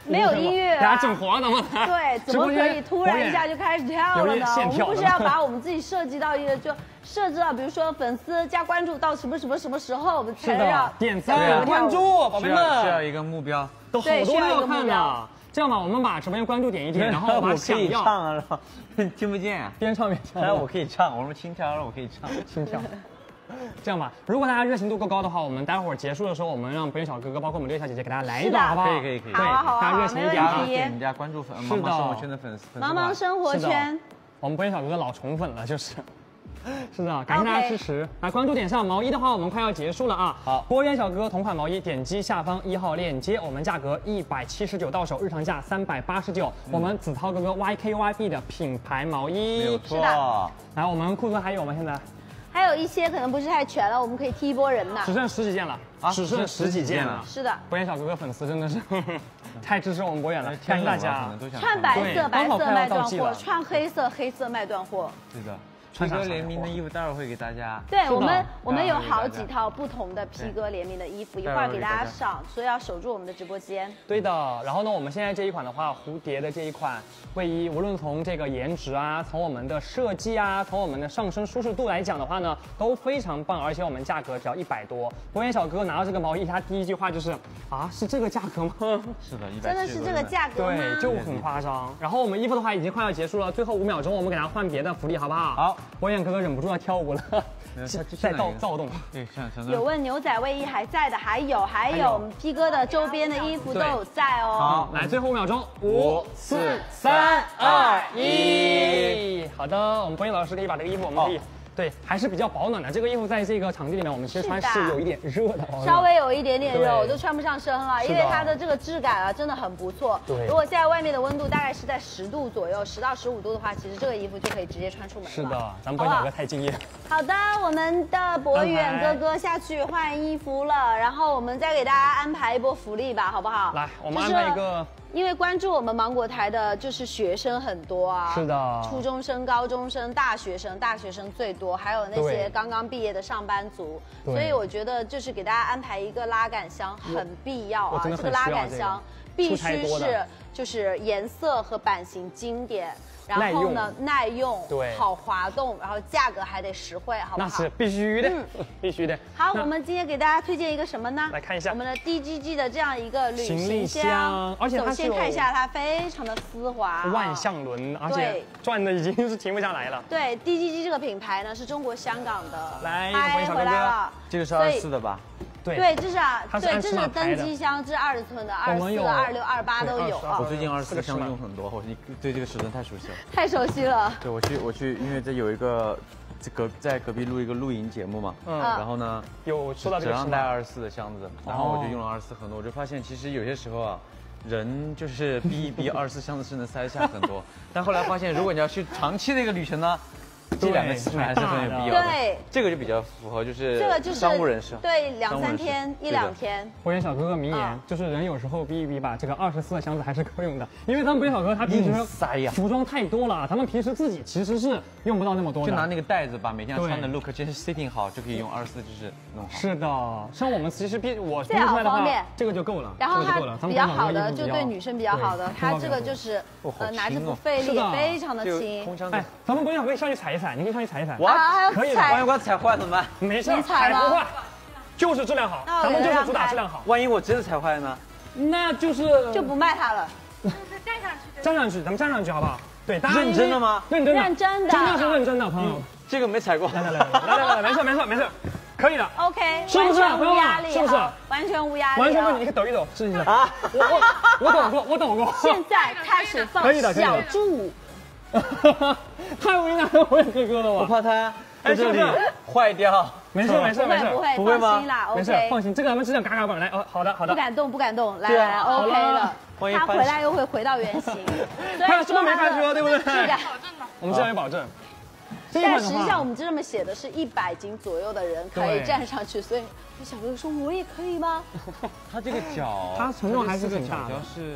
没有音乐、啊， 给大家整黄了吗？ 对，怎么可以突然一下就开始跳了呢？我们不是要把我们自己设计到一个就设置到，比如说粉丝加关注到什么什么什么时候，我们才让点赞关注，宝贝们需要一个目标， 都好多人要看呢。这样吧，我们把直播间关注点一点，然后把想要唱啊，听不见啊， 边唱边唱。 哎，我可以唱，我说轻跳，我可以唱， 轻跳。这样吧，如果大家热情度够高的话，我们待会儿结束的时候，我们让博远小哥哥，包括我们六小姐姐给大家来一段，好不好？ 可以可以可以。 对，大家热情一点啊！ 给你们家关注粉，茫茫生活圈的粉丝， 茫茫生活圈， 我们博远小哥哥老宠粉了，就是。是的，感谢大家支持。来，关注点上毛衣的话，我们快要结束了啊。 好， 博远小哥哥同款毛衣，点击下方一号链接，我们价格一百七十九到手，日常价三百八十九。我们子韬哥哥 Y K Y B 的品牌毛衣， 没有错。 来，我们库存还有吗？现在？ 还有一些可能不是太全了，我们可以踢一波人呢。 只剩十几件了啊！只剩十几件了。 是的， 博远小哥哥粉丝真的是太支持我们博远了，感谢大家。 穿白色白色卖断货，穿黑色黑色卖断货。 是的。P 哥联名的衣服待会儿会给大家。 对我们，我们有好几套不同的 P 哥联名的衣服，一会儿给大家上，所以要守住我们的直播间。 对的，然后呢，我们现在这一款的话，蝴蝶的这一款卫衣，无论从这个颜值啊，从我们的设计啊，从我们的上身舒适度来讲的话呢，都非常棒，而且我们价格只要一百多。博远小哥拿到这个毛衣，他第一句话就是啊，是这个价格吗？ 是的， 真的是这个价格吗？ 对，就很夸张。然后我们衣服的话已经快要结束了，最后五秒钟，我们给大家换别的福利，好不好？ 好， 博远哥哥忍不住要跳舞了，在躁躁动。 对， 有问牛仔卫衣还在的，还有还有我们 P 哥的周边的衣服都有在哦。 好，来最后五秒钟，五、四、三、二、一。好的，我们博远老师可以把这个衣服，我们可以。对，还是比较保暖的。这个衣服在这个场地里面，我们其实穿是有一点热的， 稍微有一点点热，我都穿不上身了，因为它的这个质感啊，真的很不错。 对， 如果现在外面的温度大概是在十度左右，十到十五度的话，其实这个衣服就可以直接穿出门了。 是的，咱们博远小哥太敬业。 好的，我们的博远哥哥下去换衣服了，然后我们再给大家安排一波福利吧，好不好？ 来，我们安排一个。 因为关注我们芒果台的就是学生很多啊， 是的， 初中生、高中生、大学生，大学生最多，还有那些刚刚毕业的上班族，所以我觉得就是给大家安排一个拉杆箱很必要啊，这个拉杆箱必须是就是颜色和版型经典。然后呢，耐用， 对， 好滑动，然后价格还得实惠，好不好？ 那是必须的，嗯、必须的。 好，我们今天给大家推荐一个什么呢？ 来看一下我们的 D G G 的这样一个旅行箱，而且它首先看一下它非常的丝滑， 万向轮，而且转的已经是停不下来了。 对 ，D G G 这个品牌呢是中国香港的， 来， 嗨，回来了， 这个是二十四的吧？ 对， 对，这是啊，对，这是登机箱，这是二十寸的，二十四、二六、二八都有啊。 我最近二十四箱用很多，我对这个尺寸太熟悉了， 太熟悉了。 对，我去，我去，因为这有一个这隔在隔壁录一个露营节目嘛，嗯，然后呢， 有说到这个， 只让带二十四的箱子，然后我就用了二十四很多，我就发现其实有些时候啊。人就是逼一逼，二十四箱子是能塞下很多，但后来发现，如果你要去长期的一个旅程呢，这两个尺寸还是很有必要的。 对， 这个就比较符合就是这个就是商务人士， 对，两三天一两天。 博远小哥哥名言就是人有时候逼一逼吧，这个二十四的箱子还是够用的，因为咱们博远小哥他平时塞呀， 服装太多了，他们平时自己其实是用不到那么多的， 就拿那个袋子把每天穿的 look 真是 setting 好，就可以用二十四就是弄好。 是的，像我们其实比我拼出来的话，这个就够了， 然后它比较好的就对女生比较好的，它这个就是呃拿着不费力，非常的轻。 哎，咱们博远小哥可以上去踩一踩，你可以上去踩一踩。 我可以的， 万一我踩坏怎么办？ 没事，踩不坏，就是质量好，咱们就是主打质量好。 万一我真的踩坏了呢？ 那就是就不卖它了。 就是站上去， 站上去，咱们站上去好不好？对， 认真的吗？ 认真的， 认真的， 真的是认真的，朋友。 这个没踩过。 来来来来来来，没事没事没事，可以的。 OK， 是不是？ 无压力， 是不是？ 完全无压力， 完全不，你可以抖一抖，试一下啊！我我我抖过，我抖过。 现在开始放小猪舞。 太为难我哥哥了， 我怕他在这里坏掉。 没事没事没事， 不会不会放心啦 ，OK， 没事放心，这个咱们只想嘎嘎棒来哦，好的好的， 不敢动不敢动，来来来 ，OK 了，他回来又会回到原形。 他什么没开车对不对？ 质感， 我们质量有保证。 但实际上我们这么写的是一百斤左右的人可以站上去，所以小哥哥说我也可以吗？ 他这个脚， 他承重还是很大的， 是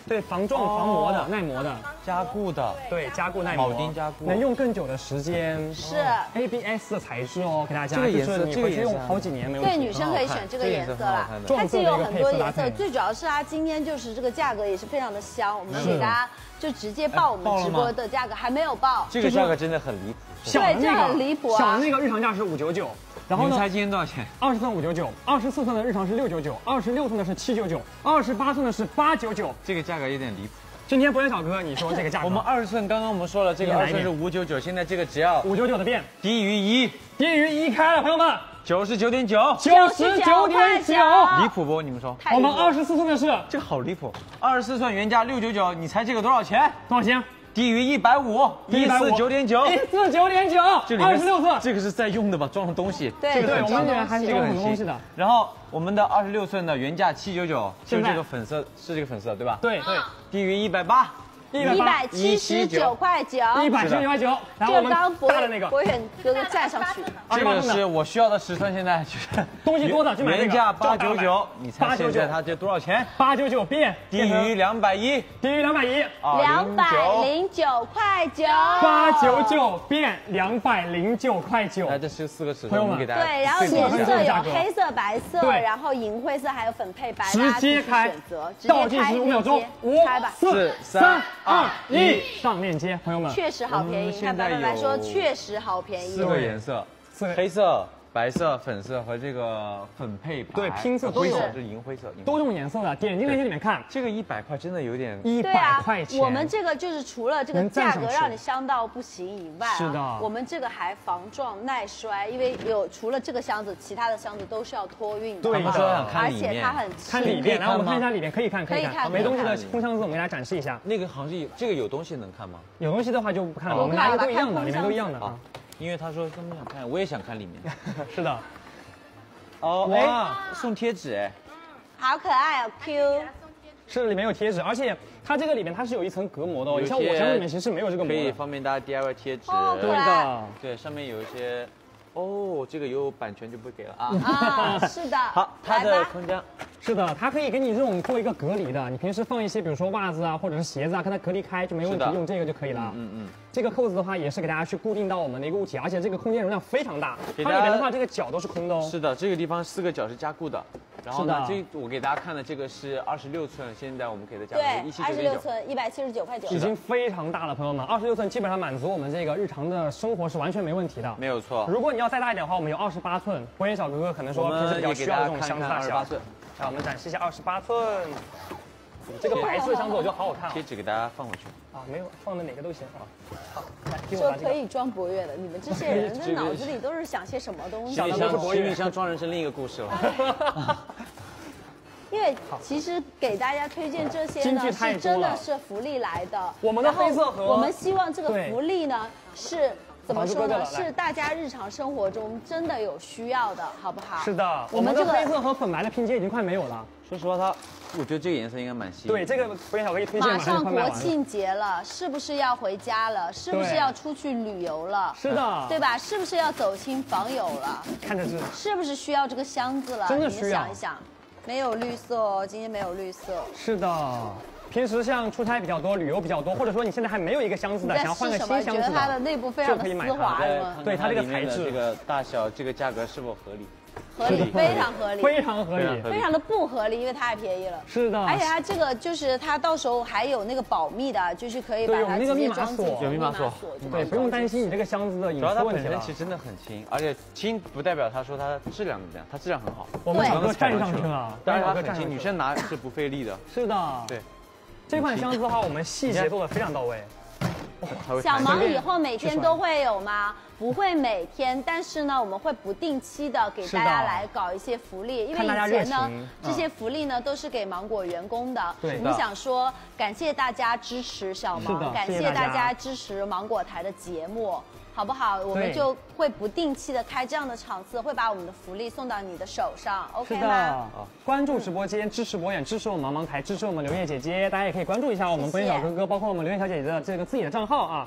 对，防撞、防磨的、耐磨的、 加固的， 对，加固耐磨， 铆钉加固， 能用更久的时间。 是 A B S 的材质哦，给大家， 这个颜色就是你回去用好几年没有问对， 题。 女生可以选这个颜色啦。它既有很多颜色，最主要是它今天就是这个价格也是非常的香，我们给大家就直接报我们直播的价格，还没有报。 这个价格真的很离谱。 小的那个很离谱啊！ 小的那个日常价是五九九，然后呢？ 你猜今天多少钱？ 二十寸五九九，二十四寸的日常是六九九，二十六寸的是七九九，二十八寸的是八九九。 这个价格有点离谱。 今天博源小哥，你说这个价格？ 我们二十寸刚刚我们说了，这个二十寸是五九九，现在这个只要五九九的变， 低于一， 低于一开了，朋友们， 九十九点九， 九十九点九， 离谱不？你们说？ 我们二十四寸的是这个好离谱，二十四寸原价六九九，你猜这个多少钱？ 多少钱？ 低于一百五，一四九点九， 一四九点九，二十六寸， 这个是在用的吧？装了东西， 对， 这个对，我们这边还是装很多东西的。 然后我们的二十六寸的原价七九九，就是这个粉色，是这个粉色对吧？ 对对， 低于一百八。 一百七十九块九， 一百七十九块九。然后我们大的那个， 博远哥哥站上去。 这个是我需要的尺寸，现在就是东西多的就买这个。 原价八九九，你猜现在它这多少钱？ 八九九变低于两百一， 低于两百一， 两百零九块九。 八九九变两百零九块九。 来，这是四个尺寸， 朋友们给大家。 对，然后颜色有黑色、白色，然后银灰色，还有粉配白， 直接开， 选择， 倒计时五秒钟，五、 开吧， 四、三、二、一。上链接，朋友们， 确实好便宜。看白白白说，确实好便宜。 四个颜色，黑色、白色、粉色和这个粉配白， 对，拼色都有， 是银灰色， 多种颜色的。点进链接里面看， 这个一百块真的有点一百块钱。 我们这个就是除了这个价格让你香到不行以外， 是的， 我们这个还防撞耐摔，因为有除了这个箱子，其他的箱子都是要托运的。 对的， 而且它很看里面，来我们看一下里面，可以看， 可以看， 没东西的空箱子我们给大家展示一下。 那个好像是有这个有东西能看吗？ 有东西的话就不看了，我们拿的都一样的，里面都一样的啊。 因为他说他们想看，我也想看里面。 是的。 哦，哇，送贴纸哎， 好可爱哦 ，Q。 是里面有贴纸，而且它这个里面它是有一层隔膜的哦，像我箱子里面其实没有这个膜， 可以方便大家 D I Y 贴纸。 对的， 对，上面有一些，哦，这个有版权就不给了啊。 啊，是的。 好，它的空间。 是的，它可以给你这种做一个隔离的，你平时放一些，比如说袜子啊，或者是鞋子啊，跟它隔离开就没问题，用这个就可以了。嗯嗯。这个扣子的话，也是给大家去固定到我们的一个物体，而且这个空间容量非常大。它里面的话，这个角都是空的哦。 是的，这个地方四个角是加固的。然后呢，这我给大家看的这个是二十六寸，现在我们给的价格是一七九点九。 二十六寸一百七十九块九。 已经非常大了，朋友们，二十六寸基本上满足我们这个日常的生活是完全没问题的。 没有错。 如果你要再大一点的话，我们有二十八寸。博源小哥哥可能说平时比较需要这种箱子大小。来，我们展示一下二十八寸，这个白色箱子我觉得好好看。 贴纸给大家放过去。 啊，没有，放的哪个都行啊。好，来， 说可以装博越的，你们这些人的脑子里都是想些什么东西？ 行李箱，行李箱装人是另一个故事了。 因为其实给大家推荐这些呢，是真的是福利来的。 我们的黑色盒， 我们希望这个福利呢是。怎么说呢？是大家日常生活中真的有需要的，好不好？ 是的，我们这个黑色和粉白的拼接已经快没有了。 说实话，它，我觉得这个颜色应该蛮吸引。 对，这个博源小哥一推荐， 马上国庆节了，是不是要回家了？是不是要出去旅游了？ 是的， 对吧？是不是要走亲访友了？ 看着是。 是不是需要这个箱子了？ 真的需要。 你们想一想，没有绿色哦，今天没有绿色。 是的。平时像出差比较多、旅游比较多，或者说你现在还没有一个箱子的，想要换个新箱子的， 觉得它的内部非常的丝滑吗？ 对，它这个材质、 这个大小、这个价格是否合理？ 合理，非常合理， 非常合理， 非常的不合理，因为太便宜了。 是的， 而且它这个就是它到时候还有那个保密的，就是可以把它直接装进去， 有密码锁， 对，不用担心你这个箱子的隐私问题了。 主要它本身其实真的很轻，而且轻不代表它说它质量怎么样，它质量很好。 我们小哥站上去了， 当然它很轻，女生拿是不费力的。 是的， 对。 这款箱子的话，我们细节做的非常到位。 小芒以后每天都会有吗？不会每天，但是呢，我们会不定期的给大家来搞一些福利，因为以前呢，这些福利呢都是给芒果员工的。 对， 我们想说感谢大家支持小芒，感谢大家支持芒果台的节目。好不好？我们就会不定期的开这样的场次，会把我们的福利送到你的手上 ，OK 吗？ 关注直播间，支持博远，支持我们芒芒台，支持我们刘烨姐姐，大家也可以关注一下我们博远小哥哥，包括我们刘烨小姐姐的这个自己的账号啊。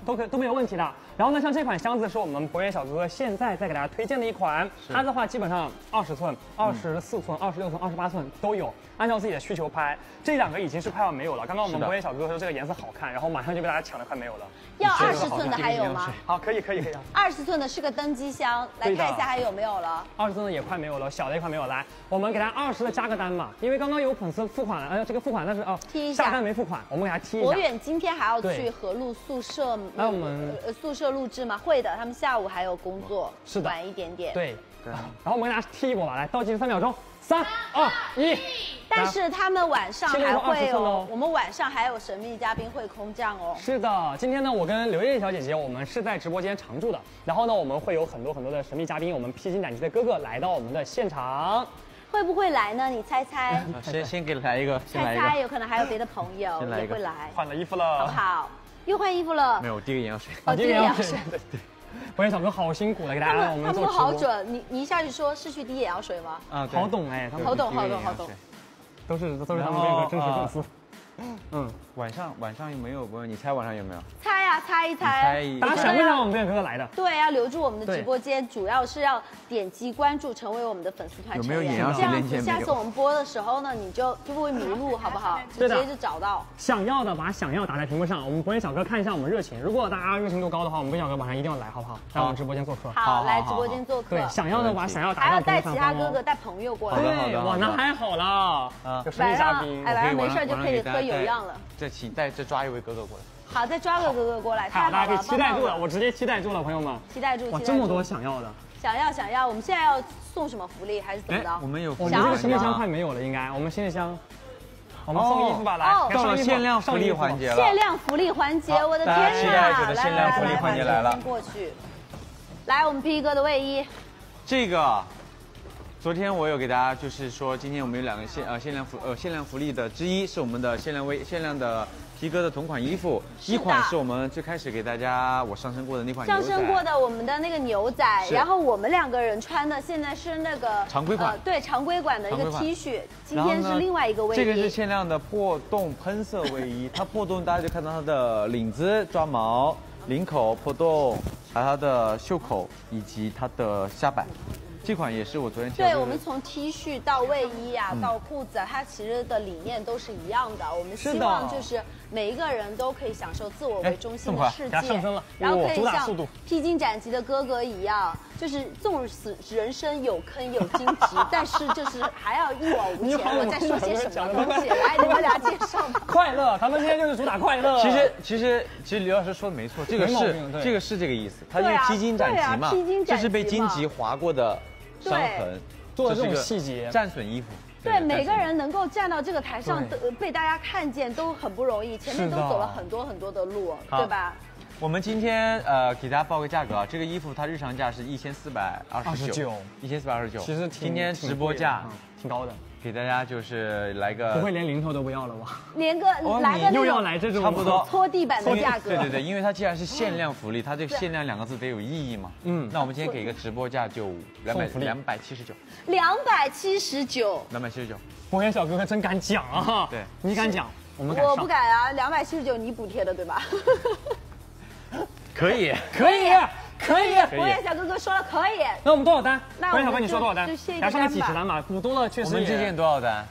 都可都没有问题的。然后呢，像这款箱子是我们博远小哥哥现在在给大家推荐的一款，它的话基本上二十寸、二十四寸、二十六寸、二十八寸都有，按照自己的需求拍。这两个已经是快要没有了。刚刚我们博远小哥哥说这个颜色好看，然后马上就被大家抢的快没有了。 要二十寸的还有吗？ 好，可以可以可以。 二十寸的是个登机箱，来看一下还有没有了。 二十寸的也快没有了，小的也快没有。来，我们给他二十的加个单嘛，因为刚刚有粉丝付款了，呃，这个付款但是哦， 踢一下下单没付款，我们给他踢一下。 博远今天还要去对和路宿舍， 那我们呃宿舍录制吗？会的，他们下午还有工作， 是的晚一点点。 对，然后我们给大家踢一波吧，来倒计时三秒钟，三二一。 但是他们晚上还会现在有20寸哦哦， 我们晚上还有神秘嘉宾会空降哦。 是的，今天呢，我跟刘烨小姐姐，我们是在直播间常驻的。然后呢，我们会有很多很多的神秘嘉宾，我们披荆斩棘的哥哥来到我们的现场。 会不会来呢？你猜猜， 先先给来一个，先来猜猜， 一个。 有可能还有别的朋友先来一个也会来， 换了衣服了， 好不好？又换衣服了没。有，我滴个眼药水。 哦，这个也是。 对对。博远小哥好辛苦了，给大他家让我们他们都们做直播。 好准，你你一下就说是去滴眼药水吗？ 啊，对好懂哎，他们好懂好懂好懂。 都是都是他们这个真实粉丝。嗯， 晚上晚上有没有朋友？你猜晚上有没有？ 猜呀，猜一你猜猜。 一大家想不想我们博远哥哥来的？ 对，要留住我们的直播间，主要是要点击关注，成为我们的粉丝团成员。 有没有眼药水这样子， 链接没有下次我们播的时候呢，你就就不会迷路，好不好？直对的接就找到。 想要的把想要打在屏幕上，我们博远小哥看一下我们热情。如果大家热情度高的话，我们博远小哥晚上一定要来，好不好？来我们直播间做客。 好，来好直播间做客。 对，想要的把想要打还要带到屏幕上。 其他哥哥、带朋友过来。 好的对，哇，那还好啦， 啊有神秘嘉宾。 哎，晚上没晚事就可以喝有样了。 再请再再抓一位哥哥过来。 好，再抓个哥哥过来，太好，大好了， 家可以期待住了， 棒棒我直接期待住了，朋友们。 期待住， 哇， 期待住这么多想要的， 想要想要，我们现在要送什么福利还是怎么哎，我的？ 们有我们想要这个行李箱什么快没有了，应该。我们行李箱，我们送衣服吧，来哦， 到了上衣服限量福利上衣服环节了。 限量福利环节， 好我的大家期天呐！ 待着的限量福利来来来环节来了先过去。来，我们 P 哥的卫衣， 这个，昨天我有给大家就是说，今天我们有两个限呃限量福呃限量福利的之一是我们的限量微限量的皮革的同款衣服， 是的一款是我们最开始给大家我上身过的那款牛仔上身过的我们的那个牛仔， 是然后我们两个人穿的现在是那个常规款呃对常规款的一个常规款 T 恤，今然后呢天是另外一个卫衣， 这个是限量的破洞喷色卫衣，它破洞大家就看到它的领子抓毛，领口破洞，还有它的袖口以及它的下摆。这款也是我昨天挑的。 对，我们从 T 恤到卫衣啊，到裤子啊，它其实的理念都是一样的。我们希望就是每一个人都可以享受自我为中心的世哎这么快给它上身了界，然后可以哇主打像速度披荆斩棘的哥哥一样，就是纵使人生有坑有荆棘，但是就是还要一往无前。 你好我在说些什么东西？来，你们俩介绍吧。 快乐，咱们今天就是主打快乐。 其实其实其实刘老师说的没错，这个是没毛病对这个是这个意思，它因为对啊披荆斩棘嘛， 对啊披荆斩棘嘛就是被荆棘划过的伤痕， 做的这种是个细节战损衣服。 对，每个战损衣服人能够站到这个台上， 对都被大家看见都很不容易，前面都是的走了很多很多的路， 好对吧？ 我们今天呃给大家报个价格啊，这个衣服它日常价是一千四百二十九，一千四百二十九。 其实挺今天直播价挺贵的嗯挺高的， 给大家就是来个不会连零头都不要了吧？ 连个哦来个又要那种来这种差不多搓地板的价格， 对对对，因为它既然是限量福利，它这个限量两个字得有意义嘛。 嗯那我们今天给一个直播价就两百送福利两百七十九， 两百七十九， 两百七十九。 博远小哥哥真敢讲啊！ 对， 你敢讲，我们敢上。 我不敢啊，两百七十九你补贴的对吧？ 可以， 可以，可以。 可以博远小哥哥说了可以， 那我们多少单？ 那博远小哥我们就你说多少单？ 就卸一个然后上面单吧几十单嘛，补多了确实也。 我们这件多少单？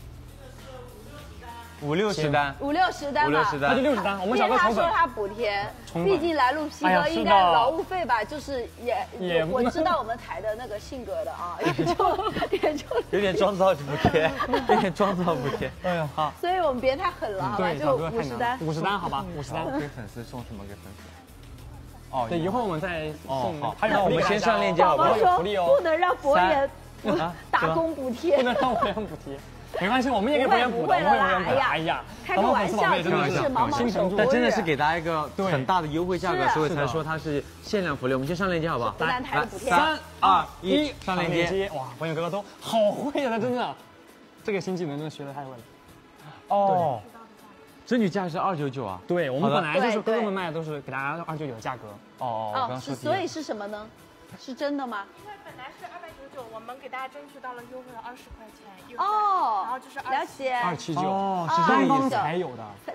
五六十单。 五六十单吧， 五六十单那就六十单，我们小哥他重本。 说他补贴， 重本毕竟来录 P 哎呀是的哥应该劳务费吧，就是也也我知道我们台的那个性格的啊，也就也就， 有点装造补贴，有点装造补贴。 哎呀，好， 所以我们别太狠了，好吧？ 对， 就小哥太五十单难了，，五十单好吧，五十单然。后给粉丝送什么？给粉丝？哦， 对，一会儿我们再送。 哦好还有那我们先上链接好不好宝宝说有福利哦不能让博远三啊打工补贴不，能让博远补贴。没关系，我们也给博远补的， 不会我们会了啦博远补的。 哎呀哎呀， 开个玩笑， 真的是真的是茫茫手心但多日真的是给大家一个对很大的优惠价格， 是所以才说它是限量福利。我们先上链接好不好？ 湖南台的补贴三二一，上链接。 接。哇，博远哥哥都好会啊，他真的，这个新技能真的学的太会了。 哦，这女价是二九九啊？ 对，我们好的本来就是对对哥哥们卖的都是给大家二九九的价格。 哦哦，我刚哦， 刚说是所以是什么呢？是真的吗？ 因为本来是二百九十九，我们给大家争取到了优惠了二十块钱，优惠然哦后就是， 了解。 二七九哦是这官方个意思。 才有的。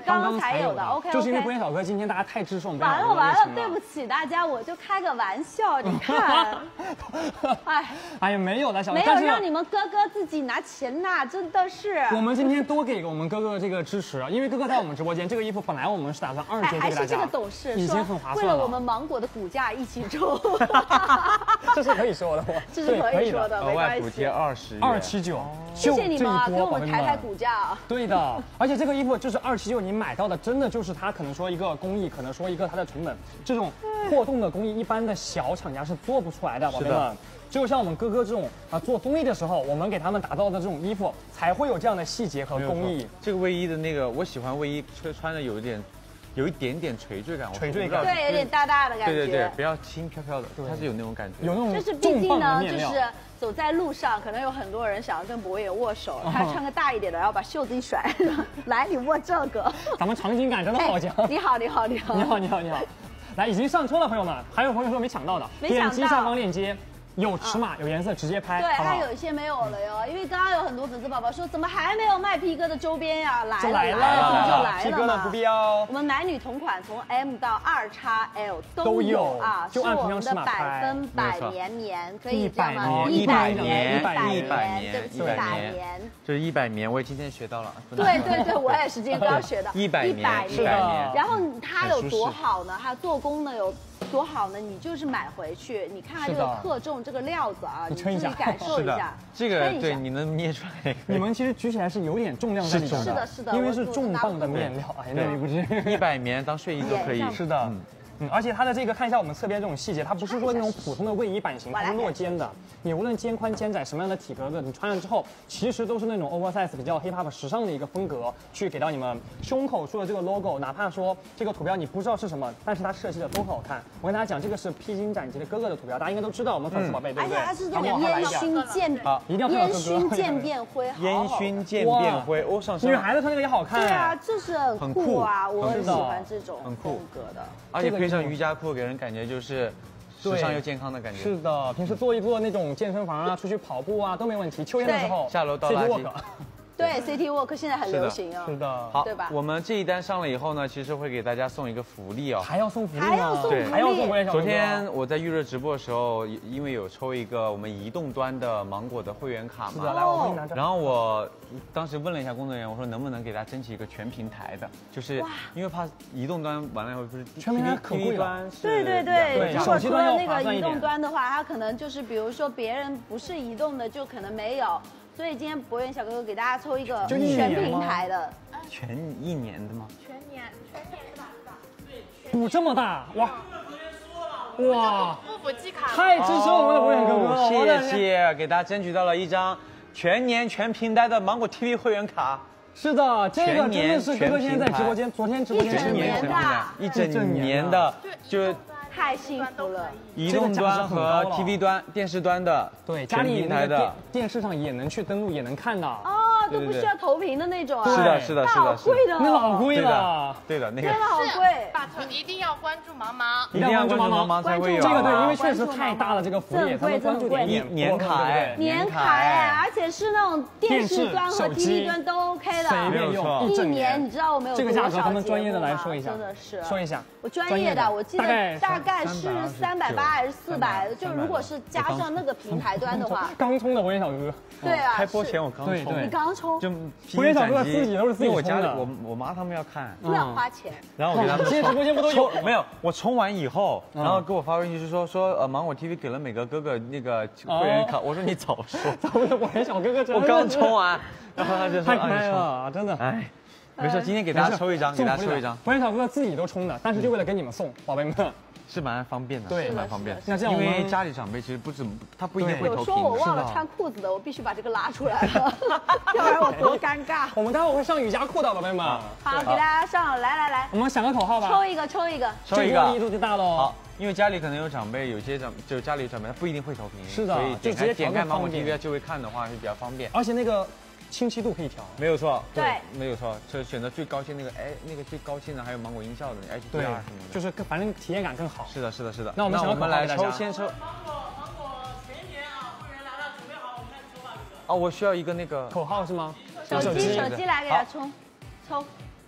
刚刚才有的。OK， 就是因为博彦小哥今天大家太支持我们， 完了完了，对不起大家，我就开个玩笑，你看，哎， 哎呀，没有了，小哥， 没有让你们哥哥自己拿钱呐，真的是。 我们今天多给我们哥哥这个支持，因为哥哥在我们直播间，这个衣服本来我们是打算二阶给大家， 还是这个董事已经很划算了。 为了我们芒果的股价一起抽， 这是可以说的， 这是可以说的， 额外补贴二十， 二七九， 谢谢你们啊，给我们抬抬股价啊。 对的，而且这个衣服就是二七九，你买到的真的就是它可能说一个工艺，可能说一个它的成本，这种破洞的工艺，一般的小厂家是做不出来的，宝贝们。只有像我们哥哥这种啊做综艺的时候，我们给他们打造的这种衣服，才会有这样的细节和工艺。 这个卫衣的那个，我喜欢卫衣穿穿的有一点。有一点点垂坠感， 垂坠感， 对，有点大大的感觉。 对对对，不要轻飘飘的，它是有那种感觉， 有那种就是毕竟呢，就是走在路上，可能有很多人想要跟博远握手，他穿个大一点的，然后把袖子一甩，来你握这个。 咱们场景感真的好强。 你好，你好，你好， 你好，你好，你好。来，已经上车了，朋友们，还有朋友说没抢到的，点击下方链接。有尺码有颜色直接拍， 对，还有一些没有了哟，因为刚刚有很多粉丝宝宝说怎么还没有卖 P 哥的周边呀？来了来了，就来了 P 哥的不必要。 我们男女同款，从 M 到二 X L 都有啊，是我们的百分百绵绵，可以这样吗？ 一百棉， 一百棉， 对不起，一百棉， 就是一百棉，我也今天学到了。 对对对，我也是今天刚学的。 一百棉， 一百棉。然后它有多好呢？它做工呢有多好呢？你就是买回去，你看看这个克重。这个料子啊，你自己感受一下。 这个对，你能捏出来。 你们其实举起来是有点重量在里面的， 是的，是的， 因为是重磅的面料。哎，那不是一百棉当睡衣都可以。 是的。嗯，而且它的这个看一下我们侧边这种细节，它不是说那种普通的卫衣版型，它是落肩的。你无论肩宽肩窄什么样的体格子，你穿上之后，其实都是那种 oversize 比较 hip hop 时尚的一个风格，去给到你们胸口处的这个 logo， 哪怕说这个图标你不知道是什么，但是它设计的都很好看。我跟大家讲，这个是披荆斩棘的哥哥的图标，大家应该都知道，我们粉丝宝贝对不对？ 而且它是这种烟熏渐啊，一定要烟熏渐变灰， 烟熏渐变灰，哦，上身女孩子穿那个也好看。 对啊，就是很酷啊，我很喜欢这种风格的， 而且配上瑜伽裤给人感觉就是时尚又健康的感觉。 是的，平时做一做那种健身房啊，出去跑步啊都没问题。秋天的时候下楼倒垃圾。 对 ，City Walk 现在很流行啊。 是的， 好， 对吧？ 我们这一单上了以后呢，其实会给大家送一个福利哦。 还要送福利吗？ 还要送福利， 还要送福利。 昨天我在预热直播的时候，因为有抽一个我们移动端的芒果的会员卡嘛。 是的，来我给你拿着。 然后我当时问了一下工作人员，我说能不能给大家争取一个全平台的，就是因为怕移动端完了以后不是全平台可贵了。 对对对，如果手机端要那个移划算一点。 动端的话，它可能就是比如说别人不是移动的，就可能没有。所以今天博远小哥哥给大家抽一个全平台的， 全一年的吗？ 全年，全年是吧？是吧？对， 补这么大，哇！哇！ 付付季卡， 太支持我们的博远哥哥了， 谢谢，给大家争取到了一张全年全平台的芒果 T V 会员卡。 是的，这个真的是哥哥今天在直播间，昨天直播间一整年的， 一整年的，就。 太幸福了！ 移动端和 T V 端、电视端的， 对，家里那个电视上也能去登录，也能看到。 哦，都不需要投屏的那种啊！ 是的，是的，是的， 好贵的， 那老贵了。 对的，那个真的好贵。 把头一定要关注芒芒， 一定要关注芒芒才会有这个对，因为确实太大了，这个福利，咱们关注点一年卡哎， 年卡哎，而且是那种电视端和 T V 端都 OK 的， 随便用一年。你知道我们有这个价格，咱们专业的来说一下， 真的是说一下。 我专业的，我记得大概是三百八还是四百，就如果是加上那个平台端的话， 刚充的博远小哥， 对啊， 开播前我刚充， 你刚充， 就博远小哥自己都是自己充的， 因为我家里我我妈他们要看， 不要花钱， 然后我给他们今天直播间不都有？ 没有，我充完以后，然后给我发微信就说说呃芒果 T V 给了每个哥哥那个会员卡，我说你早说， 咱们的博远小哥哥真的， 我刚充完，然后他就说太开了，真的， 哎。没事，今天给大家抽一张，给大家抽一张。 博远小哥哥自己都充的，但是就为了给你们送，宝贝们， 是蛮方便的， 对， 蛮方便的。 那这样， 因为家里长辈其实不怎么，他不一定会投屏。 有说我忘了穿裤子的，我必须把这个拉出来了，要不然我多尴尬。 我们待会儿会上瑜伽裤的，宝贝们。 好，给大家上，来来来， 我们响个口号吧。 抽一个，抽一个， 抽一个， 力度就大喽。 好，因为家里可能有长辈，有些长就家里长辈他不一定会投屏， 是的， 所以就直接点开芒果 T V 就会看的话是比较方便。 而且那个。清晰度可以调， 没有错， 对， 没有错，就选择最高清那个，哎，那个最高清的，还有芒果音效的 H D R 什么的， 就是反正体验感更好。 是的，是的，是的。 那我们我们来抽，先抽。 芒果芒果全年啊，会员来了，准备好，我们开始抽吧， 哦，我需要一个那个口号是吗？ 手机手机来给他冲，抽。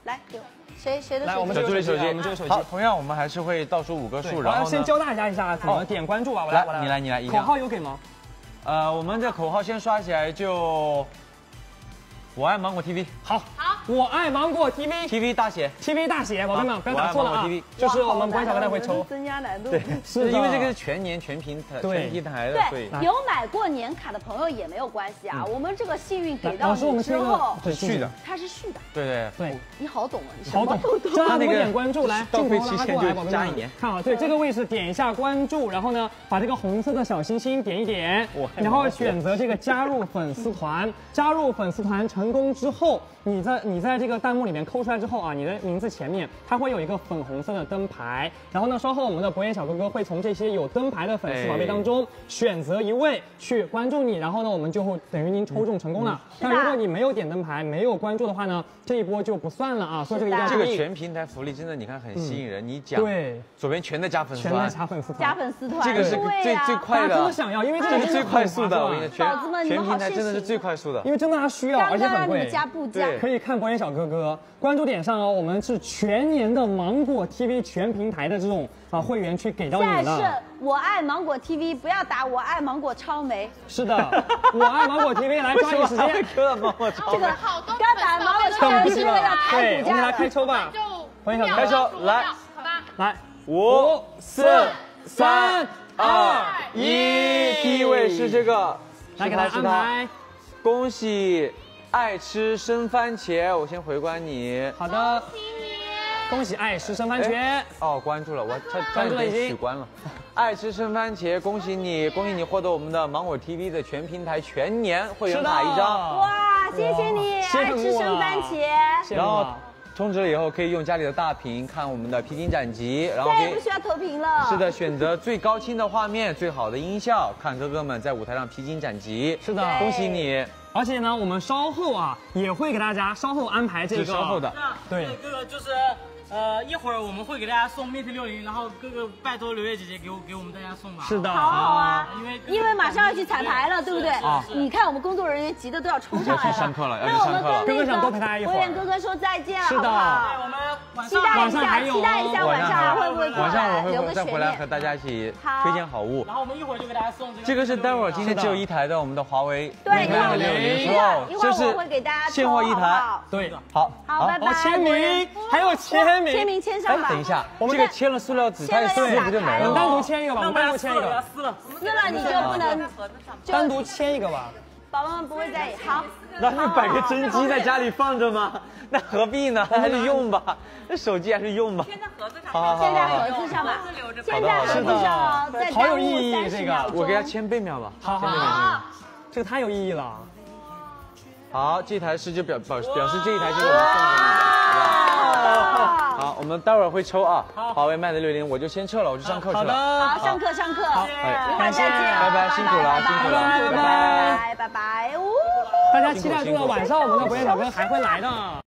来，有谁谁的来，我们手机？ 这个手机， 手机， 我们这个手机。 好，同样我们还是会倒数五个数， 我然后呢要先教大家一下怎么点关注吧。我来，我来， 来你来你来一定口要号有给吗？ 呃，我们的口号先刷起来就，我爱芒果 T V， 好， 好， 我爱芒果 T V。 T V 大写。 T V 大写，宝贝们不要打错了啊我爱芒果 T V！ 就是我们博彦小哥他会抽。 增加难度。 对， 是的因为这个是全年全平台对全平台的，所以对，有买过年卡的朋友也没有关系啊。我们这个幸运给到老师，我你们这个之后， 对续的， 它是续的。 对对对， 你好懂啊，你什好懂么都，懂。 教大家怎么那个点关注，来， 到镜头费期限拉过来， 就宝贝们加一年， 看好，对，这个位置点一下关注，然后呢，把这个红色的小星星点一点哇， 然后选择这个加入粉丝团，加入粉丝团成功之后，你在你在这个弹幕里面扣出来之后啊，你的名字前面它会有一个粉红色的灯牌，然后呢，稍后我们的博彦小哥哥会从这些有灯牌的粉丝宝贝当中选择一位去关注你，然后呢，我们就会等于您抽中成功了。但如果你没有点灯牌，没有关注的话呢，这一波就不算了啊，所以这个一定要这个注意。 全平台福利真的你看很吸引人，你讲对， 左边全在加粉丝全在团， 加粉丝团， 加粉丝团， 这个是对呀最最快大家真的的， 想要，因为这个这是最快速的，我跟你说， 讲， 宝子们全全你们好谢谢平台真的是最快速的。 因为真的它需要，而且很贵刚刚让你们。加不加？ 对可以看博彦小哥哥关注点上哦，我们是全年的芒果 T V 全平台的这种啊会员去给到现在是你的。 我爱芒果 T V，不要打我爱芒果超媒。 是的，我爱芒果 T V 来抓紧时间。 Q 到芒果超这个好多刚打芒果超媒是为了要开对， 股我们来价的。 开抽吧。 就欢迎小哥开抽来好吧。 来， 五四三二一，第一位是这个， 来给大家安排。 恭喜爱吃生番茄，我先回关你。 好的，恭喜爱吃生番茄。 哎哦，关注了，我差差点关注了已经被取关了。爱吃生番茄，恭喜你，恭喜你获得我们的芒果 T V 的全平台全年会员卡一张。 哇，谢谢你， 谢谢爱吃生番茄。 然后谢谢了。 充值了以后可以用家里的大屏看我们的披荆斩棘，然后可以再也不需要投屏了。 是的，选择最高清的画面、最好的音效，看哥哥们在舞台上披荆斩棘。 是的， 恭喜你！ 而且呢，我们稍后啊也会给大家稍后安排这个是稍后的。 对这个就是呃，一会儿我们会给大家送 Mate 六零，然后哥哥拜托刘烨姐姐给我给我们大家送吧。 是的， 好好啊， 因为因为马上要去彩排了，对不对？ 啊你看我们工作人员急得都要冲上来要去上课了要去那我们上课了跟那哥哥想多陪大家一会儿博彦哥哥说再见了， 是的好不好？ 我们晚上期待一下， 晚上还有期待一下晚上还会不会过晚上我来，留会再个悬念。 回来和大家一起好推荐好物。 然后我们一会儿就给大家送这个。 这个是待会儿今天只有一台的我们的华为对， Mate 一会儿六零一会 Pro， 儿一会儿这是我会给大家抽现货一台。 好不好对， 好， 好，拜拜。 哦，签名，还有签名， 签名签上吧。 等一下， 我们这个签了塑料纸，它签了撕了不就没我们单了吗？ 独签一个吧，我们单独签一个， 撕了。 撕了你就不能，就单独签一个吧。 宝宝们不会在意。好， 那是摆个真机在家里放着吗？那何必呢？还是用吧，那手机还是用吧。 贴在盒子上。 好好好现在好， 盒子上吧， 留着。 现在盒子上哦，再好有耽误意义三十这个秒钟。 我给他签背面吧。 好好签背面好，这个太有意义了。 好，这台是就表表表示这一台就是我们送给你的，好吧？好，我们待会儿会抽啊。华为 Mate 六零，我就先撤了，我去上课去好了。 的， 好，上课上课， 哎一会儿再见， 拜拜辛苦了拜拜辛苦了拜拜拜拜拜，呜。 大家期待住了，晚上我们的博彦小哥还会来的。